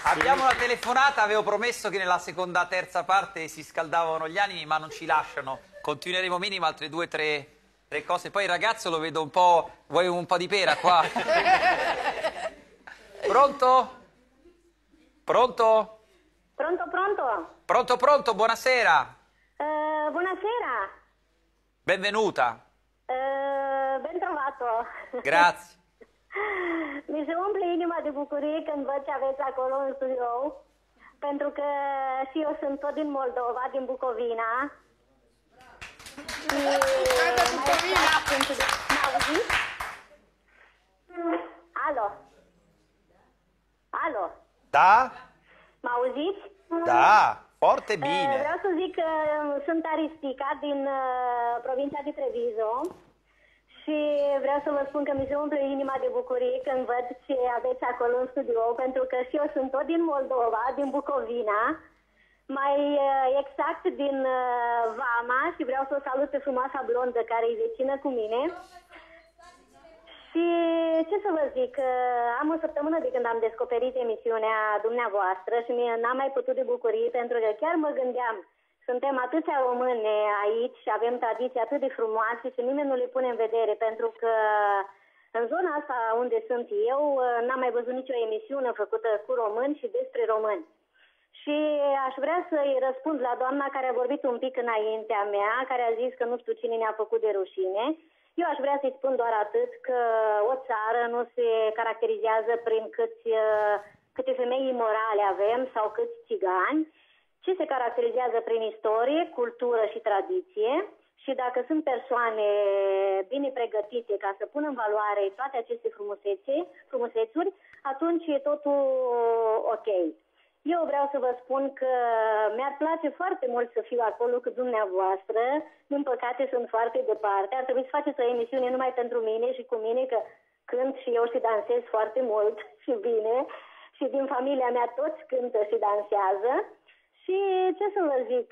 Abbiamo una telefonata, avevo promesso che nella seconda, terza parte si scaldavano gli animi, ma non ci lasciano. Continueremo minimo altre 2 o 3 cose. Poi il ragazzo lo vedo un po'... Vuoi un po' di pera qua? Pronto? Pronto? Pronto, pronto? Pronto, pronto, buonasera. Buonasera. Benvenuta. Ben trovato. Grazie. Mi se umple inima de bucurie când văd ce aveți acolo în studio, pentru că și eu sunt tot din Moldova, din Bucovina. M-auziți? Alo? Alo? Da? M-auziți? Da, foarte bine. Vreau să zic că sunt Aristica din provincia de Treviso și vreau să vă spun că mi se umple inima de bucurie când văd ce aveți acolo în studio, pentru că și eu sunt tot din Moldova, din Bucovina, mai exact din Vama, și vreau să o salut pe frumoasa blondă care e vecină cu mine. Și ce să vă zic, am o săptămână de când am descoperit emisiunea dumneavoastră și n-am mai putut de bucurie, pentru că chiar mă gândeam, suntem atâția români aici și avem tradiții atât de frumoase și nimeni nu le pune în vedere, pentru că în zona asta unde sunt eu n-am mai văzut nicio emisiune făcută cu români și despre români. Și aș vrea să-i răspund la doamna care a vorbit un pic înaintea mea, care a zis că nu știu cine ne-a făcut de rușine. Eu aș vrea să-i spun doar atât, că o țară nu se caracterizează prin câte femei imorale avem sau câți țigani, ci se caracterizează prin istorie, cultură și tradiție. Și dacă sunt persoane bine pregătite ca să pună în valoare toate aceste frumusețuri, atunci e totul ok. Eu vreau să vă spun că mi-ar place foarte mult să fiu acolo cu dumneavoastră. Din păcate sunt foarte departe. Ar trebui să faceți o emisiune numai pentru mine și cu mine, că cânt și eu și dansez foarte mult și bine. Și din familia mea toți cântă și dansează. Și ce să vă zic,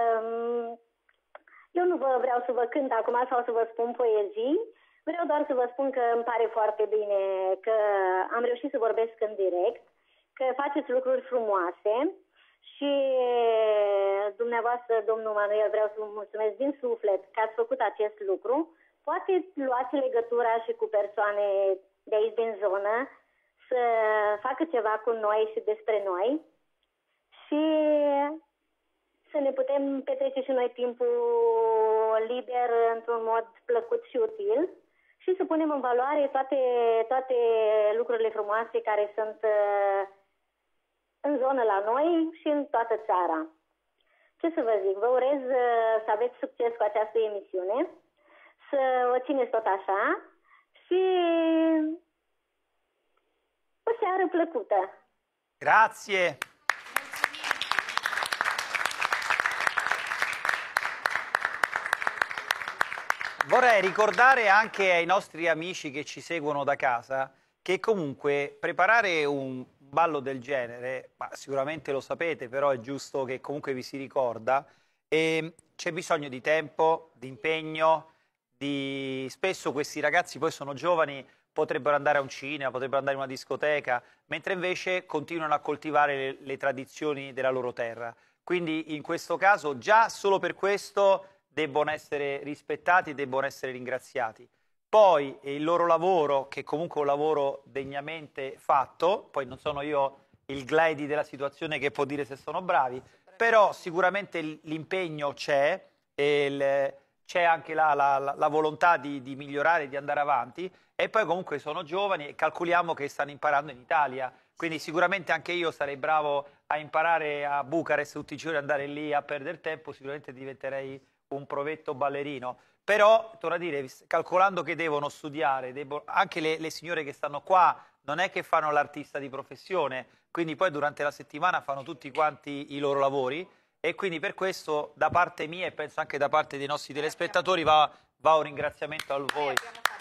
eu nu vreau să vă cânt acum sau să vă spun poezii. Vreau doar să vă spun că îmi pare foarte bine că am reușit să vorbesc în direct, că faceți lucruri frumoase și dumneavoastră, domnul Manuel, vreau să vă mulțumesc din suflet că ați făcut acest lucru. Poate luați legătura și cu persoane de aici din zonă să facă ceva cu noi și despre noi și să ne putem petrece și noi timpul liber într-un mod plăcut și util și să punem în valoare toate lucrurile frumoase care sunt în zonă la noi și în toată țara. Ce să vă zic, vă urez să aveți succes cu această emisiune, să o țineți tot așa și o seară plăcută. Grazie. Vorrei ricordare anche ai nostri amici che ci seguono da casa che comunque preparare un ballo del genere, ma sicuramente lo sapete, però è giusto che comunque vi si ricorda, c'è bisogno di tempo, di impegno, spesso questi ragazzi poi sono giovani, potrebbero andare a un cinema, potrebbero andare in una discoteca, mentre invece continuano a coltivare le tradizioni della loro terra. Quindi in questo caso già solo per questo debbono essere rispettati, debbono essere ringraziati. Poi il loro lavoro, che comunque è un lavoro degnamente fatto, poi non sono io il Glady della situazione che può dire se sono bravi, però sicuramente l'impegno c'è, c'è anche la volontà di migliorare, di andare avanti, e poi comunque sono giovani e calcoliamo che stanno imparando in Italia, quindi sicuramente anche io sarei bravo a imparare a Bucarest tutti i giorni, andare lì a perdere tempo, sicuramente diventerei un provetto ballerino. Però, torno a dire, calcolando che devono studiare, anche le signore che stanno qua non è che fanno l'artista di professione, quindi poi durante la settimana fanno tutti quanti i loro lavori e quindi per questo da parte mia e penso anche da parte dei nostri telespettatori va un ringraziamento a voi.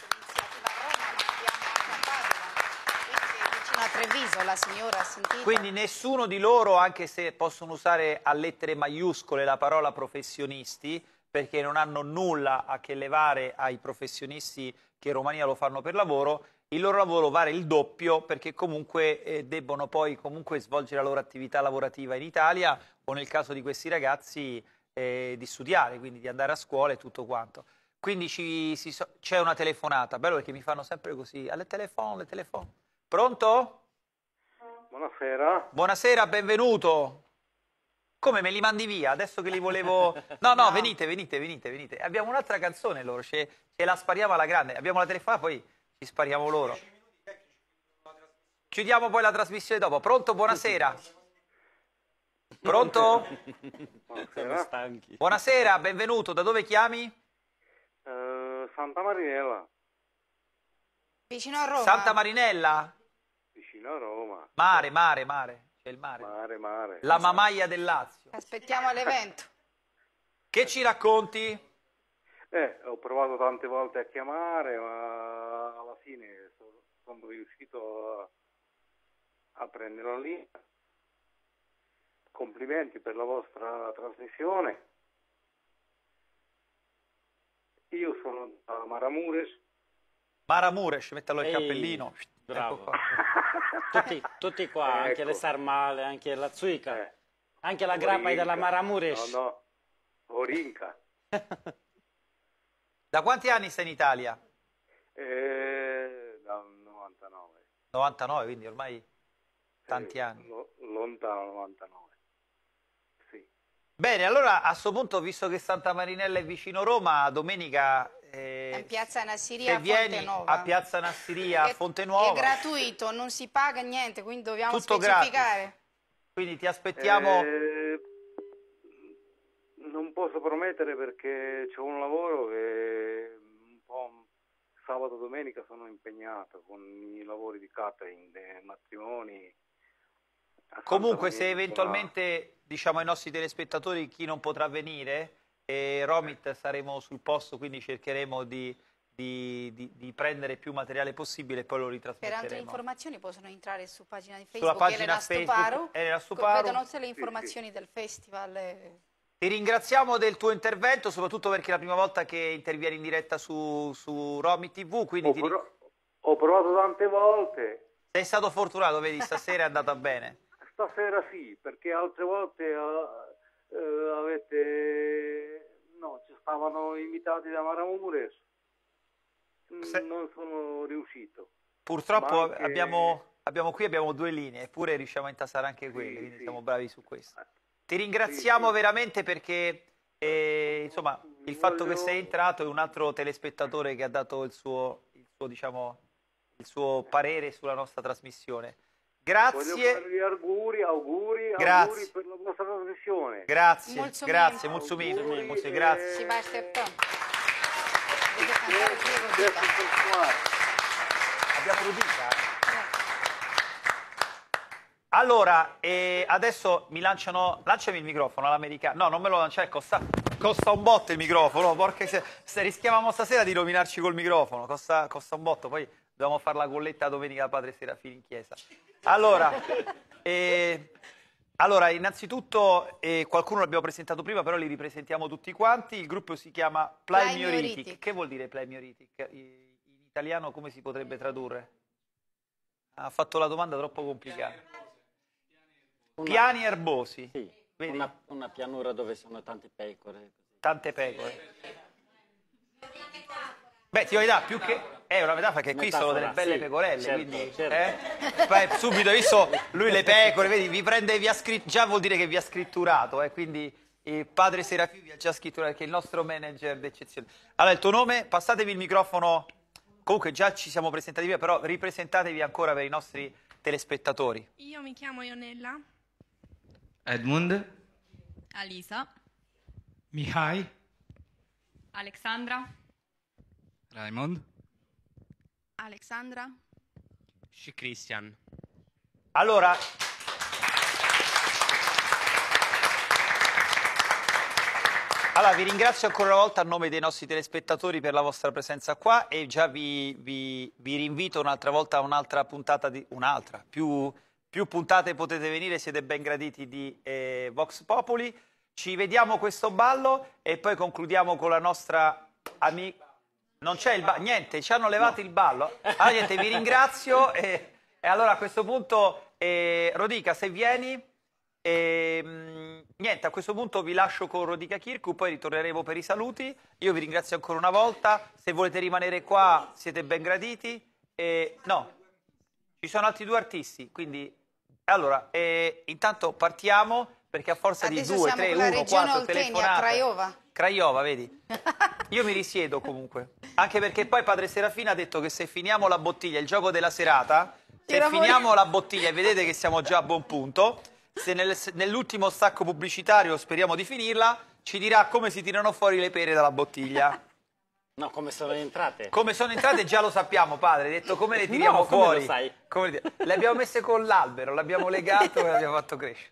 Treviso, la signora ha sentito. Quindi nessuno di loro, anche se possono usare a lettere maiuscole la parola professionisti, perché non hanno nulla a che levare ai professionisti che in Romania lo fanno per lavoro, il loro lavoro vale il doppio perché comunque debbono poi comunque svolgere la loro attività lavorativa in Italia o nel caso di questi ragazzi di studiare, quindi di andare a scuola e tutto quanto. Quindi c'è una telefonata, bello perché mi fanno sempre così, alle telefono. Pronto? Buonasera. Buonasera, benvenuto. Come me li mandi via? Adesso che li volevo... No, venite. Abbiamo un'altra canzone loro, ce la spariamo alla grande. Abbiamo la telefonata, poi ci spariamo loro. Chiudiamo poi la trasmissione dopo. Pronto? Buonasera. Pronto? Buonasera. Buonasera, benvenuto. Da dove chiami? Santa Marinella. Vicino a Roma. Santa Marinella? Vicino a Roma. Mare. C'è il mare. Mare. La Mamaia del Lazio. Aspettiamo all'evento. Che ci racconti? Ho provato tante volte a chiamare, ma alla fine sono riuscito a prendere la linea. Complimenti per la vostra trasmissione. Io sono da Maramures. Maramures, mettalo il cappellino. Bravo. Tutti qua, anche le Sarmale, anche la Zuica, anche la grappa della Maramures. No, Orinca. Da quanti anni stai in Italia? Dal 99. 99, quindi ormai tanti anni. Lontano 99. Bene, allora a questo punto, visto che Santa Marinella è vicino Roma, domenica in piazza Nassiria se vieni Fontenuova. a piazza Nassiria a Fontenuova è gratuito, non si paga niente, quindi dobbiamo tutto specificare. Gratis. Quindi ti aspettiamo. Non posso promettere perché c'ho un lavoro che un po' sabato e domenica sono impegnato con i lavori di catering, dei matrimoni. Comunque se eventualmente diciamo ai nostri telespettatori chi non potrà venire, Romit saremo sul posto, quindi cercheremo di prendere più materiale possibile e poi lo ritrasmetteremo. Per altre informazioni possono entrare su pagina di Sulla Facebook pagina Facebook, Elena Stuparu. vedono tutte le informazioni del festival. Ti ringraziamo del tuo intervento, soprattutto perché è la prima volta che intervieni in diretta su Romit TV. Quindi ho provato tante volte. Sei stato fortunato, vedi, stasera è andata bene. Stasera sì, perché altre volte ci stavano invitati da Maramures, non sono riuscito. Purtroppo anche... abbiamo due linee, eppure riusciamo a intasare anche quelle, quindi siamo bravi su questo. Ti ringraziamo veramente perché insomma, il fatto che sei entrato è un altro telespettatore che ha dato il suo parere sulla nostra trasmissione. Grazie. Voglio farvi auguri per la vostra trasmissione. Grazie, Molto grazie, bene. molto grazie. Si va a Stepton. Abbiamo Rudica? Allora, adesso mi lanciami il microfono all'americano. No, non me lo lanciare, costa un botto il microfono, se rischiavamo stasera di rovinarci col microfono, costa un botto, poi dobbiamo fare la colletta domenica a Padre Serafini in chiesa. Allora, innanzitutto qualcuno l'abbiamo presentato prima, però li ripresentiamo tutti quanti. Il gruppo si chiama Plymyoritic. Che vuol dire Plymyoritic? In italiano come si potrebbe tradurre? Ha fatto la domanda troppo complicata. Piani erbosi. Sì, vedi? Una pianura dove sono tante pecore. Tante pecore. Bè, ti voglio dire, più che... È una metafora che qui sono delle belle pecorelle, certo, quindi... certo. Beh, subito, visto lui le pecore, vedi, già vuol dire che vi ha scritturato, quindi il padre Serafini vi ha già scritturato, che è il nostro manager d'eccezione. Allora, il tuo nome, passatevi il microfono, comunque già ci siamo presentati prima, però ripresentatevi ancora per i nostri telespettatori. Io mi chiamo Ionella. Edmund. Alisa. Mihai. Alexandra. Raymond. Alexandra. Și Cristian. Allora, vi ringrazio ancora una volta a nome dei nostri telespettatori per la vostra presenza qua e già vi rinvito un'altra volta a un'altra puntata più puntate potete venire, siete ben graditi di Vox Populi. Ci vediamo questo ballo e poi concludiamo con la nostra amica. Non c'è il ballo, niente, ci hanno levato il ballo. Allora niente, vi ringrazio e allora a questo punto, Rodica, se vieni, niente, a questo punto vi lascio con Rodica Kirku, poi ritorneremo per i saluti. Io vi ringrazio ancora una volta, se volete rimanere qua siete ben graditi. No, ci sono altri 2 artisti, quindi allora, intanto partiamo perché a forza Adesso di 2, siamo 3, con la 1, regione 4 Oltenia, telefonate. Craiova. Craiova, vedi? Io mi risiedo comunque, anche perché poi padre Serafino ha detto che se finiamo la bottiglia, il gioco della serata, se finiamo la bottiglia e vedete che siamo già a buon punto, se nell'ultimo stacco pubblicitario speriamo di finirla, ci dirà come si tirano fuori le pere dalla bottiglia. No, come sono entrate? Come sono entrate già lo sappiamo, padre, ha detto come le tiriamo No, come fuori. lo sai? Le abbiamo messe con l'albero, l'abbiamo legato e l'abbiamo fatto crescere.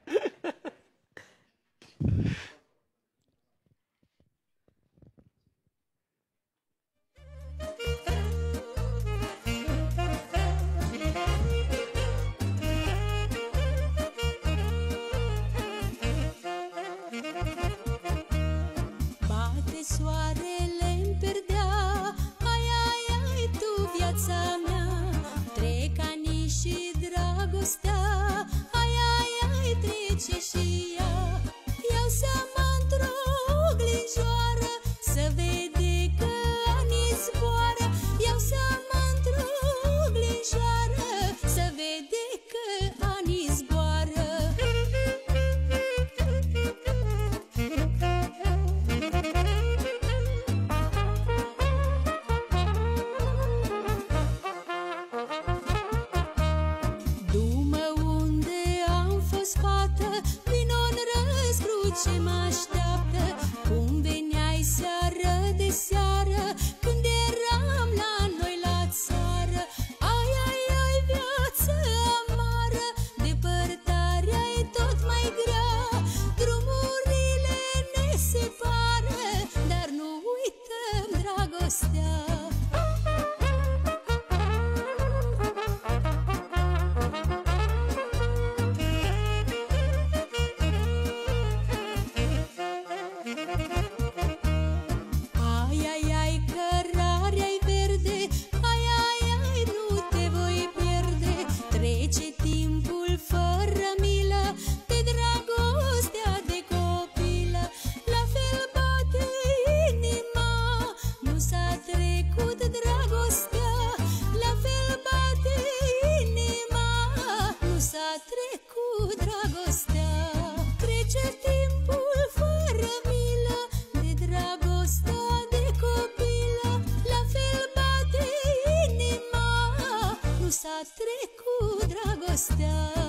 Bate soarele în perdea, ai, ai, ai, tu viața mea. Trec ani și dragostea, ai, ai, ai, trece și ea. Iau seama într-o oglinjoară, să vede că anii zboară. Iau seama într-o oglinjoară, să vede că anii zboară. Du-mă unde am fost fată, vino-n răscruce mă așteaptă. Cum veneai seară de seară, când eram la noi la țară. Ai, ai, ai, viață amară, depărtarea e tot mai grea. Drumurile ne separă, dar nu uităm dragostea. Ai, ai, ai, cărarea-i verde, ai, ai, ai, nu te voi pierde. Trece timpul fără milă, de dragostea de copilă. La fel bate inima, nu s-a trecut dragostea. La fel bate inima, nu s-a trecut dragostea. Trece timpul fără milă, de dragostea de copilă. La fel bate inima, nu s-a trecut dragostea.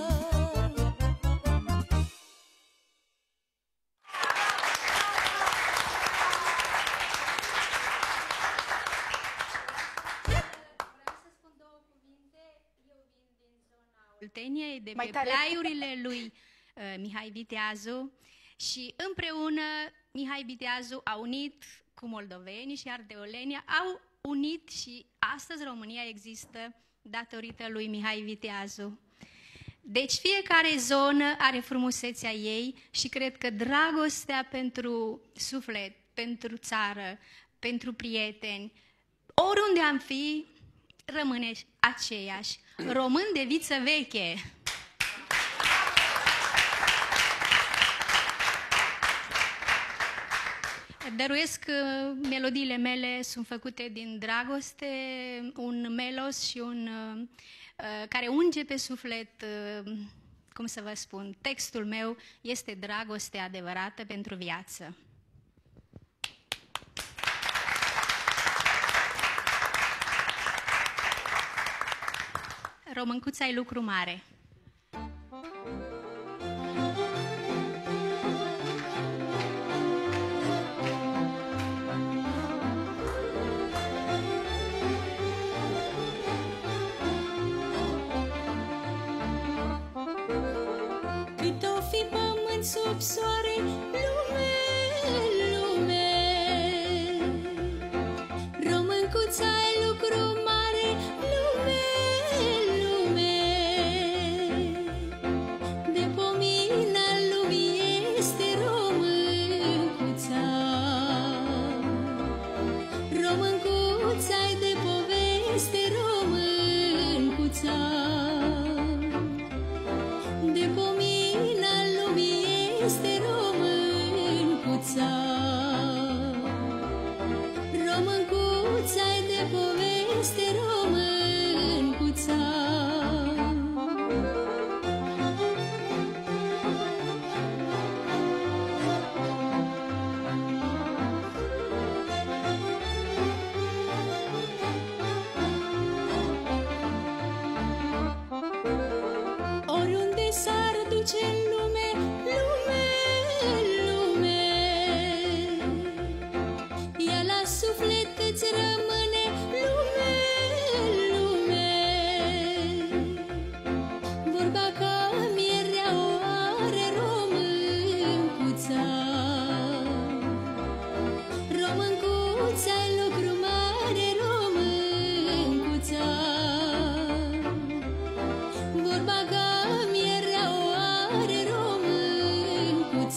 Olteniei, de pe plaiurile lui Mihai Viteazu și împreună Mihai Viteazu a unit cu moldovenii și ardeoleni, au unit și astăzi România există datorită lui Mihai Viteazu. Deci fiecare zonă are frumusețea ei și cred că dragostea pentru suflet, pentru țară, pentru prieteni, oriunde am fi, rămâne aceeași. Român de viță veche. Dăruiesc melodiile mele, sunt făcute din dragoste, un melos și un care unge pe suflet, cum să vă spun, textul meu este dragoste adevărată pentru viață. Româncuța e lucru mare. Cât o fi pământ sub soare, lume, lume. Româncuța e lucru mare, lume, lume. De pomina lumii este româncuța. Româncuța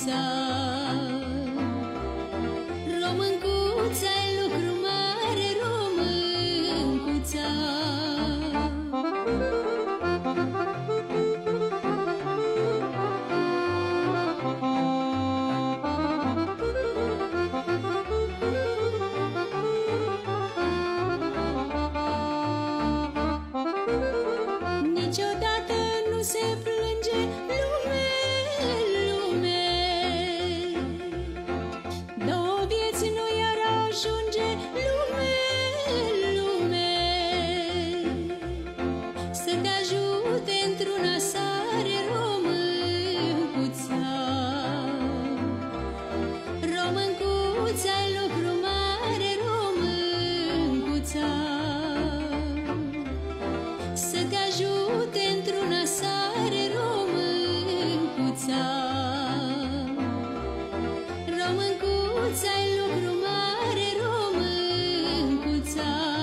româncuța. Româncuța e lucru mare, româncuța. Niciodată nu se plânge lume, lume. Două vieți nu i-ar ajunge lume, lume. Să te ajute într-una sare româncuța. Româncuța e lucru mare, româncuța. Să te ajute într-una sare româncuța. Româncuța e lucru mare, româncuța.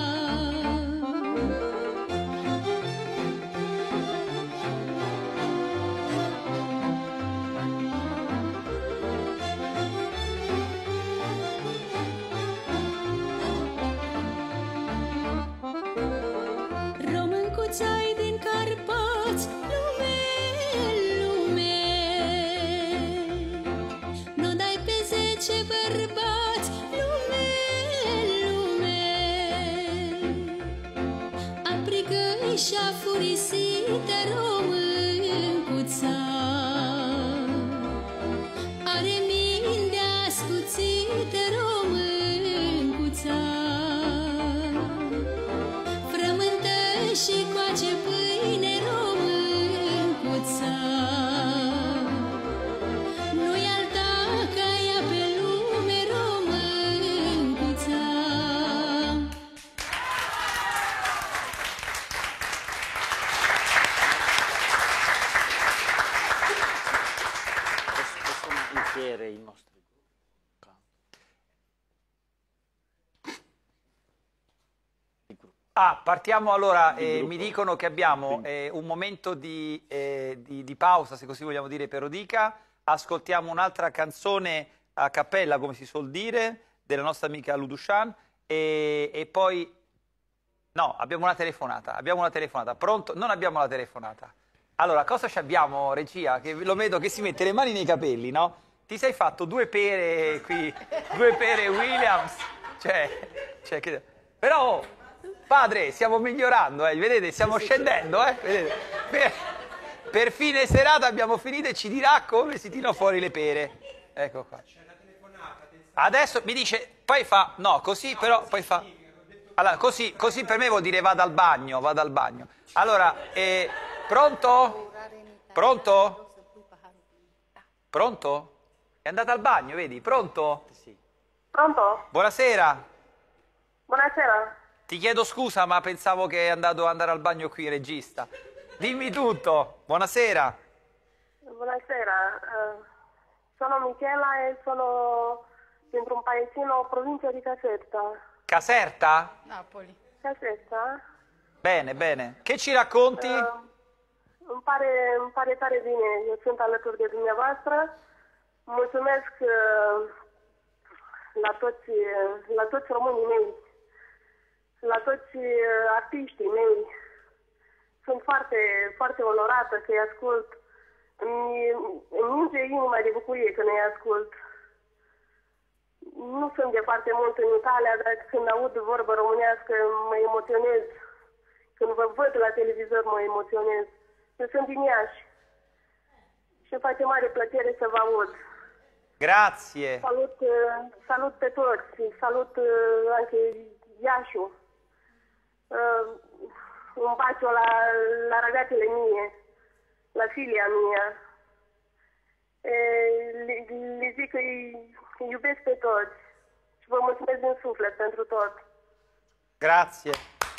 Româncuța-i din Carpați, lume, lume. Nu dai pe 10 bărbați, lume, lume. Aprigă-i și-a furisită româncuța. Are minte ascuțită româncuța. Frământă și coace pâine româncuța. Nu-i alta ca ea pe lume româncuța. Questo sono insieme i nostri. Partiamo allora, mi dicono che abbiamo un momento di pausa, se così vogliamo dire, per Rodica. Ascoltiamo un'altra canzone a cappella, come si suol dire, della nostra amica Ludushan e poi... No, abbiamo una telefonata, Pronto? Non abbiamo la telefonata. Allora, cosa ci abbiamo, regia? Che lo vedo che si mette le mani nei capelli, no? Ti sei fatto 2 pere qui, 2 pere Williams, però... Padre, stiamo migliorando, vedete, stiamo scendendo, vedete? Per fine serata abbiamo finito e ci dirà come si tirano fuori le pere. Ecco qua. Adesso mi dice, poi fa, no, così però, poi fa... Allora, così per me vuol dire vado al bagno. Allora, pronto? Pronto? Pronto? È andata al bagno, vedi? Pronto? Sì. Pronto? Buonasera. Buonasera. Ti chiedo scusa, ma pensavo che andare al bagno qui, regista. Dimmi tutto. Buonasera. Buonasera. Sono Michela e sono dentro un paesino, provincia di Caserta. Caserta? Napoli. Caserta? Bene, bene. Che ci racconti? Îmi pare tare bine. Eu sunt alături de dumneavoastră. Mulțumesc la toți românii mei. La toți artiștii mei. Sunt foarte, foarte onorată că îi ascult. Îmi minge inima de bucurie când îi ascult. Nu sunt de foarte mult în Italia, dar când aud vorbă românească mă emoționez. Când vă văd la televizor mă emoționez. Eu sunt din Iași și îmi face mare plăcere să vă aud. Grazie. Salut pe toți, salut anche Iașiul. Un bacio la ragazze mie, la figlia mia. Le zic că îi iubesc pe toți și vă mulțumesc din suflet pentru tot. Grazie.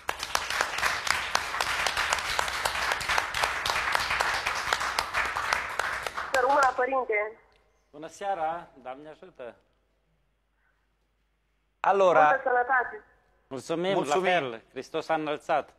Să rămână, părinte. Bună seara, Doamne ajută. Allora, multă sănătate. Mulțumim, la fel, Hristos a înălțat.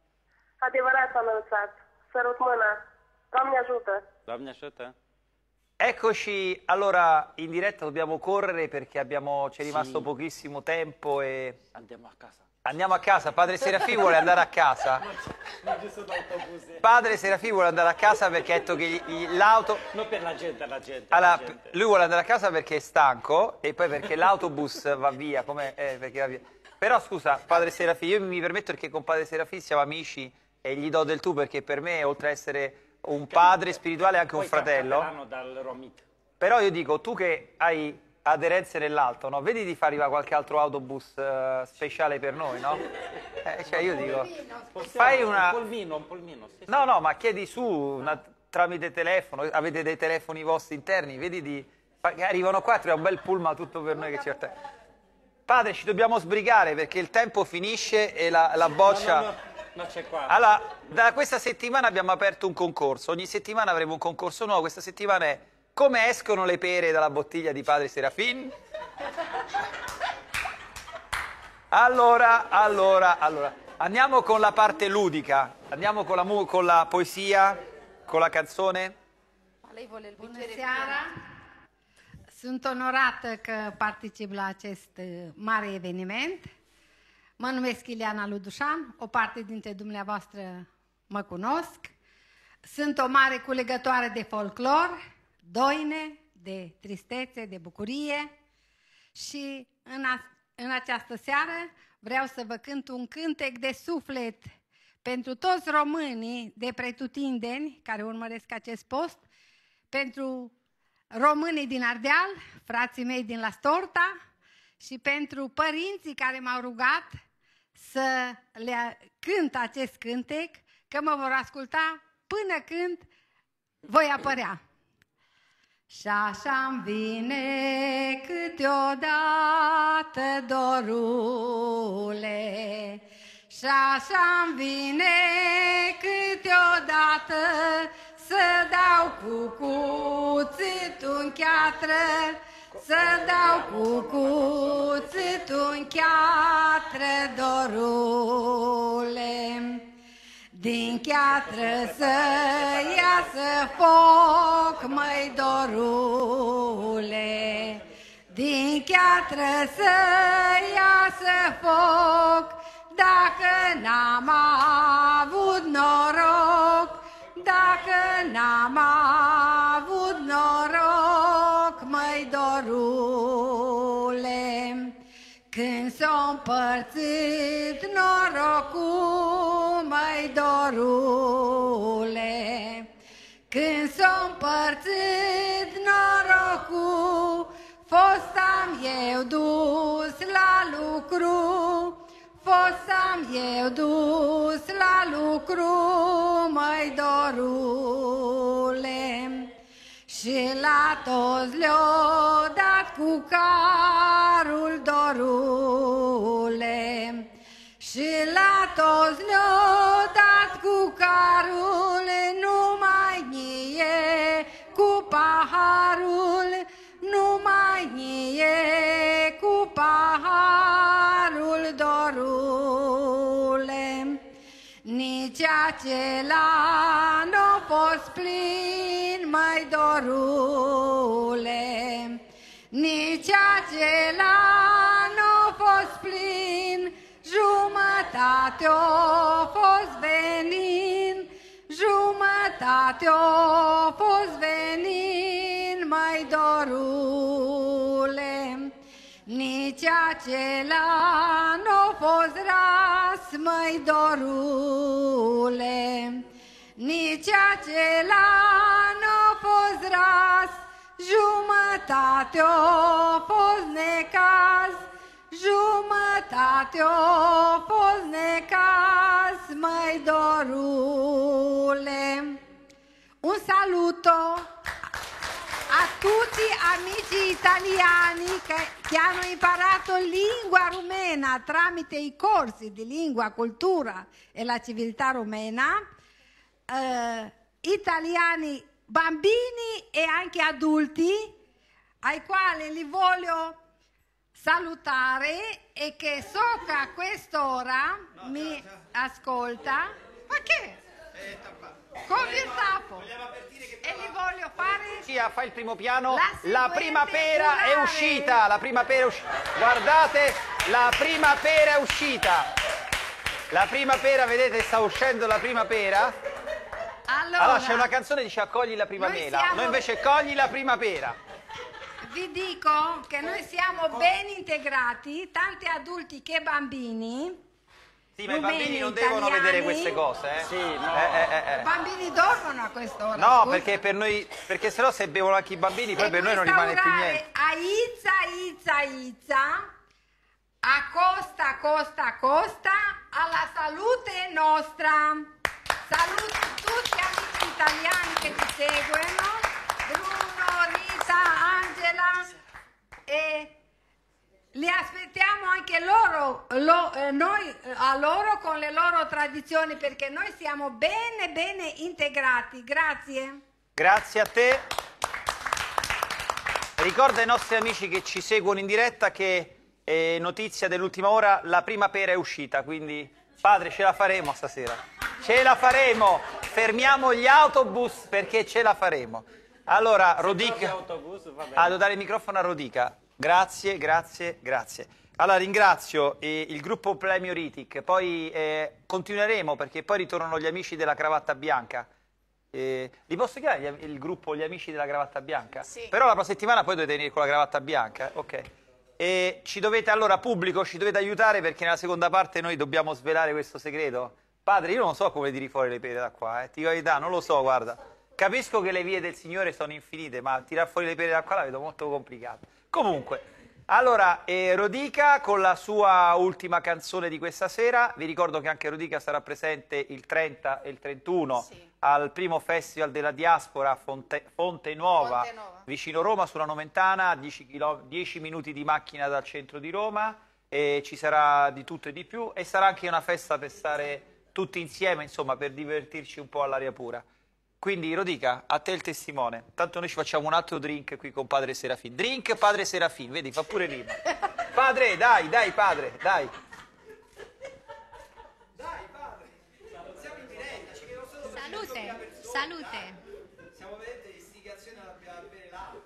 Adevărat s-a înălțat. Sărut mâna. Doamne ajută. Doamne ajută. Eccoci, allora in diretta dobbiamo correre perché c'è rimasto pochissimo tempo e... Andiamo a casa. Andiamo a casa, padre Serafì vuole andare a casa. Padre Serafì vuole andare a casa perché ha detto che l'auto... Non per la gente, Allora, lui vuole andare a casa perché è stanco e poi perché l'autobus va via, perché va via. Però scusa, padre Serafì, io mi permetto perché con padre Serafì siamo amici e gli do del tu perché per me, oltre a essere un padre spirituale, è anche un fratello. Dal Romit. Però io dico, tu che hai aderenze nell'alto, no? Vedi di far arrivare qualche altro autobus speciale per noi, no? Cioè io dico, fai una... Un polmino. Sì, no, no, ma chiedi su tramite telefono, avete dei telefoni vostri interni, vedi che arrivano qua, troviamo un bel pullman tutto per noi che ci attende. Padre, ci dobbiamo sbrigare perché il tempo finisce e la boccia... No, c'è qua. Allora, da questa settimana abbiamo aperto un concorso, ogni settimana avremo un concorso nuovo, questa settimana è come escono le pere dalla bottiglia di padre Serafin? Allora, andiamo con la parte ludica, andiamo con la poesia, con la canzone. Bună seara! Sunt onorată că particip la acest mare eveniment. Mă numesc Ileana Ludușan, o parte dintre dumneavoastră mă cunosc. Sunt o mare culegătoare de folclor, doine, de tristețe, de bucurie și în această seară vreau să vă cânt un cântec de suflet pentru toți românii de pretutindeni care urmăresc acest post, pentru românii din Ardeal, frații mei din La Storta și pentru părinții care m-au rugat să le cânt acest cântec, că mă vor asculta până când voi apărea. Și așa-mi vine câteodată dorule, și așa-mi vine câteodată să dau cu cuțitul în cheatră, să dau cu cuțitul în cheatră, dorule. Din cheatră să iasă foc, măi dorule. Din cheatră să iasă foc, dacă n-am avut noroc, dacă n-am avut noroc, măi dorule. Când s-o împărțit norocul, măi dorule. Când s-o împărțit norocul, fost-am eu dus la lucru, fost-am eu dus la lucru, măi dorule. Și la toți le-o dat cu carul, dorule. Și la toți le-o dat cu carul, numai mie cu paharul, numai mie cu paharul, dorule. Nici acela n-o fost plin, măi dorule. Nici acela n-o fost plin, jumătate-o fost venin, jumătate-o fost venin, măi dorule. Nici acela n-o fost ras, măi dorule. Nici acela n-o fost ras, jumătate-o fost necaz, jumătate-o fost necaz, măi dorule. Un saluto a tutti amici italiani che hanno imparato lingua rumena tramite i corsi di lingua, cultura e la civiltà rumena, italiani bambini e anche adulti, ai quali li voglio salutare e che so che a quest'ora mi ascolta. Ma che? Con il tappo. E li voglio fare... Fa il primo piano. La prima pera è uscita. La prima pera è uscita. Guardate, la prima pera è uscita. La prima pera, vedete, sta uscendo la prima pera. Allora c'è una canzone che dice accogli la prima mela. Noi invece cogli la prima pera. Vi dico che noi siamo ben integrati, tanti adulti che bambini. Sì, ma i bambini non devono vedere queste cose, eh? Sì, no. I bambini dormono a quest'ora. No, scusa. perché per noi, perché sennò se bevono anche i bambini, poi per noi non rimane più niente. A Izza, accosta, alla salute nostra. Saluto tutti gli amici italiani che ci seguono, Bruno, Rita, Angela, e li aspettiamo anche loro, noi a loro con le loro tradizioni, perché noi siamo bene integrati. Grazie. Grazie a te. Ricorda ai nostri amici che ci seguono in diretta che notizia dell'ultima ora, la prima pera è uscita, quindi padre ce la faremo stasera. Ce la faremo. Fermiamo gli autobus perché ce la faremo. Allora, Rodica. Devo dare il microfono a Rodica. Grazie. Allora ringrazio il gruppo Plemioritic, poi continueremo perché poi ritornano gli amici della cravatta bianca. Li posso chiamare il gruppo Gli Amici della Cravatta Bianca? Sì. Però la prossima settimana poi dovete venire con la cravatta bianca, ok. E ci dovete, allora pubblico, ci dovete aiutare perché nella seconda parte noi dobbiamo svelare questo segreto. Padre, io non so come tiri fuori le pere da qua, ti dico la verità, non lo so, guarda. Capisco che le vie del Signore sono infinite, ma tirare fuori le pere da qua la vedo molto complicata. Comunque, allora, Rodica con la sua ultima canzone di questa sera. Vi ricordo che anche Rodica sarà presente il 30 e il 31 al primo festival della diaspora a Fonte Nuova, vicino Roma, sulla Nomentana, 10 minuti di macchina dal centro di Roma, e ci sarà di tutto e di più, e sarà anche una festa per stare tutti insieme, insomma, per divertirci un po' all'aria pura. Quindi Rodica, a te il testimone. Tanto noi ci facciamo un altro drink qui con Padre Serafin. Drink Padre Serafin, vedi, fa pure rima. Padre, dai, padre, dai. Dai, padre. Siamo in diretta, ci vedo solo Salute. Siamo vedete istigazione a bere l'acqua.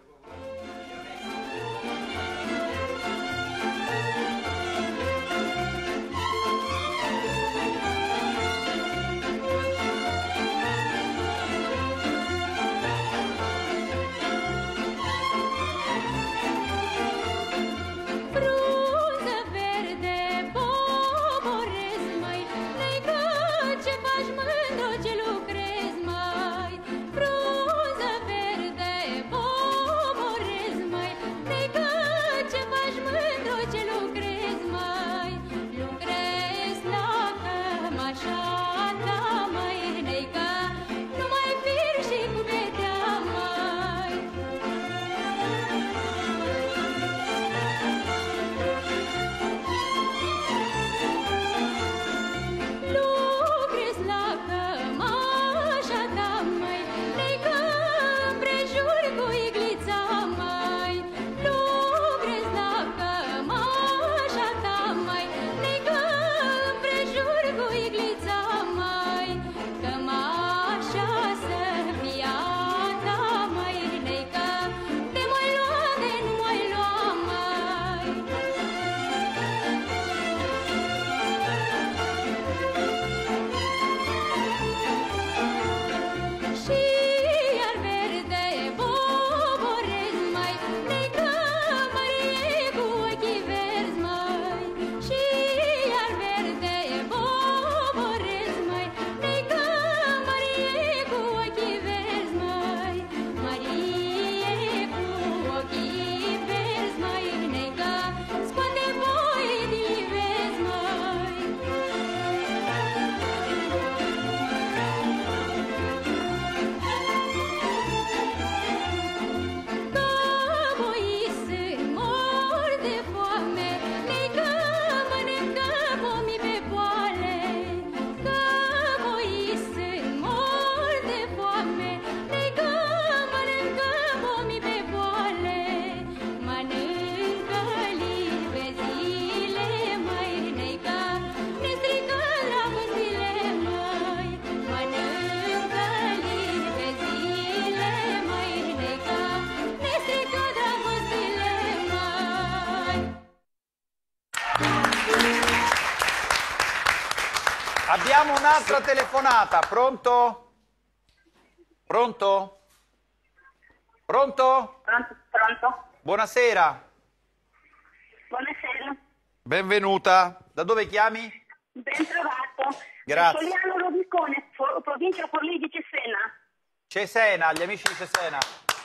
Abbiamo un'altra telefonata, pronto? Pronto? Pronto? Pronto? Buonasera. Buonasera. Benvenuta. Da dove chiami? Ben trovato. Grazie. Soliano Rodicone, provincia Forlì di Cesena. Cesena, gli amici di Cesena.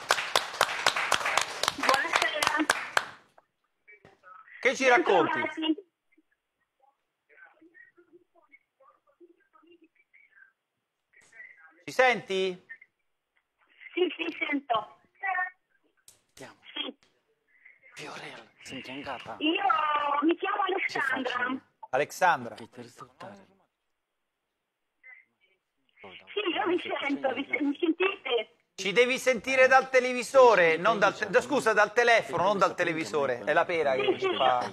Buonasera. Che ci Ben racconti? trovati. Ci senti? Sì, sento. Sì. Fiorella, senti angata. Io mi chiamo Alessandra. Alexandra. Sì, io vi sento, mi sentite? Ci devi sentire dal televisore, non dal, scusa, dal telefono, non dal televisore. È la pera che ci fa.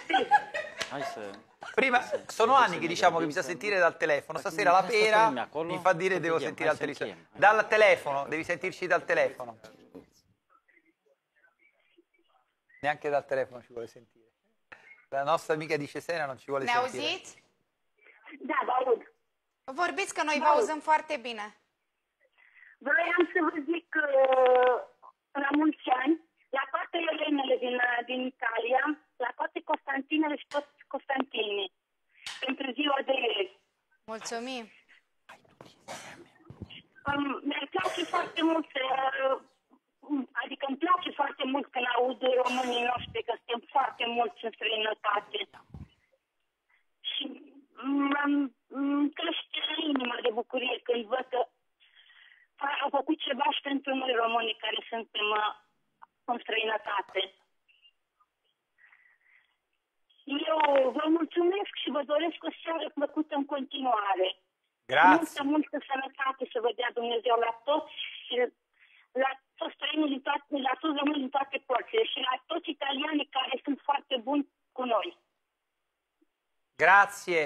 Prima, sono anni che diciamo che bisogna sentire dal telefono, stasera la pera mi fa dire che devo sentire dal televisore. Dal telefono, devi sentirci dal telefono. Neanche dal telefono ci vuole sentire. La nostra amica di Cesena non ci vuole Ne sentire. auziți? Da, vă aud. Vorbiți că noi vă auzim foarte bine. Vroiam să vă zic că la mulți ani, la toate elenele din Italia, la toate Constantinele și toți Constantinii, pentru ziua de ieri. Mulțumim. Mi-ar place foarte mult să... Adică îmi place foarte mult când aud românii noștri, că suntem foarte mulți în străinătate. Și îmi crește inima de bucurie când văd că au făcut ceva și pentru noi românii care suntem în străinătate. Eu vă mulțumesc și vă doresc o seară plăcută în continuare. Grazie. Multă sănătate să vă dea Dumnezeu la toți și la toți străinii din toate, la toți românii din toate părțile și la toți italianii care sunt foarte buni cu noi. Grazie.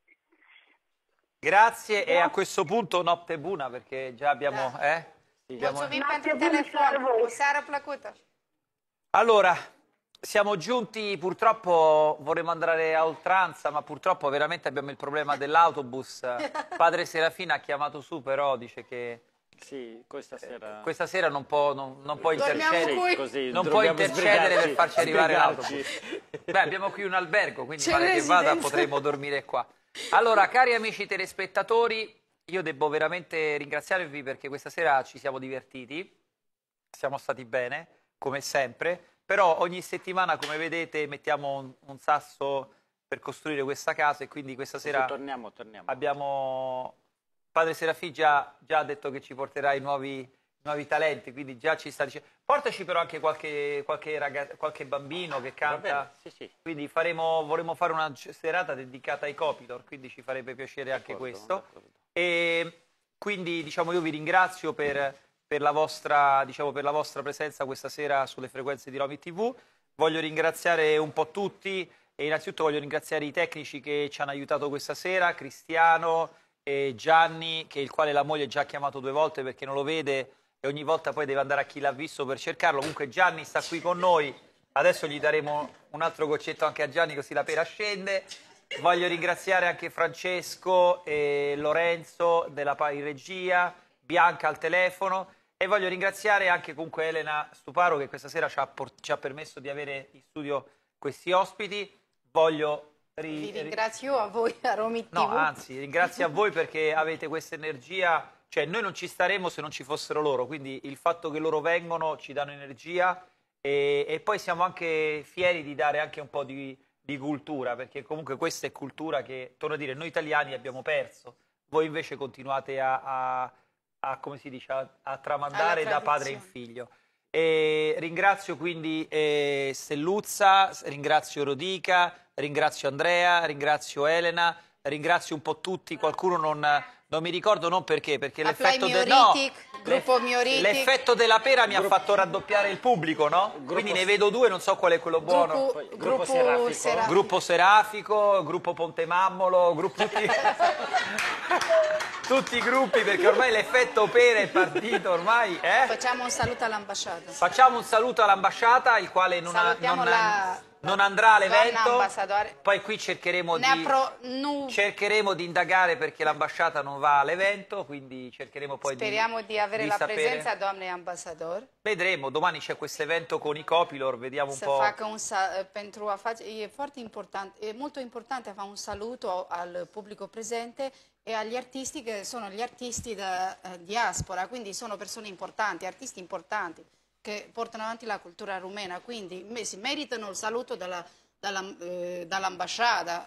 Grazie e a questo punto notte buona perché già abbiamo... Mulțumim pentru telefon. O seară plăcută. Allora, siamo giunti, purtroppo vorremmo andare a oltranza, ma purtroppo veramente abbiamo il problema dell'autobus. Padre Serafina ha chiamato su, però dice che... Sì, questa sera non può intercedere, così, non può intercedere per farci arrivare sbrigarci. l'autobus. Beh, abbiamo qui un albergo, quindi pare che vada potremo dormire qua. Allora, cari amici telespettatori, io devo veramente ringraziarvi perché questa sera ci siamo divertiti, siamo stati bene, come sempre, però ogni settimana, come vedete, mettiamo un sasso per costruire questa casa e quindi questa sera torniamo. abbiamo... Padre Serafì già ha detto che ci porterà i nuovi talenti, quindi già ci sta dicendo. Portaci però anche qualche bambino che canta. Sì. Quindi vorremmo fare una serata dedicata ai Copilor, quindi ci farebbe piacere anche questo. E quindi diciamo io vi ringrazio per la vostra presenza questa sera sulle frequenze di Romy TV. Voglio ringraziare un po' tutti e innanzitutto voglio ringraziare i tecnici che ci hanno aiutato questa sera, Cristiano e Gianni, il quale la moglie già ha chiamato 2 volte perché non lo vede e ogni volta poi deve andare a chi l'ha visto per cercarlo. Comunque Gianni sta qui con noi, adesso gli daremo un altro goccetto anche a Gianni così la pera scende. Voglio ringraziare anche Francesco e Lorenzo in regia, Bianca al telefono e voglio ringraziare anche comunque Elena Stuparo che questa sera ci ha permesso di avere in studio questi ospiti. Vi ringrazio a voi a Romy TV. No, anzi, ringrazio a voi perché avete questa energia, cioè noi non ci staremmo se non ci fossero loro, quindi il fatto che loro vengono ci danno energia e poi siamo anche fieri di dare anche un po' di cultura, perché comunque questa è cultura che, torno a dire, noi italiani abbiamo perso, voi invece continuate come si dice, a tramandare da padre in figlio. E ringrazio quindi Stelluzza, ringrazio Rodica, ringrazio Andrea, ringrazio Elena, ringrazio un po' tutti, qualcuno non mi ricordo, non perché l'effetto l'effetto della pera mi ha fatto raddoppiare il pubblico, no? Quindi ne vedo 2, non so qual è quello buono. Gruppo Serafico, Gruppo Ponte Mammolo, tutti i gruppi, perché ormai l'effetto pera è partito, ormai. Facciamo un saluto all'ambasciata. Facciamo un saluto all'ambasciata, il quale non ha... Salutiamo non andrà all'evento, Doamna ambasador, poi qui cercheremo nu, cercheremo di indagare perché l'ambasciata non va all'evento, quindi cercheremo poi speriamo di avere la sapere. presenza doamnei ambasador. Vedremo, domani c'è questo evento con i Copilor, vediamo un Să po'. facă pentru a face, e foarte important, e molto importante a fare un saluto al pubblico presente e agli artisti che sono gli artisti da diaspora, quindi sono persone importanti, artisti importanti che portano avanti la cultura rumena, quindi si meritano il saluto dall'ambasciata.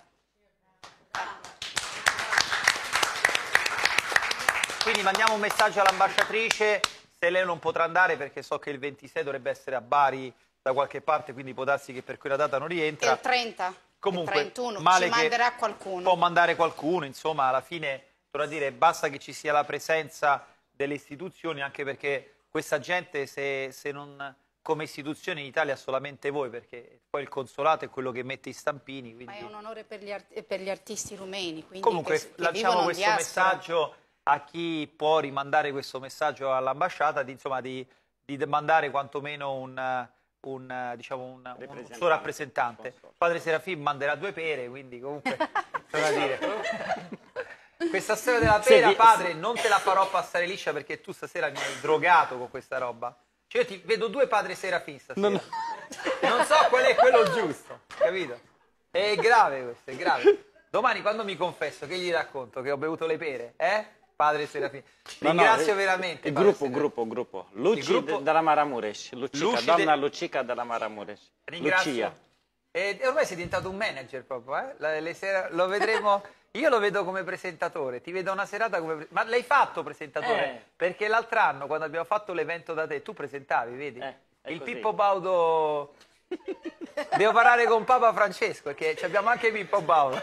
Quindi mandiamo un messaggio all'ambasciatrice, se lei non potrà andare perché so che il 26 dovrebbe essere a Bari da qualche parte, quindi può darsi che per quella data non rientra. Il 30, comunque, il 31, male ci manderà qualcuno. Può mandare qualcuno, insomma, alla fine, vorrei dire, basta che ci sia la presenza delle istituzioni, anche perché questa gente, se non come istituzione in Italia solamente voi, perché poi il consolato è quello che mette i stampini. Quindi... Ma è un onore per gli artisti rumeni. Quindi comunque che lanciamo questo diaspora. messaggio a chi può rimandare questo messaggio all'ambasciata, di mandare quantomeno un suo rappresentante. Padre Serafin manderà 2 pere, quindi comunque da dire. Questa storia della pera, padre, non te la farò passare liscia perché tu stasera mi hai drogato con questa roba. Cioè io ti vedo 2 Padre Serafin stasera. Non so qual è quello giusto, capito? È grave questo, è grave. Domani quando mi confesso, che gli racconto? Che ho bevuto le pere? Padre Serafin. Ringrazio veramente. Gruppo. Luci della Maramureș. Doamna Lucica della Maramureș. Ringrazio. E ormai sei diventato un manager proprio, lo vedremo. Io lo vedo come presentatore, ti vedo una serata come... Ma l'hai fatto presentatore? Perché l'altro anno, quando abbiamo fatto l'evento da te, tu presentavi, vedi? Il così. Pippo Baudo... Devo parlare con Papa Francesco, perché abbiamo anche Pippo Baudo.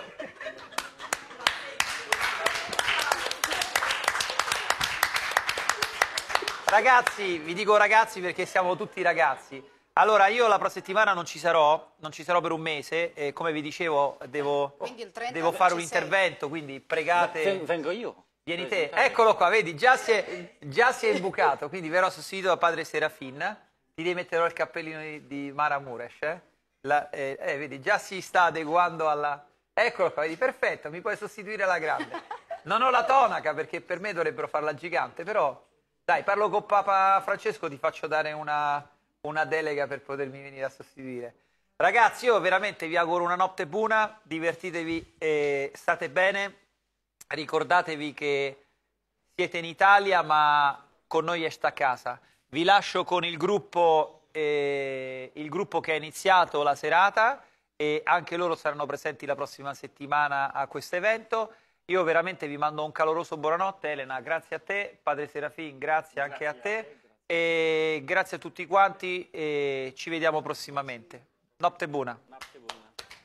Ragazzi, vi dico ragazzi perché siamo tutti ragazzi. Allora, io la prossima settimana non ci sarò per un mese, e come vi dicevo devo fare un intervento, quindi pregate... Vengo io. Vieni te, eccolo qua, vedi, già si è imbucato, quindi verrò sostituito da Padre Serafin, ti devi mettere il cappellino di Maramureș, vedi, già si sta adeguando alla... Eccolo qua, vedi, perfetto, mi puoi sostituire alla grande. Non ho la tonaca perché per me dovrebbero farla gigante, però dai, parlo con Papa Francesco, ti faccio dare una delega per potermi venire a sostituire. Ragazzi, io veramente vi auguro una notte buona, divertitevi e state bene, ricordatevi che siete in Italia ma con noi sta a casa. Vi lascio con il gruppo che ha iniziato la serata e anche loro saranno presenti la prossima settimana a questo evento. Io veramente vi mando un caloroso buonanotte, Elena, grazie a te, Padre Serafin, grazie anche a te. E grazie a tutti quanti e ci vediamo prossimamente. Notte buona. Notte buona.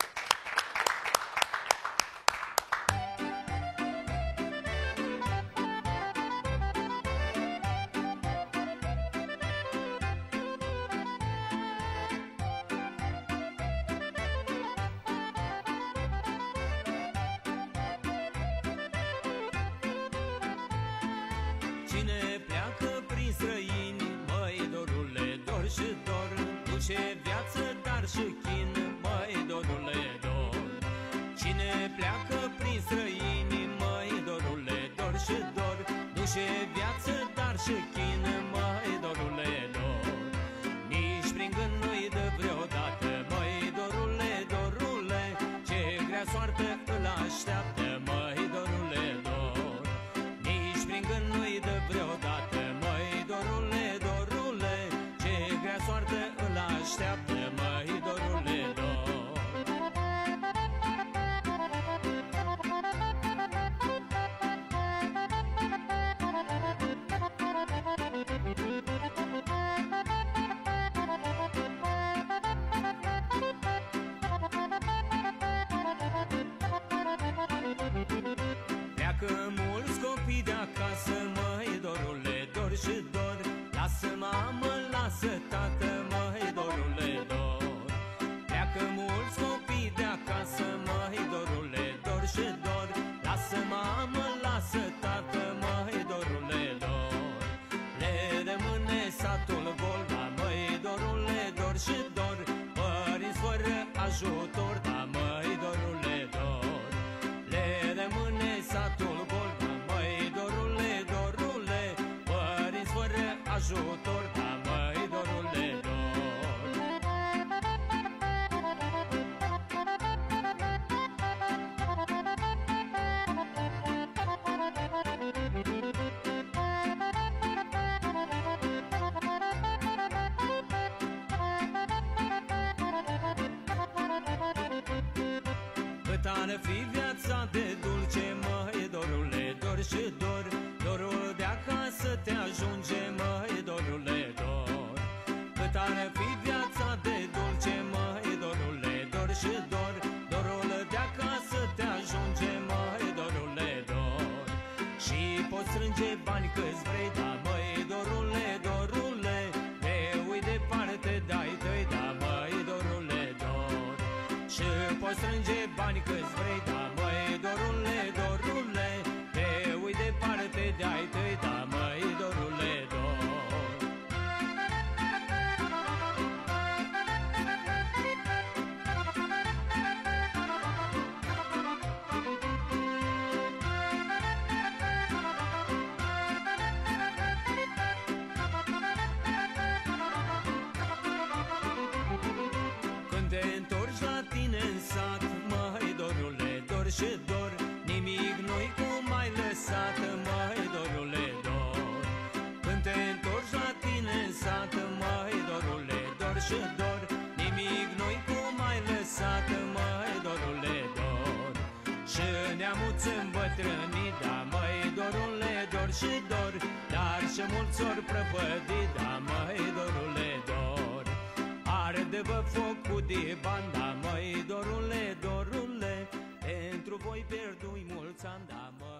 Cine pleacă prin străini, măi dorule, dor și dor, duce viață, dar și chin, măi dorule, dor. Cine pleacă prin străini, măi dorule, dor și dor, duce viață, dar și chin, măi dorule, dor. Nici prin gând nu-i dă vreodată, măi dorule, dorule, ce grea soartă îl așteaptă, măi dorule, dor. Nici prin gând nu-i dă vreodată, măi dorule, dorule, ce grea soartă îl așteaptă, măi dorule, dor. Pleacă mulți copii de acasă, măi dorule, dor și dor. Lasă mamă, lasă tată, măi dorule, dor. Pleacă mulți copii de acasă, măi dorule, dor și dor. Lasă mamă, lasă tată, măi dorule, dor. Le rămâne satul gol, măi dorule, dor și dor. Părinți fără ar fi viața de dulce, măi, dorule, dor și dor, dorul de acasă te ajunge, măi, dorule, dor. Cât ar fi viața de dulce, măi, dorule, dor și dor, dorul de acasă te ajunge, măi, dorule, dor. Și poți strânge bani câți vrei, da, măi, dorule, dorule, de ui departe de-ai tăi, da, măi, dorule, dor. Și poți strânge bani câți vrei, da, măi, dorule, dorule, de ui departe de-ai tăi, da, măi, dorule, dor. Când te întorci la tine în sat, măi, dorule, dor și dor, nimic nu-i cum ai lăsat, măi, dorule, dor. Când te întorci la tine în sat, măi, dorule, dor și dor, nimic nu-i cum ai lăsat, măi, dorule, dor. Și neamuți îmbătrânit, da, măi, dorule, dor și dor, dar și mulți ori prăpădit, da, măi, dorule, dor. Arde-vă focul de banda, măi, dorule, dorule, pentru voi pierdui mulți ani, da, măi.